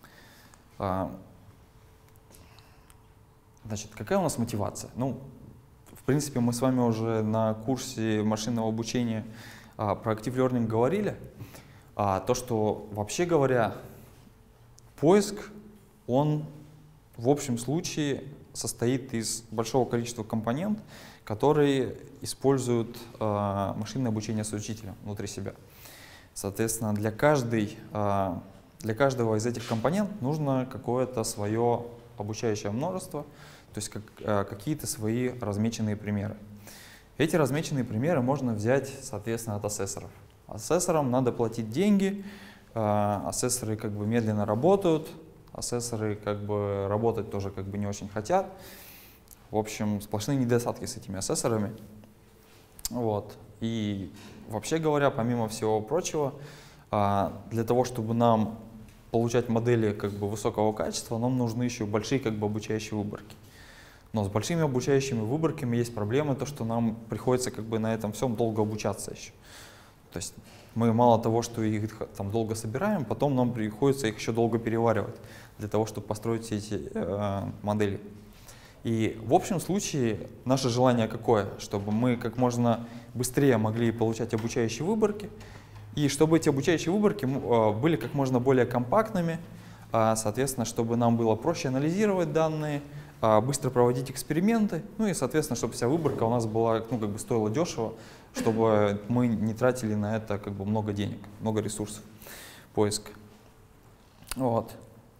[SPEAKER 1] Значит, какая у нас мотивация? Ну, в принципе, мы с вами уже на курсе машинного обучения про Active Learning говорили. То, что, вообще говоря, поиск, он в общем случае состоит из большого количества компонентов, которые используют машинное обучение с учителем внутри себя. Соответственно, для каждого из этих компонентов нужно какое-то свое обучающее множество, то есть какие-то свои размеченные примеры. Эти размеченные примеры можно взять, соответственно, от ассессоров. Ассессорам надо платить деньги, ассессоры как бы медленно работают, ассессоры как бы работать тоже как бы не очень хотят. В общем, сплошные недостатки с этими ассессорами. Вот. И вообще говоря, помимо всего прочего, для того, чтобы нам получать модели как бы высокого качества, нам нужны еще большие как бы обучающие выборки. Но с большими обучающими выборками есть проблема, то, что нам приходится как бы на этом всем долго обучаться еще. То есть мы мало того, что их там долго собираем, потом нам приходится их еще долго переваривать для того, чтобы построить все эти модели. И в общем случае наше желание какое? Чтобы мы как можно быстрее могли получать обучающие выборки, и чтобы эти обучающие выборки были как можно более компактными, соответственно, чтобы нам было проще анализировать данные, быстро проводить эксперименты, ну и, соответственно, чтобы вся выборка у нас была, ну, как бы стоила дешево, чтобы мы не тратили на это как бы много денег, много ресурсов поиска. Вот.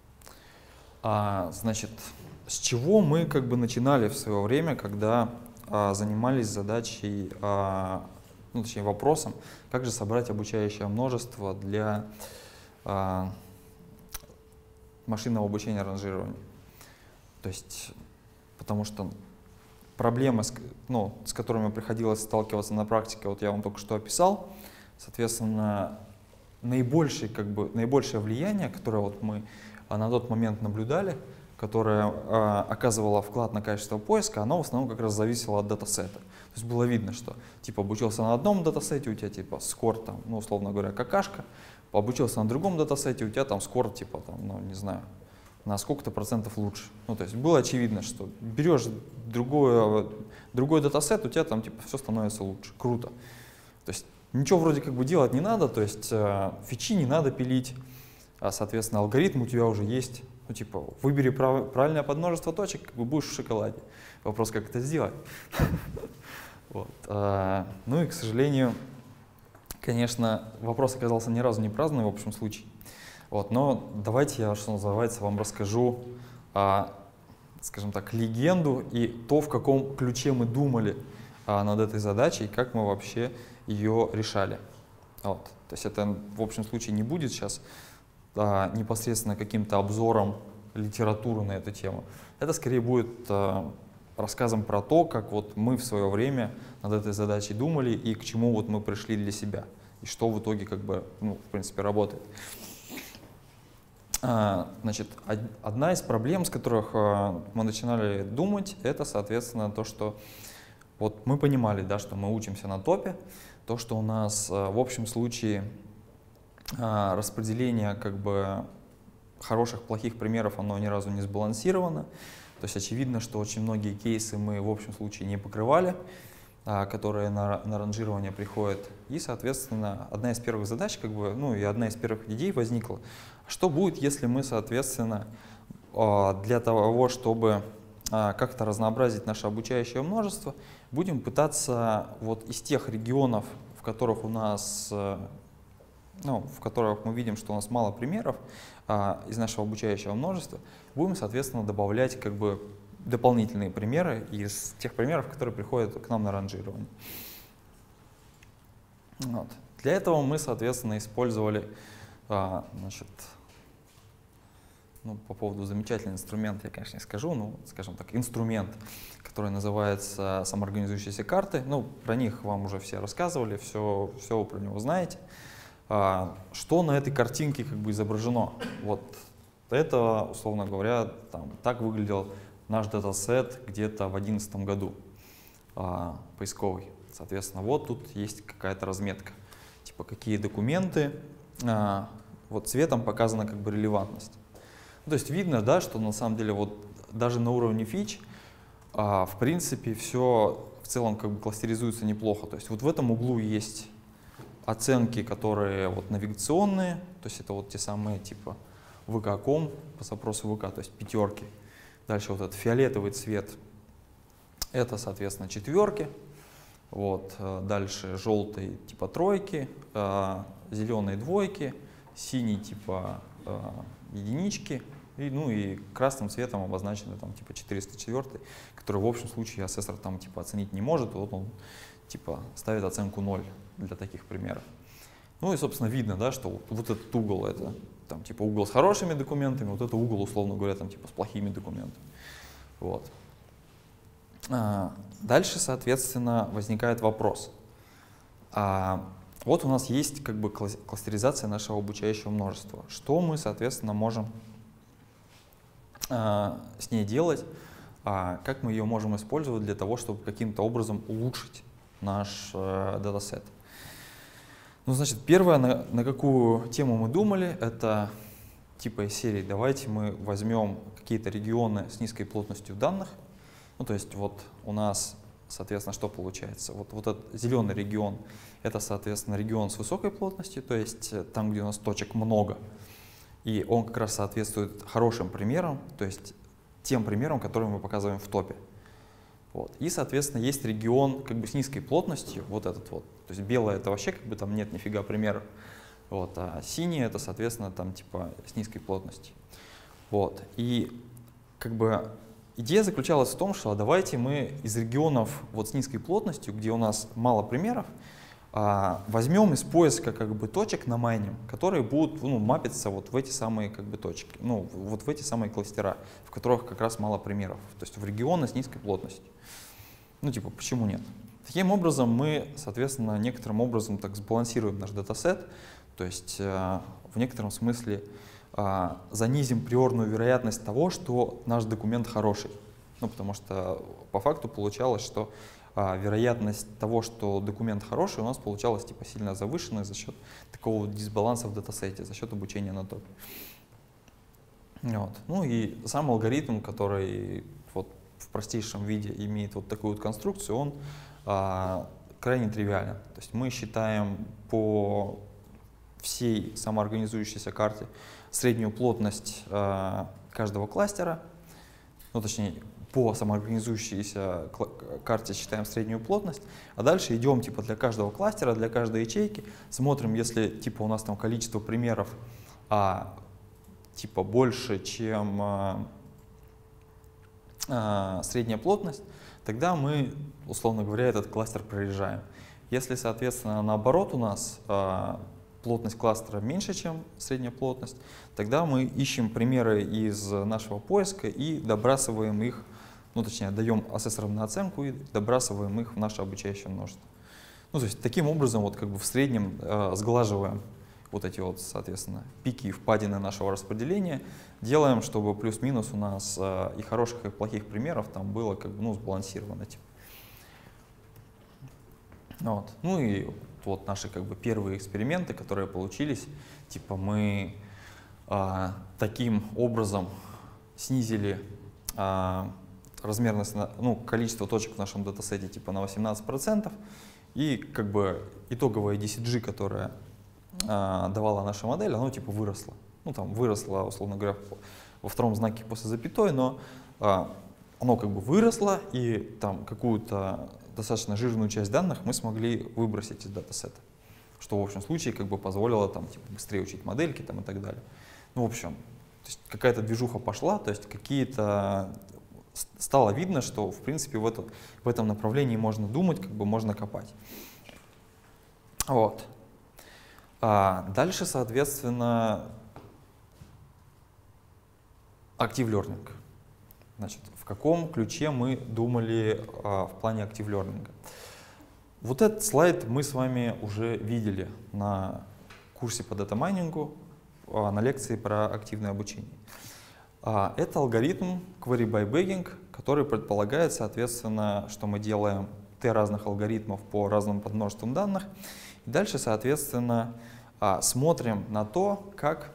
[SPEAKER 1] Значит, с чего мы как бы начинали в свое время, когда занимались задачей, ну, точнее вопросом, как же собрать обучающее множество для машинного обучения ранжирования. То есть, потому что проблемы, с которыми приходилось сталкиваться на практике, вот я вам только что описал, соответственно, наибольшее влияние, которое вот мы на тот момент наблюдали, которое оказывало вклад на качество поиска, оно в основном как раз зависело от датасета. То есть было видно, что типа обучился на одном датасете, у тебя типа скор там, ну, условно говоря, какашка, обучился на другом датасете, у тебя там скор типа там, ну, не знаю, на сколько-то процентов лучше. Ну, то есть было очевидно, что берешь другой датасет, у тебя там типа все становится лучше. Круто. То есть ничего вроде как бы делать не надо, то есть фичи не надо пилить, соответственно, алгоритм у тебя уже есть. Ну, типа, выбери правильное подмножество точек, как бы будешь в шоколаде. Вопрос, как это сделать. Ну и, к сожалению, конечно, вопрос оказался ни разу не праздный в общем случае. Вот, но давайте я, что называется, вам расскажу, скажем так, легенду и то, в каком ключе мы думали над этой задачей, как мы вообще ее решали. Вот. То есть это в общем случае не будет сейчас непосредственно каким-то обзором литературы на эту тему. Это скорее будет рассказом про то, как вот мы в свое время над этой задачей думали и к чему вот мы пришли для себя, и что в итоге как бы, ну, в принципе, работает. Значит, одна из проблем, с которых мы начинали думать, это, соответственно, то, что вот мы понимали, да, что мы учимся на топе, то, что у нас в общем случае распределение как бы хороших, плохих примеров, оно ни разу не сбалансировано. То есть очевидно, что очень многие кейсы мы в общем случае не покрывали, которые на ранжирование приходят. И, соответственно, одна из первых задач, как бы, ну и одна из первых идей возникла. Что будет, если мы, соответственно, для того, чтобы как-то разнообразить наше обучающее множество, будем пытаться вот из тех регионов, в которых у нас, ну, в которых мы видим, что у нас мало примеров из нашего обучающего множества, будем, соответственно, добавлять как бы дополнительные примеры из тех примеров, которые приходят к нам на ранжирование. Вот. Для этого мы, соответственно, использовали, значит, ну, по поводу замечательного инструмента я, конечно, не скажу, но, скажем так, инструмент, который называется самоорганизующиеся карты. Ну, про них вам уже все рассказывали, все вы про него знаете. Что на этой картинке как бы изображено? Вот это, условно говоря, так выглядел наш датасет где-то в 2011 году, поисковый. Соответственно, вот тут есть какая-то разметка, типа какие документы, вот цветом показана как бы релевантность. То есть видно, да, что на самом деле вот даже на уровне фич, в принципе, все в целом как бы кластеризуется неплохо. То есть вот в этом углу есть оценки, которые вот навигационные, то есть это вот те самые типа vk.com по запросу vk, то есть пятерки. Дальше вот этот фиолетовый цвет, это, соответственно, четверки. Вот, дальше желтый типа тройки, зеленые двойки, синий типа единички, и, ну и красным цветом обозначены там типа 404, который в общем случае ассессор там типа оценить не может, вот он типа ставит оценку 0 для таких примеров. Ну и собственно видно, да, что вот этот угол это там типа угол с хорошими документами, вот это угол, условно говоря, там типа с плохими документами. Вот. Дальше, соответственно, возникает вопрос. Вот у нас есть как бы кластеризация нашего обучающего множества. Что мы, соответственно, можем с ней делать? Как мы ее можем использовать для того, чтобы каким-то образом улучшить наш датасет? Ну, значит, первое, на какую тему мы думали, это типа из серии «давайте мы возьмем какие-то регионы с низкой плотностью данных». Ну, то есть вот у нас, соответственно, что получается? Вот этот зеленый регион — это, соответственно, регион с высокой плотностью, то есть там, где у нас точек много. И он как раз соответствует хорошим примерам, то есть тем примерам, которые мы показываем в топе. Вот. И, соответственно, есть регион как бы с низкой плотностью, вот этот вот. То есть белое — это вообще как бы там нет нифига примеров. Вот. А синее — это, соответственно, там типа с низкой плотностью. Вот. И как бы идея заключалась в том, что давайте мы из регионов вот с низкой плотностью, где у нас мало примеров, возьмем из поиска как бы точек на майнинг, которые будут мапиться вот в эти самые как бы точки, ну вот в эти самые кластера, в которых как раз мало примеров, то есть в регионы с низкой плотностью. Ну типа почему нет? Таким образом мы, соответственно, некоторым образом так сбалансируем наш датасет, то есть в некотором смысле занизим приорную вероятность того, что наш документ хороший. Ну потому что по факту получалось, что вероятность того, что документ хороший, у нас получалась типа сильно завышенная за счет такого дисбаланса в датасете, за счет обучения на топе. Вот. Ну и сам алгоритм, который вот в простейшем виде имеет вот такую вот конструкцию, он крайне тривиален. То есть мы считаем по всей самоорганизующейся карте среднюю плотность каждого кластера, ну точнее по самоорганизующейся карте считаем среднюю плотность, а дальше идем типа для каждого кластера, для каждой ячейки, смотрим, если типа у нас там количество примеров типа больше, чем средняя плотность, тогда мы, условно говоря, этот кластер прорежаем. Если, соответственно, наоборот у нас плотность кластера меньше, чем средняя плотность, тогда мы ищем примеры из нашего поиска и добрасываем их, ну точнее, даем асессорам оценку и добрасываем их в наше обучающее множество. Ну, то есть таким образом вот как бы в среднем сглаживаем вот эти вот, соответственно, пики и впадины нашего распределения, делаем, чтобы плюс-минус у нас и хороших, и плохих примеров там было как бы, ну, сбалансировано. Типа. Вот. Ну и вот наши как бы первые эксперименты, которые получились, типа мы таким образом снизили размерность, ну, количество точек в нашем датасете типа на 18%, и как бы итоговое DCG, которое давала наша модель, оно типа выросло. Ну там выросло, условно говоря, во втором знаке после запятой, но оно как бы выросло, и там какую-то достаточно жирную часть данных мы смогли выбросить из датасета, что в общем случае как бы позволило там типа быстрее учить модельки там и так далее. Ну в общем, какая-то движуха пошла, то есть какие-то стало видно, что в принципе в этом направлении можно думать, как бы можно копать. Вот. Дальше, соответственно, Active Learning. Значит, в каком ключе мы думали в плане Active Learning? Вот этот слайд мы с вами уже видели на курсе по дата-майнингу, на лекции про активное обучение. Это алгоритм Query by Bagging, который предполагает, соответственно, что мы делаем T разных алгоритмов по разным подмножествам данных. И дальше, соответственно, смотрим на то, как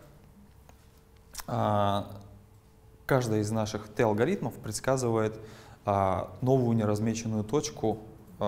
[SPEAKER 1] каждый из наших T-алгоритмов предсказывает новую неразмеченную точку.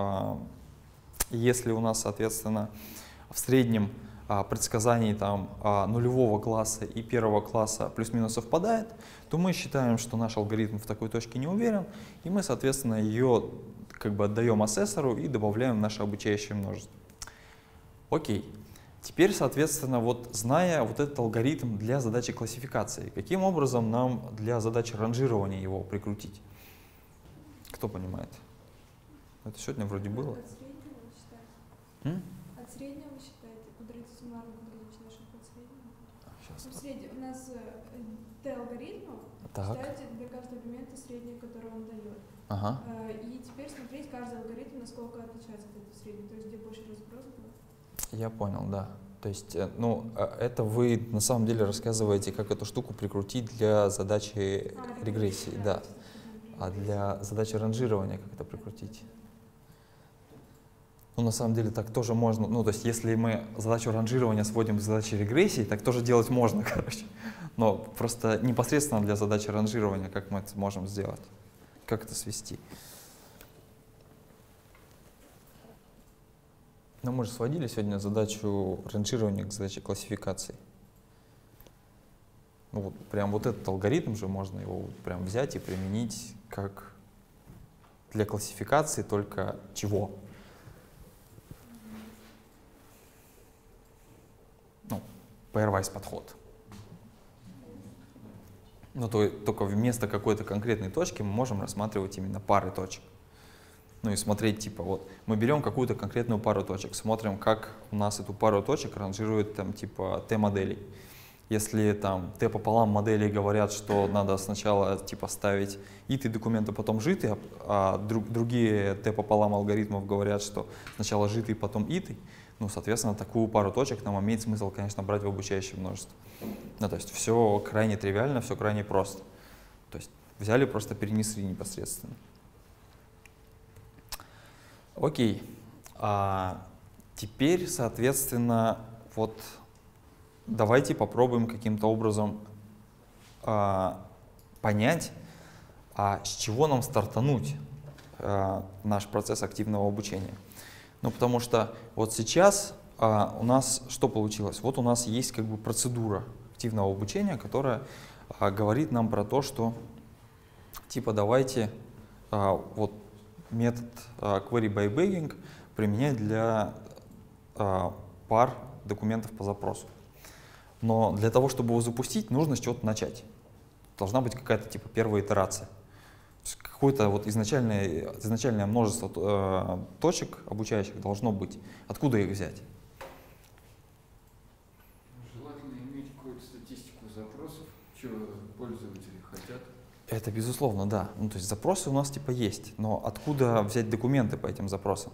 [SPEAKER 1] Если у нас, соответственно, в среднем предсказаний там, нулевого класса и первого класса плюс-минус совпадает, то мы считаем, что наш алгоритм в такой точке не уверен, и мы, соответственно, ее как бы отдаем асессору и добавляем в наше обучающее множество. Окей. Теперь, соответственно, вот зная вот этот алгоритм для задачи классификации, каким образом нам для задачи ранжирования его прикрутить? Кто понимает? Это сегодня вроде было.
[SPEAKER 5] От среднего считать. От среднего считать, подразделить суммарно, подразделить нашим под средним.
[SPEAKER 1] Сейчас.
[SPEAKER 5] В среднем у нас T-алгоритмов считаете для каждого элемента среднее, которое он дает.
[SPEAKER 1] Ага.
[SPEAKER 5] И теперь смотреть каждый алгоритм, насколько отличается от этого среднего, то есть где больше разброс был. Я
[SPEAKER 1] понял, да. То есть, ну, это вы на самом деле рассказываете, как эту штуку прикрутить для задачи регрессии, да. А для задачи ранжирования как это прикрутить? Ну, на самом деле так тоже можно. Ну, то есть, если мы задачу ранжирования сводим к задаче регрессии, так тоже делать можно, короче. Но просто непосредственно для задачи ранжирования, как мы это можем сделать? Как это свести? Ну, мы же сводили сегодня задачу ранжирования к задаче классификации. Ну, вот, прям вот этот алгоритм же можно его вот прям взять и применить как для классификации, только чего? Ну, pairwise подход. Ну, только вместо какой-то конкретной точки мы можем рассматривать именно пары точек. Ну и смотреть, типа, вот, мы берем какую-то конкретную пару точек, смотрим, как у нас эту пару точек ранжирует, там, типа, T-моделей. Если там T пополам моделей говорят, что надо сначала, типа, ставить ity документы, потом житый, а другие T пополам алгоритмов говорят, что сначала житый, потом ity, ну, соответственно, такую пару точек нам имеет смысл, конечно, брать в обучающее множество. Ну, то есть все крайне тривиально, все крайне просто. То есть взяли, просто перенесли непосредственно. Окей. Теперь, соответственно, вот давайте попробуем каким-то образом понять, с чего нам стартануть наш процесс активного обучения. Ну, потому что вот сейчас у нас что получилось? Вот у нас есть как бы процедура активного обучения, которая говорит нам про то, что типа давайте вот метод Query by Bagging применять для пар документов по запросу. Но для того, чтобы его запустить, нужно с чего-то начать. Должна быть какая-то типа первая итерация. Какое-то вот изначальное множество точек обучающих должно быть. Откуда их взять?
[SPEAKER 3] Желательно иметь какую-то статистику запросов, что пользователи хотят.
[SPEAKER 1] Это безусловно, да. Ну, то есть запросы у нас типа есть, но откуда взять документы по этим запросам?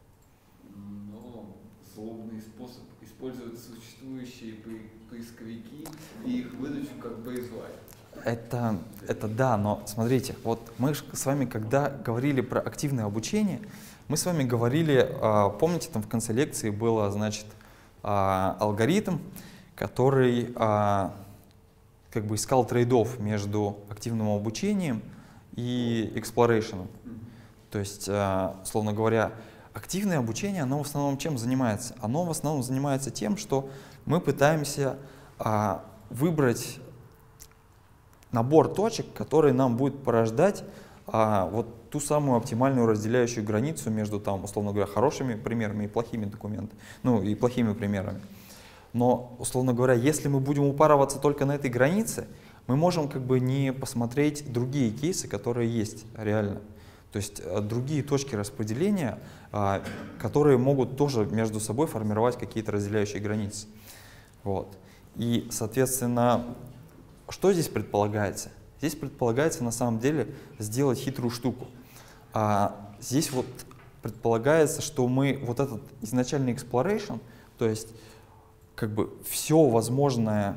[SPEAKER 3] Но злобный способ использовать существующие поисковики и их выдачу как бейзлайн.
[SPEAKER 1] Это да, но смотрите, вот мы с вами, когда говорили про активное обучение, мы с вами говорили, помните, там в конце лекции было, значит, алгоритм, который как бы искал трейд-офф между активным обучением и exploration. То есть, словно говоря, активное обучение, оно в основном чем занимается? Оно в основном занимается тем, что мы пытаемся выбрать набор точек, который нам будет порождать вот ту самую оптимальную разделяющую границу между, там, условно говоря, хорошими примерами и плохими документами, ну и плохими примерами. Но, условно говоря, если мы будем упарываться только на этой границе, мы можем как бы не посмотреть другие кейсы, которые есть реально. То есть другие точки распределения, которые могут тоже между собой формировать какие-то разделяющие границы. Вот. И, соответственно, что здесь предполагается? Здесь предполагается на самом деле сделать хитрую штуку. Здесь вот предполагается, что мы вот этот изначальный exploration, то есть как бы все возможное,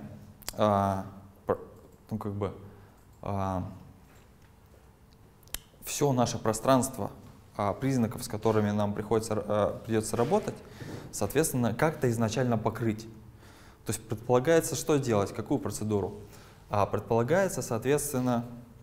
[SPEAKER 1] ну как бы все наше пространство признаков, с которыми нам придется работать, соответственно, как-то изначально покрыть. То есть предполагается, что делать, какую процедуру? Предполагается, соответственно,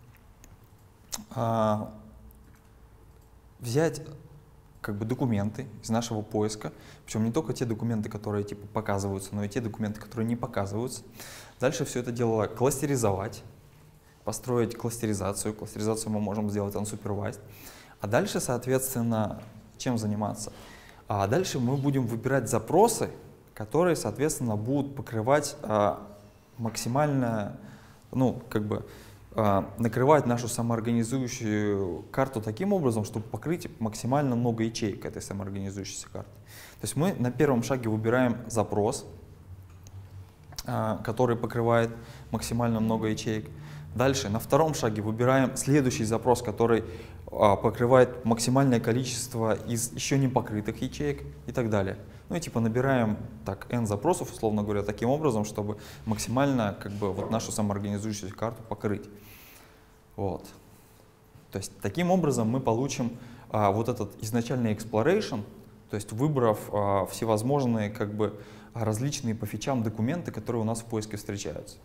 [SPEAKER 1] взять как бы документы из нашего поиска, причем не только те документы, которые типа показываются, но и те документы, которые не показываются. Дальше все это дело кластеризовать, построить кластеризацию. Кластеризацию мы можем сделать unsupervised. А дальше, соответственно, чем заниматься? Дальше мы будем выбирать запросы, которые, соответственно, будут покрывать максимально, ну, как бы, накрывать нашу самоорганизующую карту таким образом, чтобы покрыть максимально много ячеек этой самоорганизующейся карты. То есть мы на первом шаге выбираем запрос, который покрывает максимально много ячеек. Дальше на втором шаге выбираем следующий запрос, который покрывает максимальное количество из еще не покрытых ячеек и так далее. Ну и типа набираем так n запросов, условно говоря, таким образом, чтобы максимально как бы вот нашу самоорганизующуюся карту покрыть. Вот. То есть таким образом мы получим вот этот изначальный exploration, то есть выбрав всевозможные как бы различные по фичам документы, которые у нас в поиске встречаются.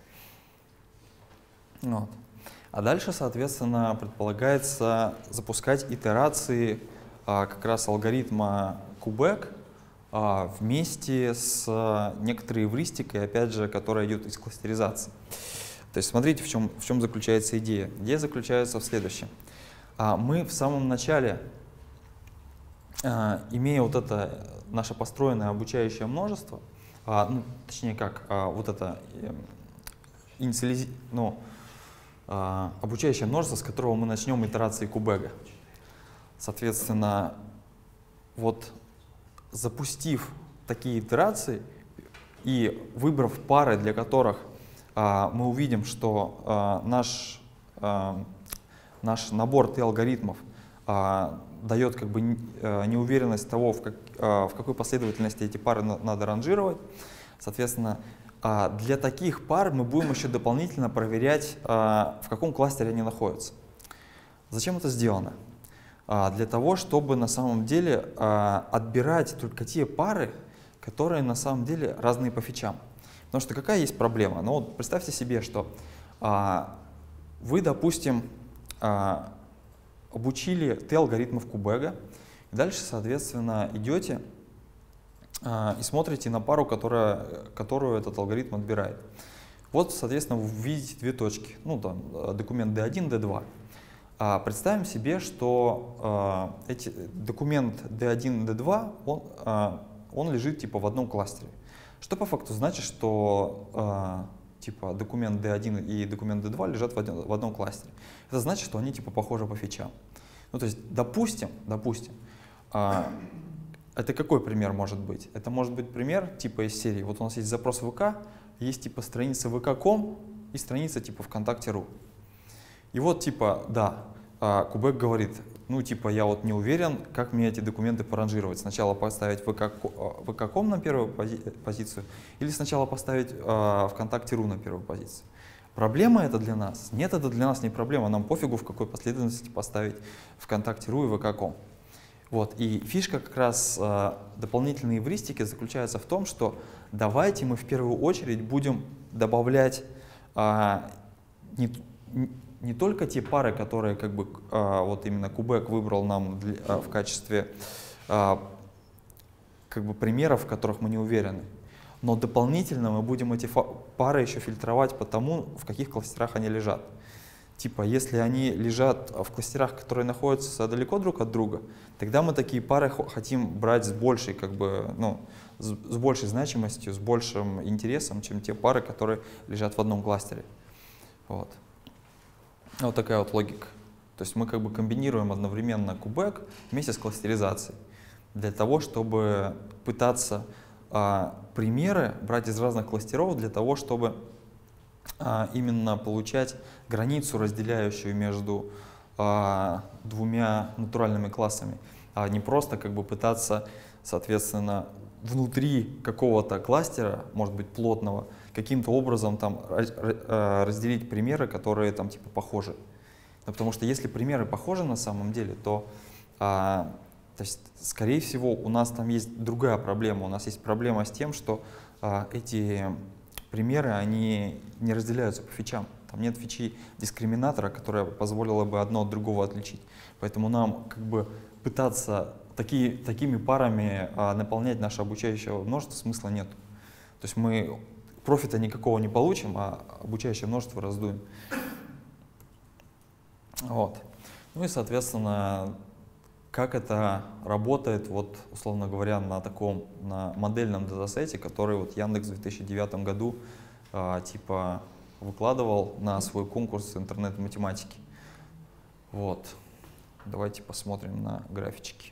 [SPEAKER 1] Вот. А дальше, соответственно, предполагается запускать итерации как раз алгоритма KubeK вместе с некоторой эвристикой, опять же, которая идет из кластеризации. То есть смотрите, в чем заключается идея. Идея заключается в следующем. Мы в самом начале, имея вот это наше построенное обучающее множество, ну, точнее как, вот это обучающее множество, с которого мы начнем итерации KubeK. Соответственно, вот запустив такие итерации и выбрав пары, для которых мы увидим, что наш набор T-алгоритмов дает как бы неуверенность того, в какой последовательности эти пары надо ранжировать. Соответственно, для таких пар мы будем еще дополнительно проверять, в каком кластере они находятся. Зачем это сделано? Для того, чтобы на самом деле отбирать только те пары, которые на самом деле разные по фичам. Потому что какая есть проблема? Ну вот представьте себе, что вы, допустим, обучили T-алгоритмов KubeK, и дальше, соответственно, идете и смотрите на пару, которую этот алгоритм отбирает. Вот, соответственно, вы видите две точки, ну там документ D1, D2. Представим себе, что документ D1, D2, он лежит типа в одном кластере. Что по факту значит, что типа документ D1 и документ D2 лежат в одном кластере. Это значит, что они типа похожи по фичам. Ну, то есть, допустим, это какой пример может быть? Это может быть пример типа из серии. Вот у нас есть запрос ВК, есть типа страница vk.com и страница типа ВКонтакте.ру. И вот типа, да, Кубек говорит, ну типа я вот не уверен, как мне эти документы поранжировать. Сначала поставить vk.com на первую позицию или сначала поставить ВКонтакте.ру на первую позицию. Проблема это для нас? Нет, это для нас не проблема. Нам пофигу, в какой последовательности поставить ВКонтакте.ру и vk.com. Вот. И фишка как раз дополнительной эвристики заключается в том, что давайте мы в первую очередь будем добавлять не только те пары, которые как бы вот именно Кубек выбрал нам в качестве как бы примеров, в которых мы не уверены, но дополнительно мы будем эти пары еще фильтровать по тому, в каких кластерах они лежат. Типа, если они лежат в кластерах, которые находятся далеко друг от друга, тогда мы такие пары хотим брать с большей, как бы, ну, с большей значимостью, с большим интересом, чем те пары, которые лежат в одном кластере. Вот. Вот такая вот логика. То есть мы как бы комбинируем одновременно Кубек вместе с кластеризацией для того, чтобы пытаться примеры брать из разных кластеров для того, чтобы именно получать границу, разделяющую между двумя натуральными классами, а не просто как бы пытаться, соответственно, внутри какого-то кластера, может быть плотного, каким-то образом там разделить примеры, которые там типа похожи. Но потому что если примеры похожи на самом деле, то есть, скорее всего, у нас там есть другая проблема. У нас есть проблема с тем, что эти примеры, они не разделяются по фичам. Там нет фичи дискриминатора, которая позволила бы одно от другого отличить. Поэтому нам как бы пытаться такими парами наполнять наше обучающее множество смысла нет. То есть мы профита никакого не получим, а обучающее множество раздуем. Вот. Ну и, соответственно, как это работает, вот, условно говоря, на модельном датасете, который вот Яндекс в 2009 году типа выкладывал на свой конкурс интернет-математики. Вот. Давайте посмотрим на графички.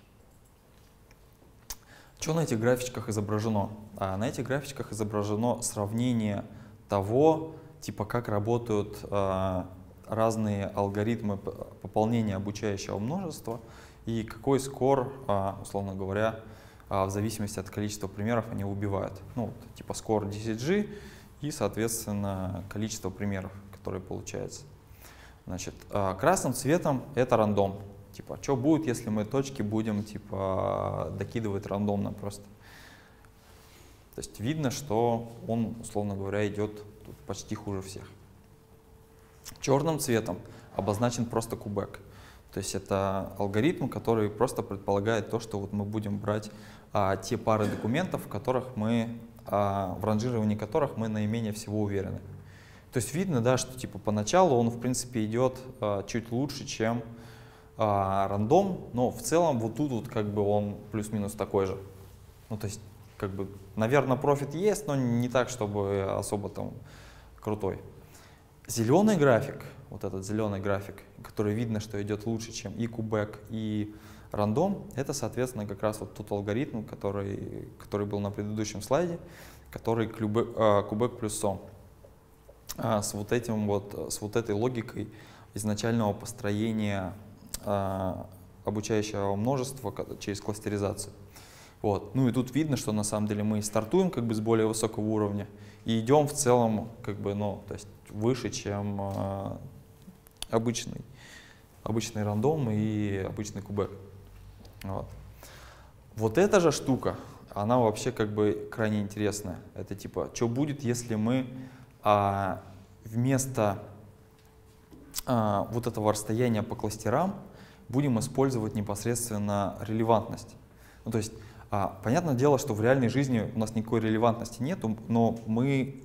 [SPEAKER 1] Что на этих графичках изображено? На этих графичках изображено сравнение того, типа, как работают разные алгоритмы пополнения обучающего множества и какой скор, условно говоря, в зависимости от количества примеров они убивают. Ну, вот, типа скор DCG и, соответственно, количество примеров, которые получается. Значит, красным цветом это рандом. Типа, что будет, если мы точки будем типа докидывать рандомно просто. То есть видно, что он, условно говоря, идет тут почти хуже всех. Черным цветом обозначен просто Кубек. То есть это алгоритм, который просто предполагает то, что вот мы будем брать те пары документов, в ранжировании которых мы наименее всего уверены. То есть видно, да, что типа поначалу он в принципе идет чуть лучше, чем рандом, но в целом вот тут вот как бы он плюс-минус такой же. Ну то есть как бы, наверное, профит есть, но не так, чтобы особо там крутой. Зеленый график, вот этот зеленый график, который видно, что идет лучше, чем и Кубек, и рандом, это, соответственно, как раз вот тот алгоритм, который был на предыдущем слайде, который Кубек плюс сом. С вот этой логикой изначального построения обучающего множества через кластеризацию. Вот. Ну и тут видно, что на самом деле мы стартуем как бы с более высокого уровня и идем в целом как бы, ну, то есть выше, чем обычный рандом и обычный Кубек. Вот эта же штука, она вообще как бы крайне интересная. Это типа, что будет, если мы вместо вот этого расстояния по кластерам будем использовать непосредственно релевантность. Ну, то есть, понятное дело, что в реальной жизни у нас никакой релевантности нету, но мы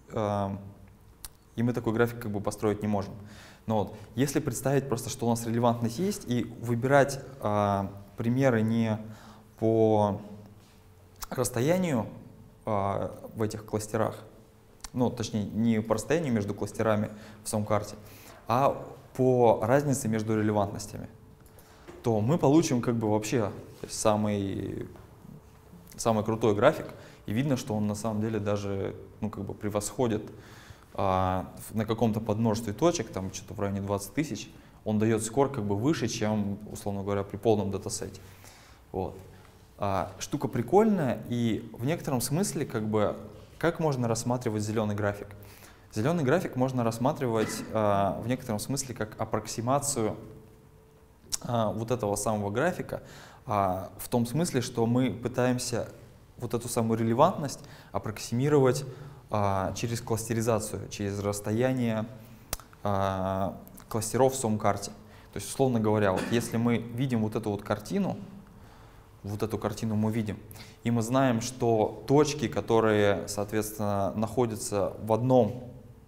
[SPEAKER 1] такой график как бы построить не можем. Но вот, если представить просто, что у нас релевантность есть, и выбирать примеры не по расстоянию в этих кластерах, ну, точнее, не по расстоянию между кластерами в самом карте, а по разнице между релевантностями, то мы получим как бы вообще то есть самый крутой график, и видно, что он на самом деле даже ну, как бы превосходит на каком-то подмножестве точек, там что-то в районе 20 тысяч, он дает скор как бы выше, чем, условно говоря, при полном датасете. Вот. Штука прикольная, и в некотором смысле как бы как можно рассматривать зеленый график? Зеленый график можно рассматривать в некотором смысле как аппроксимацию вот этого самого графика, в том смысле, что мы пытаемся вот эту самую релевантность аппроксимировать через кластеризацию, через расстояние кластеров в самом карте. То есть, условно говоря, вот если мы видим вот эту вот картину, вот эту картину мы видим, и мы знаем, что точки, которые, соответственно, находятся в одном,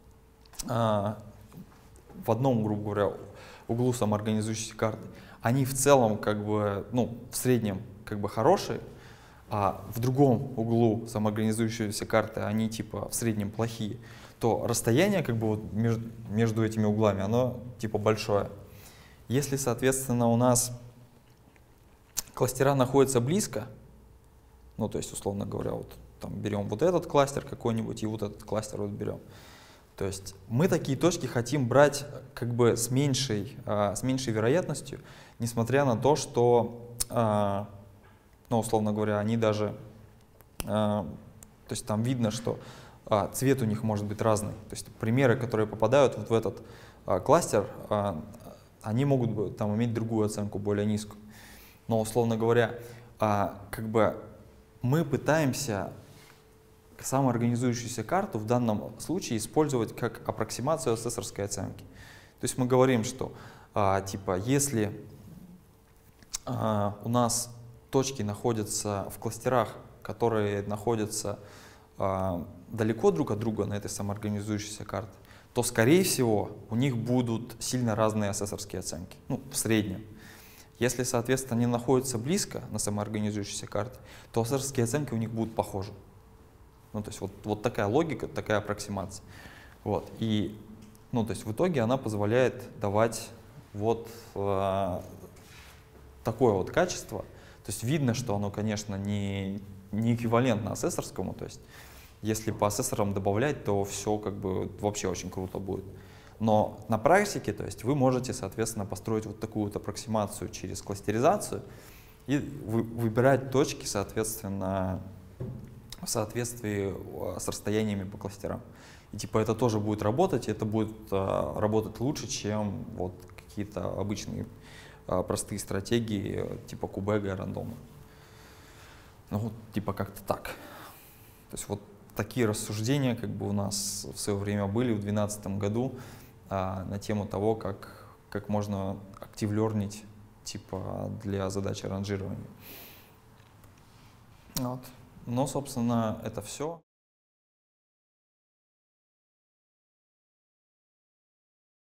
[SPEAKER 1] грубо говоря, углу самоорганизующейся карты, они в целом, как бы, ну, в среднем, как бы хорошие, а в другом углу самоорганизующейся карты они, типа, в среднем плохие, то расстояние, как бы, вот между этими углами, оно, типа, большое. Если, соответственно, у нас кластера находятся близко, ну, то есть, условно говоря, вот там берем вот этот кластер какой-нибудь и вот этот кластер вот берем. То есть мы такие точки хотим брать как бы с меньшей вероятностью, несмотря на то, что, ну, условно говоря, они даже, то есть там видно, что цвет у них может быть разный. То есть примеры, которые попадают вот в этот кластер, они могут там иметь другую оценку, более низкую. Но, условно говоря, как бы мы пытаемся самоорганизующуюся карту в данном случае использовать как аппроксимацию асессорской оценки. То есть мы говорим, что типа если у нас точки находятся в кластерах, которые находятся далеко друг от друга на этой самоорганизующейся карте, то, скорее всего, у них будут сильно разные асессорские оценки, ну, в среднем. Если, соответственно, они находятся близко на самоорганизующейся карте, то асессорские оценки у них будут похожи. Ну, то есть вот такая логика, такая аппроксимация. Вот. И, ну, то есть в итоге она позволяет давать вот такое вот качество. То есть видно, что оно, конечно, не эквивалентно асессорскому. То есть если по асессорам добавлять, то все как бы вообще очень круто будет. Но на практике, то есть вы можете, соответственно, построить вот такую вот аппроксимацию через кластеризацию и выбирать точки, соответственно, в соответствии с расстояниями по кластерам. И типа это тоже будет работать, и это будет работать лучше, чем вот какие-то обычные простые стратегии типа кубега и рандома. Ну вот типа как-то так. То есть вот такие рассуждения как бы у нас в свое время были в 2012 году на тему того, как можно актив-лернить типа для задачи ранжирования. Вот. Но, собственно, это все.